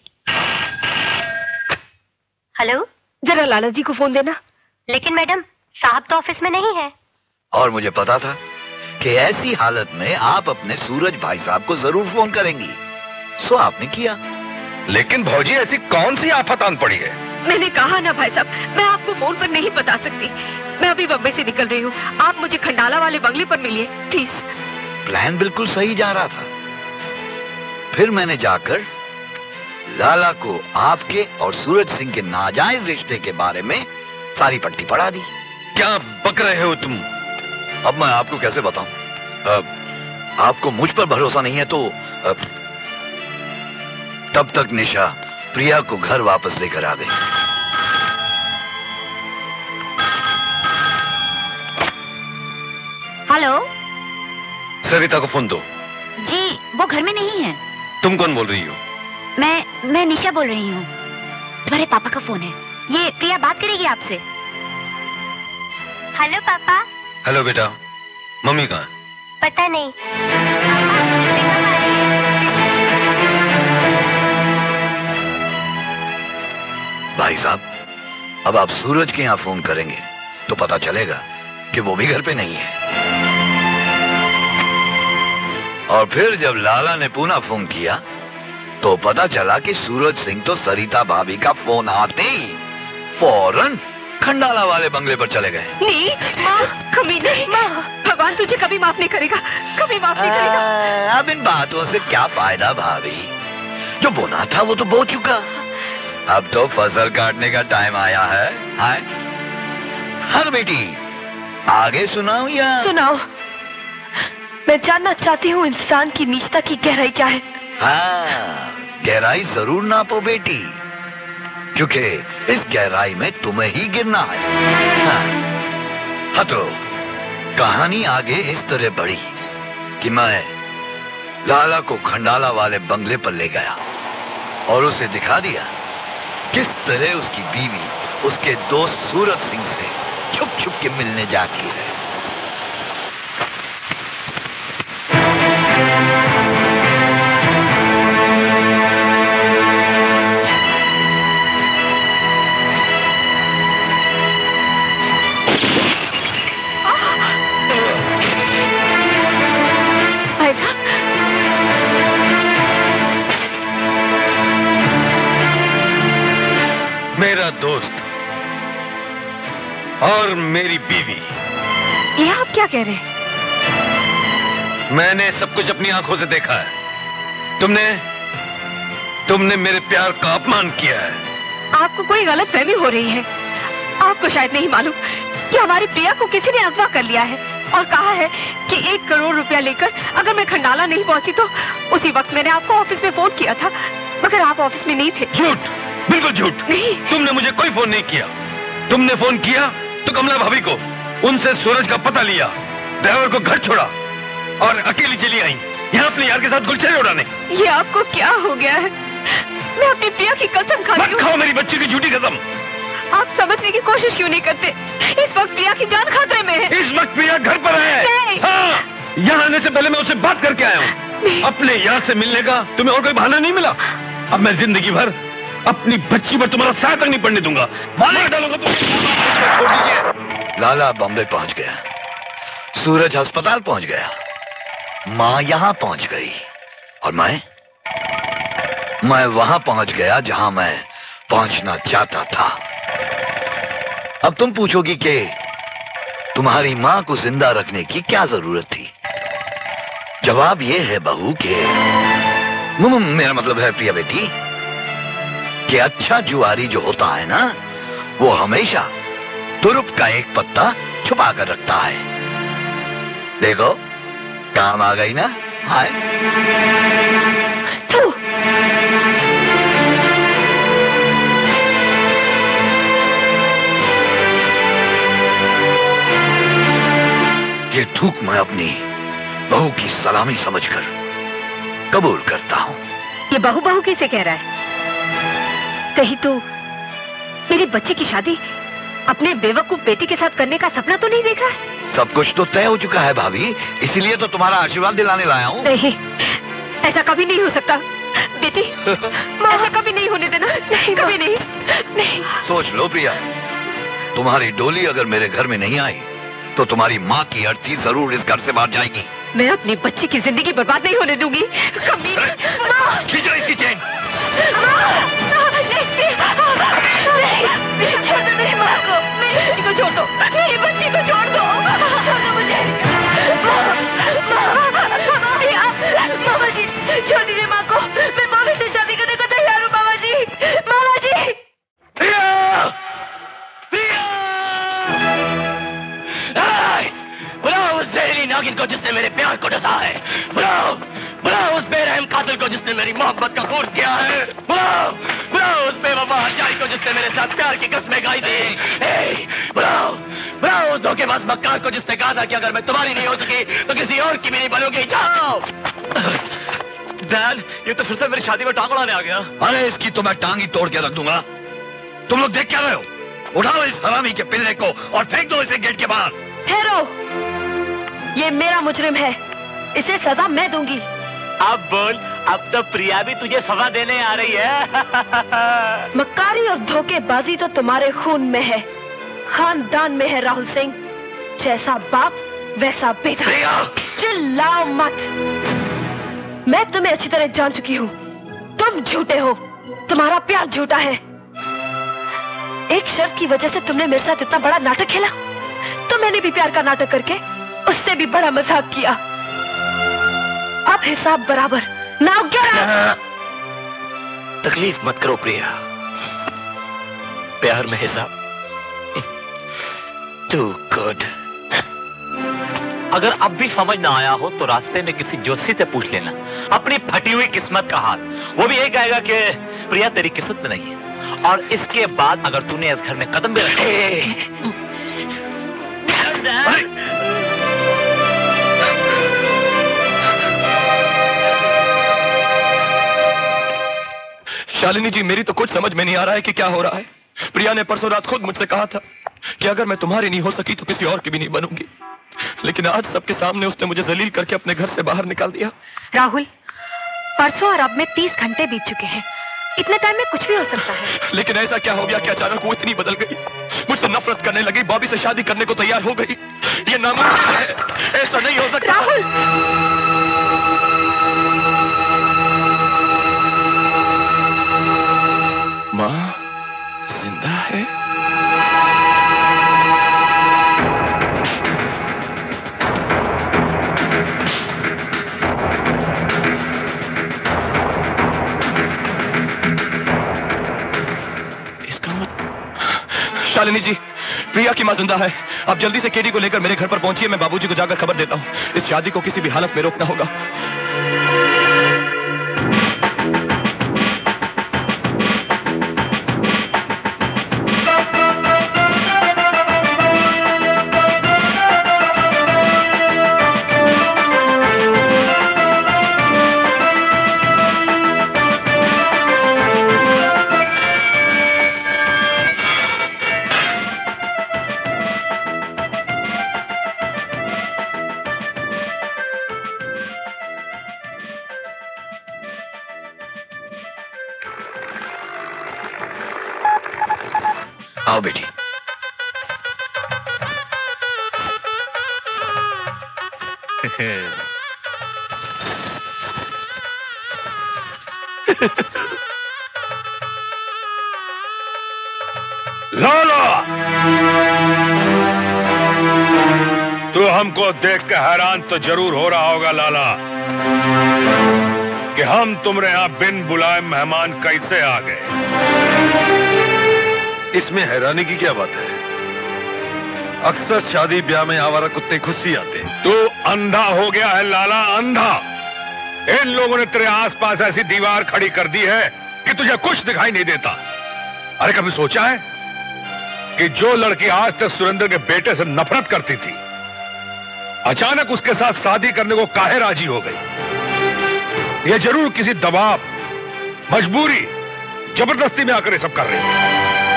हेलो। जरा लाला जी को फोन देना। लेकिन मैडम साहब तो ऑफिस में नहीं है। और मुझे पता था कि ऐसी हालत में आप अपने सूरज भाई साहब को जरूर फोन करेंगी, सो आपने किया। लेकिन भौजी ऐसी कौन सी आफत आन पड़ी है? मैंने कहा ना भाई साहब, मैं आपको फोन पर नहीं बता सकती। मैं अभी बम्बई से निकल रही हूँ, आप मुझे खंडाला वाले बंगले पर मिलिए प्लीज। प्लान बिल्कुल सही जा रहा था। फिर मैंने जाकर लाला को आपके और सूरज सिंह के नाजायज रिश्ते के बारे में सारी पट्टी पढ़ा दी। क्या बक रहे हो तुम? अब मैं आपको कैसे बताऊं? आपको मुझ पर भरोसा नहीं है तो तब तक निशा प्रिया को घर वापस लेकर आ गई। हेलो। सरिता को फोन दो। जी वो घर में नहीं है। तुम कौन बोल रही हो? मैं निशा बोल रही हूँ। तुम्हारे पापा का फोन है, ये प्रिया बात करेगी आपसे। हेलो पापा। हेलो बेटा, मम्मी कहाँ है? पता नहीं। भाई साहब, अब आप सूरज के यहाँ फोन करेंगे तो पता चलेगा कि वो भी घर पे नहीं है। और फिर जब लाला ने पुनः फोन किया तो पता चला कि सूरज सिंह तो सरिता भाभी का फोन आते ही फौरन खंडाला वाले बंगले पर चले गए। नीच, माँ, कमीने, माँ, भगवान तुझे कभी माफ नहीं करेगा, कभी माफ नहीं करेगा। अब इन बातों से क्या फायदा भाभी? जो बोना था वो तो बो चुका। अब तो फसल काटने का टाइम आया है। हाँ बेटी, आगे सुनाऊं या? सुनाओ। मैं जानना चाहती हूँ इंसान की नीचता की गहराई क्या है। हाँ, गहराई जरूर नापो बेटी, क्योंकि इस गहराई में तुम्हें ही गिरना है। हाँ तो कहानी आगे इस तरह बढ़ी कि मैं लाला को खंडाला वाले बंगले पर ले गया और उसे दिखा दिया किस तरह उसकी बीवी उसके दोस्त सूरज सिंह से छुप छुप के मिलने जाती है। मेरा दोस्त और मेरी बीवी। ये आप क्या कह रहे हैं? मैंने सब कुछ अपनी आंखों से देखा है। तुमने मेरे प्यार का अपमान किया है। आपको कोई गलतफहमी हो रही है। आपको शायद नहीं मालूम कि हमारी प्रिया को किसी ने अगवा कर लिया है और कहा है कि 1 करोड़ रुपया लेकर अगर मैं खंडाला नहीं पहुंची तो उसी वक्त मैंने आपको ऑफिस में फोन किया था, मगर आप ऑफिस में नहीं थे। झूठ, बिल्कुल झूठ। नहीं, तुमने मुझे कोई फोन नहीं किया। तुमने फोन किया तो कमला भाभी को, उनसे सूरज का पता लिया, ड्राइवर को घर छोड़ा और अकेली चली आई यहाँ अपने यार के साथ गुलछरे उड़ाने। ये आपको क्या हो गया है? मैं अपनी प्रिया की कसम खाती हूँ। खाओ मेरी बच्ची की झूठी कसम। आप समझने की कोशिश क्यों नहीं करते? इस वक्त प्रिया की जान खतरे में है। इस वक्त प्रिया घर पर है। नहीं। हाँ, यहाँ आने से पहले मैं उससे बात करके आया हूँ। अपने यार से मिलने का तुम्हें और कोई बहाना नहीं मिला? अब मैं जिंदगी भर अपनी बच्ची पर तुम्हारा साथ तक नहीं पड़ने दूंगा। मार डालूंगा तुम। छोड़ दीजिए। लाला बॉम्बे पहुंच गया, सूरज अस्पताल पहुंच गया, मां यहां पहुंच गई और मैं वहां पहुंच गया जहां मैं पहुंचना चाहता था। अब तुम पूछोगी कि तुम्हारी मां को जिंदा रखने की क्या जरूरत थी? जवाब यह है बहू के मेरा मतलब है प्रिया बेटी कि अच्छा जुआरी जो होता है ना, वो हमेशा तुरुप का एक पत्ता छुपा कर रखता है। देखो काम आ गई ना। हाय ये थूक मैं अपनी बहू की सलामी समझकर कबूल करता हूं। ये बहू बहू कैसे कह रहा है? कहीं तो मेरी बच्ची की शादी अपने बेवकूफ बेटे के साथ करने का सपना तो नहीं देख रहा है? सब कुछ तो तय हो चुका है भाभी, इसीलिए तो तुम्हारा आशीर्वाद दिलाने लाया हूँ। नहीं, ऐसा कभी नहीं हो सकता बेटी। ऐसा कभी नहीं होने देना। नहीं, कभी नहीं। नहीं। सोच लो प्रिया, तुम्हारी डोली अगर मेरे घर में नहीं आई तो तुम्हारी माँ की अर्थी जरूर इस घर से बाहर जाएगी। मैं अपनी बच्ची की जिंदगी बर्बाद नहीं होने दूंगी कभी। खींचो इसकी चेन। छोड़ दो मेरी माँ को, मेरी बच्ची को छोड़ दो, मेरी बच्ची को छोड़ दो, छोड़ दो मुझे। मामा जी छोड़ दीजिए माँ को, मैं बॉबी से शादी करने को तैयार हूँ। मामा जी, मामा जी। बुलाओ उस जहरीली नागिन को जिसने मेरे प्यार को डसा है। बुलाओ उस बेरहम कातिल को जिसने मेरी मोहब्बत का खून किया है। बुलाओ उस बेवफा हत्यारी को जिसने मेरे साथ प्यार की कस्में खाई थी। बुलाओ उस धोखेबाज मक्कार को जिसने कहा था कि अगर मैं तुम्हारी नहीं हो सकी तो किसी और की भी नहीं बनूंगी। जाओ। डैड, ये तो फिर से मेरी शादी में टांग उड़ाने आ गया। अरे इसकी तो मैं टांग ही तोड़ के रख दूंगा। तुम लोग देख क्या रहे हो? उठाओ इस हरामी के पिल्ले को और फेंक दो इसे गेट के बाहर। ठहरो, ये मेरा मुजरिम है, इसे सजा मैं दूंगी। अब बोल, अब तो प्रिया भी तुझे सजा देने आ रही है। मक्कारी और धोखेबाजी तो तुम्हारे खून में है, खानदान में है राहुल सिंह। जैसा बाप वैसा बेटा। चिल्लाओ मत, मैं तुम्हें अच्छी तरह जान चुकी हूँ। तुम झूठे हो, तुम्हारा प्यार झूठा है। एक शर्त की वजह से तुमने मेरे साथ इतना बड़ा नाटक खेला, तो मैंने भी प्यार का नाटक करके उससे भी बड़ा मजाक किया। अब हिसाब बराबर। Now get out. तकलीफ मत करो प्रिया, प्यार में हिसाब टू गुड। अगर अब भी समझ ना आया हो तो रास्ते में किसी जोशी से पूछ लेना अपनी फटी हुई किस्मत का हाल। वो भी यही कहेगा कि प्रिया तेरी किस्मत में नहीं है। और इसके बाद अगर तूने इस घर में कदम भी रखा शालिनी जी, मेरी तो कुछ समझ में नहीं आ रहा है कि क्या हो रहा है। प्रिया ने परसों रात खुद मुझसे कहा था कि अगर मैं तुम्हारी नहीं हो सकी तो किसी और की भी नहीं बनूंगी, लेकिन आज सबके सामने उसने मुझे जलील करके अपने घर से बाहर निकाल दिया। राहुल, परसों और अब में 30 घंटे बीत चुके हैं। इतने टाइम में कुछ भी हो सकता है। लेकिन ऐसा क्या हो गया कि अचानक वो इतनी बदल गई, मुझसे नफरत करने लगी, बॉबी से शादी करने को तैयार हो गई। ये नामुमकिन है, ऐसा नहीं हो सकता। राहुल, माँ जिंदा है? शालिनी जी, प्रिया की मां जिंदा है। आप जल्दी से केडी को लेकर मेरे घर पर पहुंचिए। मैं बाबूजी को जाकर खबर देता हूं। इस शादी को किसी भी हालत में रोकना होगा। आओ बेटी। लाला, तू हमको देख के हैरान तो जरूर हो रहा होगा लाला कि हम तुम्हारे यहाँ बिन बुलाए मेहमान कैसे आ गए। इसमें हैरानी की क्या बात है? अक्सर शादी ब्याह में आवारा कुत्ते खुद ही आते। तू अंधा हो गया है लाला, अंधा। इन लोगों ने तेरे आसपास ऐसी दीवार खड़ी कर दी है कि तुझे कुछ दिखाई नहीं देता। अरे कभी सोचा है कि जो लड़की आज तक सुरेंद्र के बेटे से नफरत करती थी, अचानक उसके साथ शादी करने को काहे राजी हो गई? ये जरूर किसी दबाव, मजबूरी, जबरदस्ती में आकर ये सब कर रही है।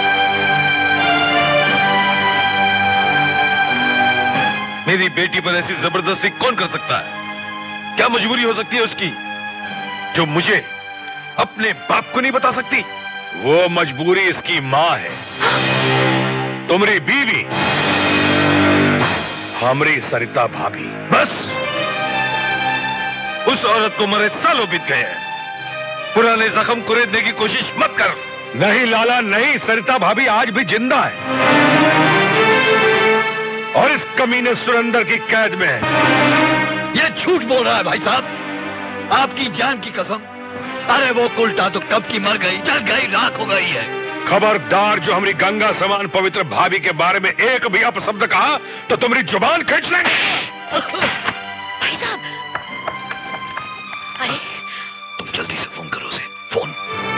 मेरी बेटी पर ऐसी जबरदस्ती कौन कर सकता है? क्या मजबूरी हो सकती है उसकी जो मुझे अपने बाप को नहीं बता सकती? वो मजबूरी इसकी मां है, तुम्हारी बीवी, हमारी सरिता भाभी। बस उस औरत को मरे सालों बीत गए हैं। पुराने जख्म कुरेदने की कोशिश मत कर। नहीं लाला नहीं, सरिता भाभी आज भी जिंदा है और इस कमीने सुरेंद्र की कैद में है। ये झूठ बोल रहा है भाई साहब, आपकी जान की कसम। अरे वो उल्टा तो कब की मर गई, जल गई, राख हो गई है। खबरदार, जो हमारी गंगा समान पवित्र भाभी के बारे में एक भी अपशब्द कहा तो तुम्हारी जुबान खींच लेंगे। भाई साहब, अरे तुम जल्दी से फोन करो उसे, फोन।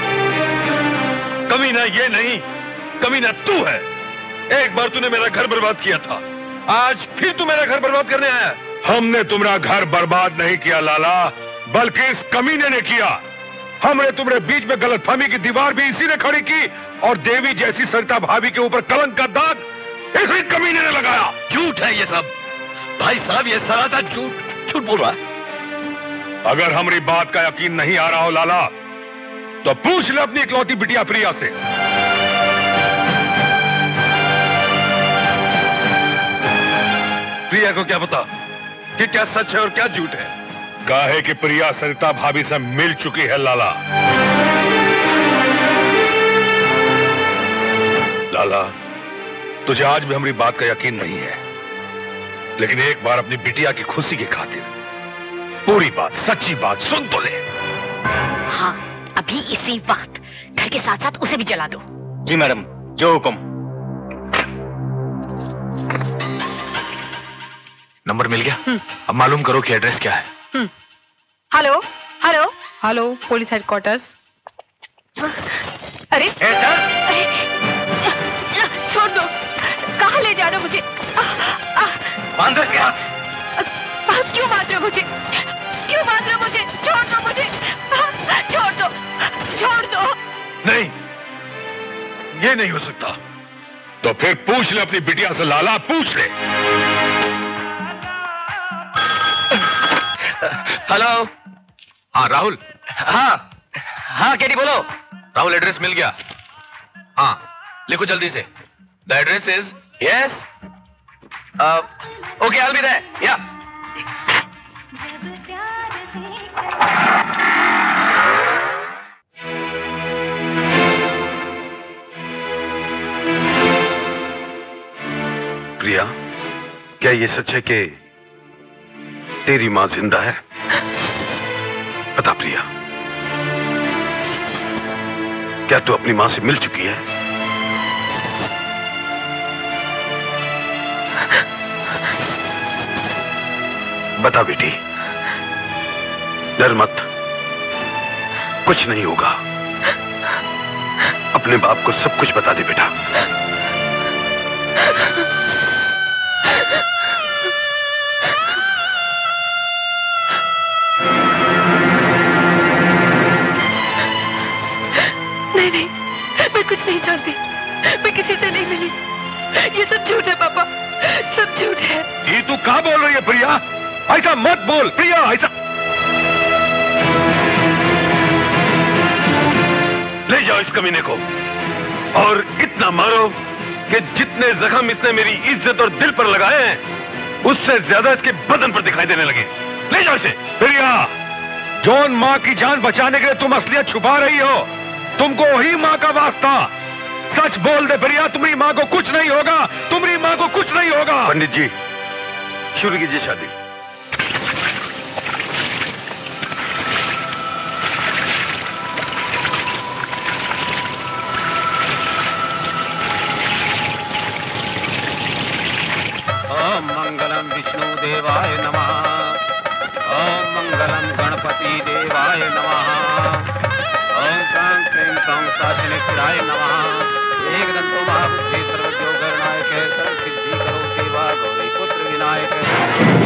कमीना ये नहीं, कमीना तू है। एक बार तूने मेरा घर बर्बाद किया था, आज फिर तू मेरा घर बर्बाद करने आया। हमने तुम्हारा घर बर्बाद नहीं किया लाला, बल्कि इस कमीने ने किया। हमने तुम्हारे बीच में गलतफहमी की दीवार भी इसी ने खड़ी की और देवी जैसी सरिता भाभी के ऊपर कलंक का दाग इसी कमीने ने लगाया। झूठ है ये सब भाई साहब, ये सरासर झूठ बोल रहा है। अगर हमारी बात का यकीन नहीं आ रहा हो लाला, तो पूछ ले अपनी इकलौती बिटिया प्रिया से। प्रिया को क्या पता कि क्या सच है और क्या झूठ है? काहे कि प्रिया सरिता भाभी से मिल चुकी है लाला। लाला, तुझे आज भी हमारी बात का यकीन नहीं है, लेकिन एक बार अपनी बिटिया की खुशी की खातिर पूरी बात, सच्ची बात सुन तो ले। हाँ, अभी इसी वक्त घर के साथ साथ उसे भी जला दो। जी मैडम, जो हुक्म। नंबर मिल गया? अब मालूम करो कि एड्रेस क्या है। Hello hello hello, police headquarters. अरे छोड़ दो, कहाँ ले जा रहे हो मुझे? क्या? क्यों मार रहे हो मुझे? क्यों मार रहे हो मुझे? छोड़ दो मुझे, छोड़ दो, छोड़ दो। नहीं, ये नहीं हो सकता। तो फिर पूछ ले अपनी बिटिया से लाला, पूछ ले। हेलो। हाँ राहुल। हाँ केटी बोलो। राहुल, एड्रेस मिल गया? हाँ लिखो जल्दी से। The address is yes okay, I'll be there. या प्रिया, क्या ये सच है कि तेरी मां जिंदा है? बता प्रिया, क्या तू अपनी मां से मिल चुकी है? बता बेटी, डर मत, कुछ नहीं होगा। अपने बाप को सब कुछ बता दे बेटा। नहीं, मैं कुछ नहीं जानती, मैं किसी से नहीं मिली। ये सब झूठ है पापा, सब झूठ है। ये तू क्या बोल रही है प्रिया? ऐसा मत बोल प्रिया, ऐसा। ले जाओ इस कमीने को और इतना मारो कि जितने जख्म इसने मेरी इज्जत और दिल पर लगाए हैं उससे ज्यादा इसके बदन पर दिखाई देने लगे। ले जाओ इसे। प्रिया, जॉन माँ की जान बचाने के लिए तुम असलियत छुपा रही हो। तुमको ही माँ का वास्ता। सच बोल दे प्रिया, तुम्हारी माँ को कुछ नहीं होगा, तुम्हारी माँ को कुछ नहीं होगा। पंडित जी, शुरू कीजिए शादी। ओम मंगलम विष्णु देवाय नमः। ओम मंगलम गणपति देवाय नमः। ओम कां क्लीं सौं शासनेश्वराय नमः। एकदंतो महाबुद्धि सर्वज्ञो गणनायक सर्व सिद्धि करो सेवा गौरी पुत्र विनायक।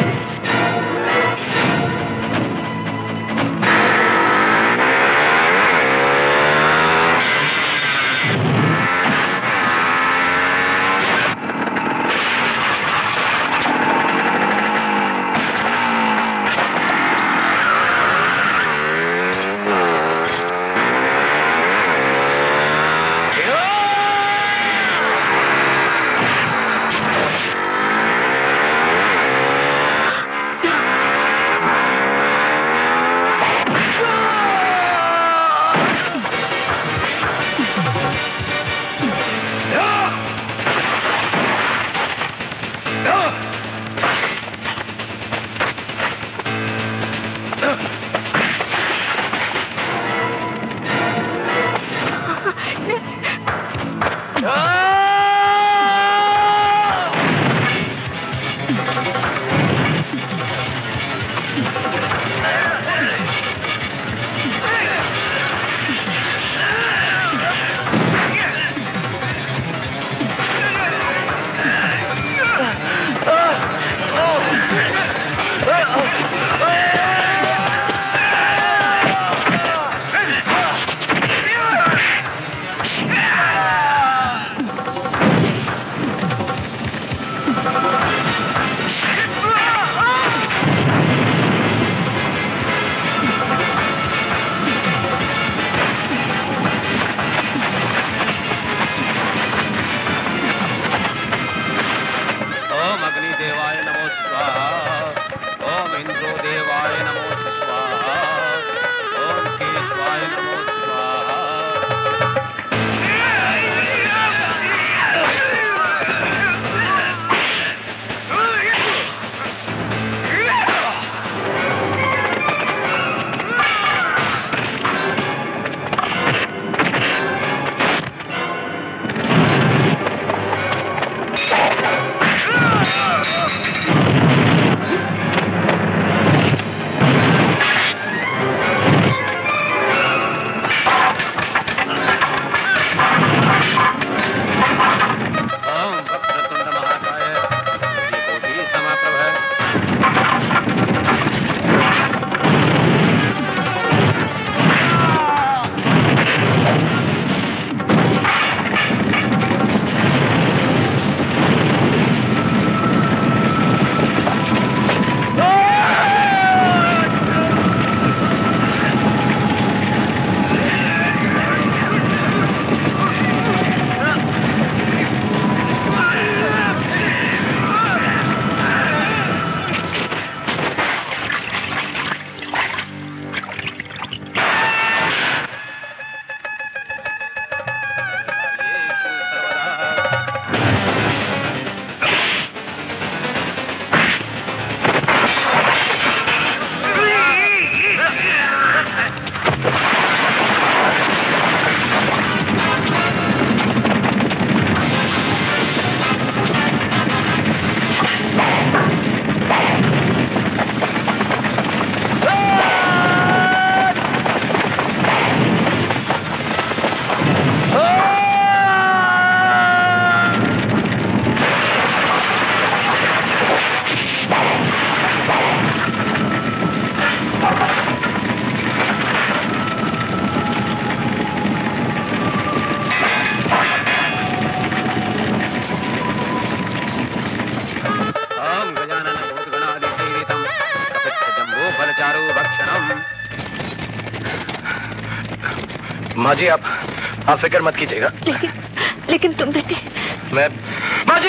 माँ जी आप फिक्र मत कीजिएगा। लेकिन तुम बेटे। मैं माजी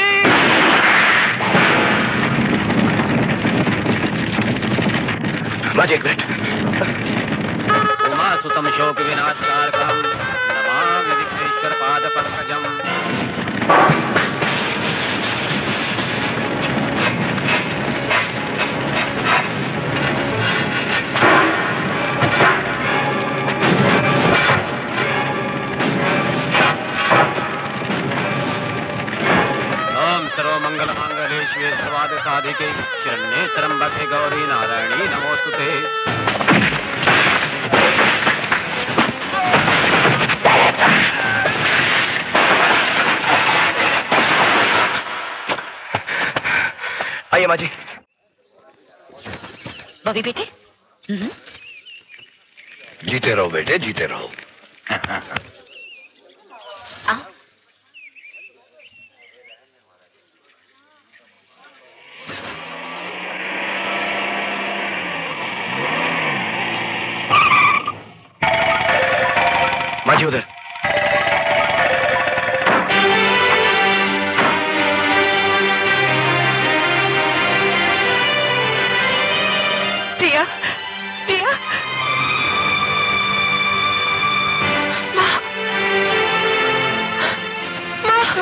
माजी एक मिनट। उमा सुतम शोक विनाशकारकम नमामि विघ्नेश्वर पाद पंकजम। सर्वमंगल मांगल्ये शिवे सर्वार्थ साधिके शरण्ये त्र्यंबके गौरी नारायणी नमोस्तुते। आइए माँ जी। बॉबी बेटे। जीते रहो बेटे, जीते रहो। माजी उधर। प्रिया, प्रिया, माँ, माँ।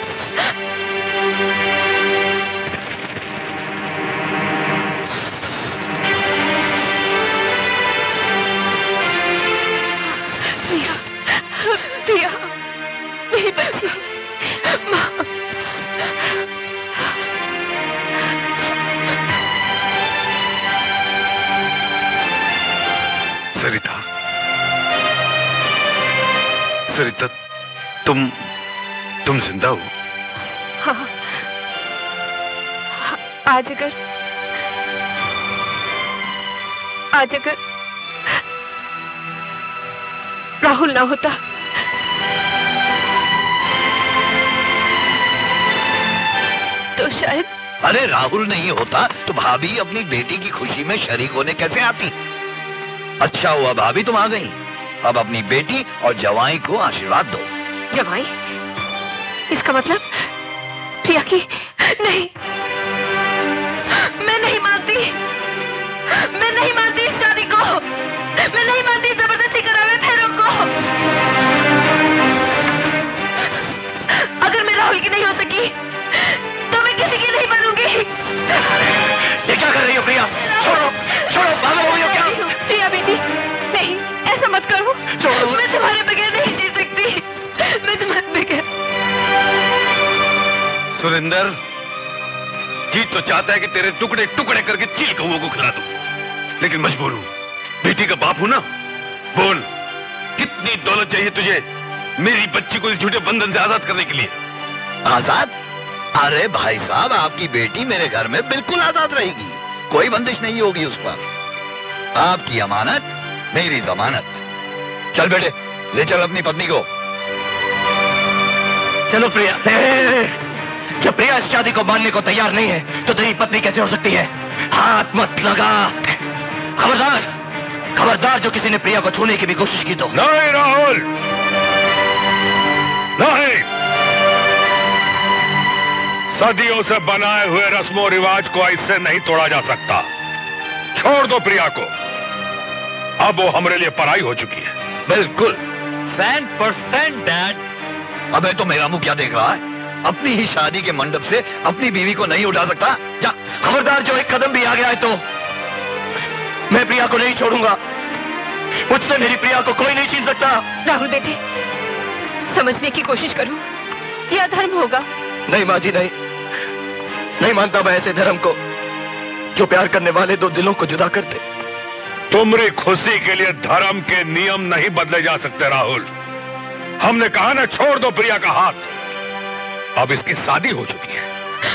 प्रिया, मेरी बच्ची, माँ। सरिता, सरिता, तुम जिंदा हो? हाँ, आज अगर राहुल ना होता तो शायद। अरे राहुल नहीं होता तो भाभी अपनी बेटी की खुशी में शरीक होने कैसे आती? अच्छा हुआ भाभी तुम आ गई। अब अपनी बेटी और जवाई को आशीर्वाद दो। जवाई? इसका मतलब प्रिया की? नहीं, मैं नहीं मानती, मैं नहीं मानती इस शादी को, मैं नहीं मानती जबरदस्ती करावे फेरों को। अगर मैं राहुल की नहीं हो सकी तो मैं किसी की नहीं बनूंगी। ये क्या कर रही हो प्रिया? छोड़ो, छोड़ो, पागल हो गई हो क्या? प्रिया बेटी, नहीं, ऐसा मत करो। छोड़ो। मैं तुम्हारे बगैर नहीं जी सकती, मैं तुम्हारे बगैर। सुरेंद्र, जी तो चाहता है कि तेरे टुकड़े टुकड़े करके चील कौओं को खिला दूं, लेकिन मजबूर हूं। बेटी का बाप हूं ना। बोल, कितनी दौलत चाहिए तुझे मेरी बच्ची को इस झूठे बंधन से आजाद करने के लिए? आजाद? अरे भाई साहब, आपकी बेटी मेरे घर में बिल्कुल आजाद रहेगी, कोई बंदिश नहीं होगी उस पर। आपकी अमानत मेरी जमानत। चल बेटे, ले चल अपनी पत्नी को। चलो प्रिया। जब प्रिया इस शादी को मानने को तैयार नहीं है तो तेरी पत्नी कैसे हो सकती है? हाथ मत लगा। खबरदार, खबरदार, जो किसी ने प्रिया को छूने की भी कोशिश की तो। नहीं राहुल, नहीं। सदियों से बनाए हुए रस्मों रिवाज को इससे नहीं तोड़ा जा सकता। छोड़ दो प्रिया को, अब वो हमारे लिए पराई हो चुकी है। बिल्कुल 100% डैड। अबे तो मेरा मुंह क्या देख रहा है? अपनी ही शादी के मंडप से अपनी बीवी को नहीं उठा सकता? जा। खबरदार, जो एक कदम भी आ गया है तो मैं प्रिया को नहीं छोड़ूंगा। मुझसे मेरी प्रिया को कोई नहीं छीन सकता। राहुल बेटे, समझने की कोशिश करो, यह अधर्म होगा। नहीं माँ जी, नहीं, नहीं मानता मैं ऐसे धर्म को जो प्यार करने वाले दो दिलों को जुदा करते। तुम्हारी खुशी के लिए धर्म के नियम नहीं बदले जा सकते राहुल। हमने कहा ना, छोड़ दो प्रिया का हाथ। अब इसकी शादी हो चुकी है।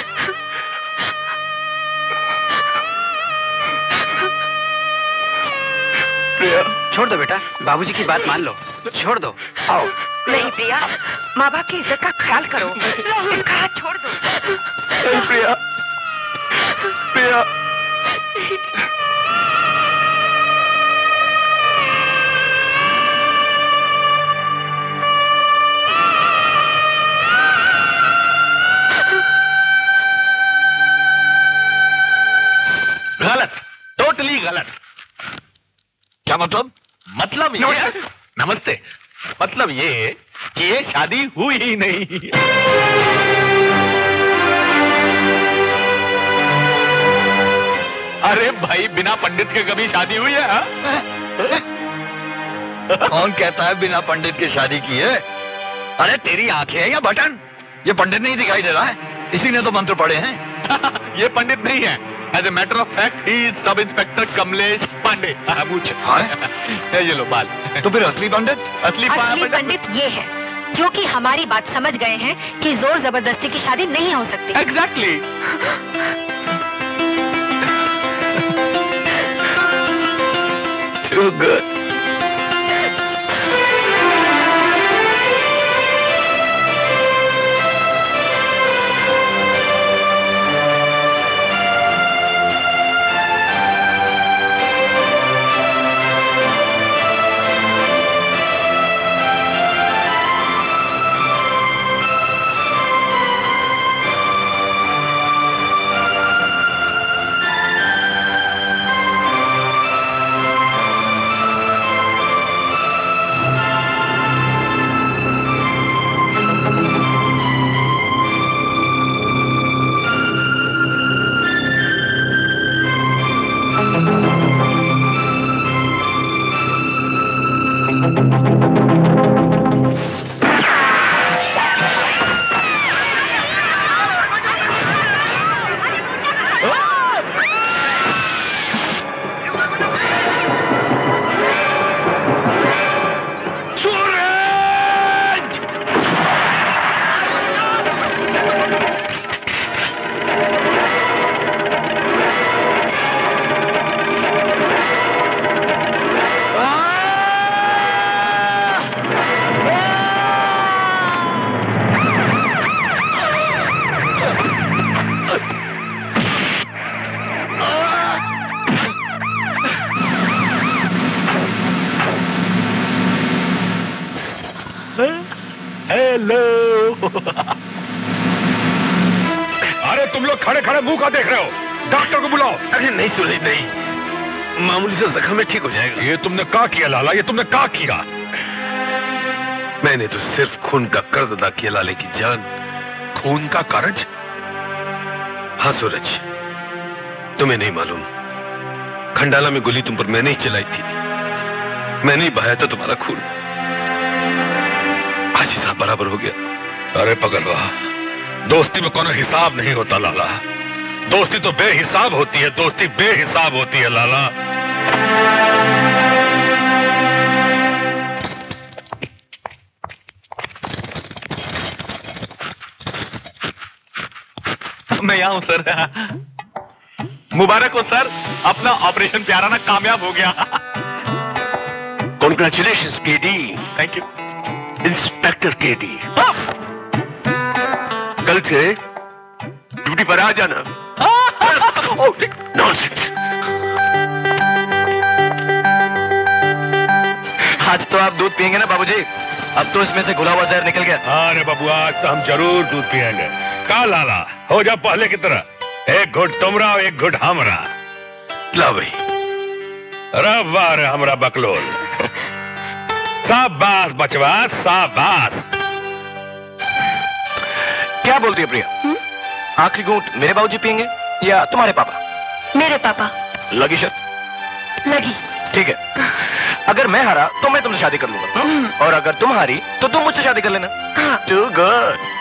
प्रिया, छोड़ दो बेटा, बाबूजी की बात मान लो, छोड़ दो। आओ। नहीं प्रिया, माँ बाप की इज्जत का ख्याल करो, इसका हाथ छोड़ दो। नहीं प्रिया, प्रिया। गलत। क्या मतलब? मतलब ये, नमस्ते, मतलब ये कि ये शादी हुई ही नहीं। अरे भाई, बिना पंडित के कभी शादी हुई है? हा? कौन कहता है बिना पंडित के शादी की है? अरे तेरी आंखें हैं या बटन? ये पंडित नहीं दिखाई दे रहा है, इसी ने तो मंत्र पढ़े हैं। ये पंडित नहीं है। As a matter of fact he is sub inspector Kamlesh Pandey. ये लो बाल। तो फिर असली पंडित? असली पंडित ये है जो कि हमारी बात समझ गए हैं कि जोर जबरदस्ती की शादी नहीं हो सकती। एग्जैक्टली। Too good. अरे तुम लोग खड़े खड़े मुंह का देख रहे हो? डॉक्टर को बुलाओ। अरे नहीं सूरज, नहीं, मामूली से जख्म में ठीक हो जाएगा। ये तुमने क्या किया लाला? ये तुमने क्या किया? मैंने तो सिर्फ खून का कर्ज अदा किया लाले की जान। खून का कर्ज? हाँ सूरज, तुम्हें नहीं मालूम, खंडाला में गोली तुम पर मैंने ही चलाई थी। मैंने ही बहाया था तुम्हारा खून। आज हिसाब बराबर हो गया। अरे पगलवा, दोस्ती में कोनो हिसाब नहीं होता लाला। दोस्ती तो बेहिसाब होती है, दोस्ती बेहिसाब होती है लाला। मैं यहाँ हूँ सर। मुबारक हो सर, अपना ऑपरेशन प्याराना कामयाब हो गया। Congratulations KD. Thank you inspector KD. कल से ड्यूटी पर आ जाना। नॉनसेंस। आज तो आप दूध पियेंगे ना बाबूजी? अब तो इसमें से घुला हुआ जहर निकल गया। अरे बबुआ, आज तो हम जरूर दूध पियेंगे। का लाला, हो जा पहले की तरह, एक घुट तुमरा और एक घुट हमरा। ला भाई। अरे वाह रे हमरा बकलोल। शाबाश बचवा, शाबाश। क्या बोलती है प्रिया? आखिरी घूंट मेरे बाबूजी पियेंगे या तुम्हारे पापा? मेरे पापा। लगी शर्त? लगी। ठीक है, अगर मैं हारा तो मैं तुमसे शादी कर लूंगा, और अगर तुम हारी तो तुम मुझसे शादी कर लेना। हाँ। Too good।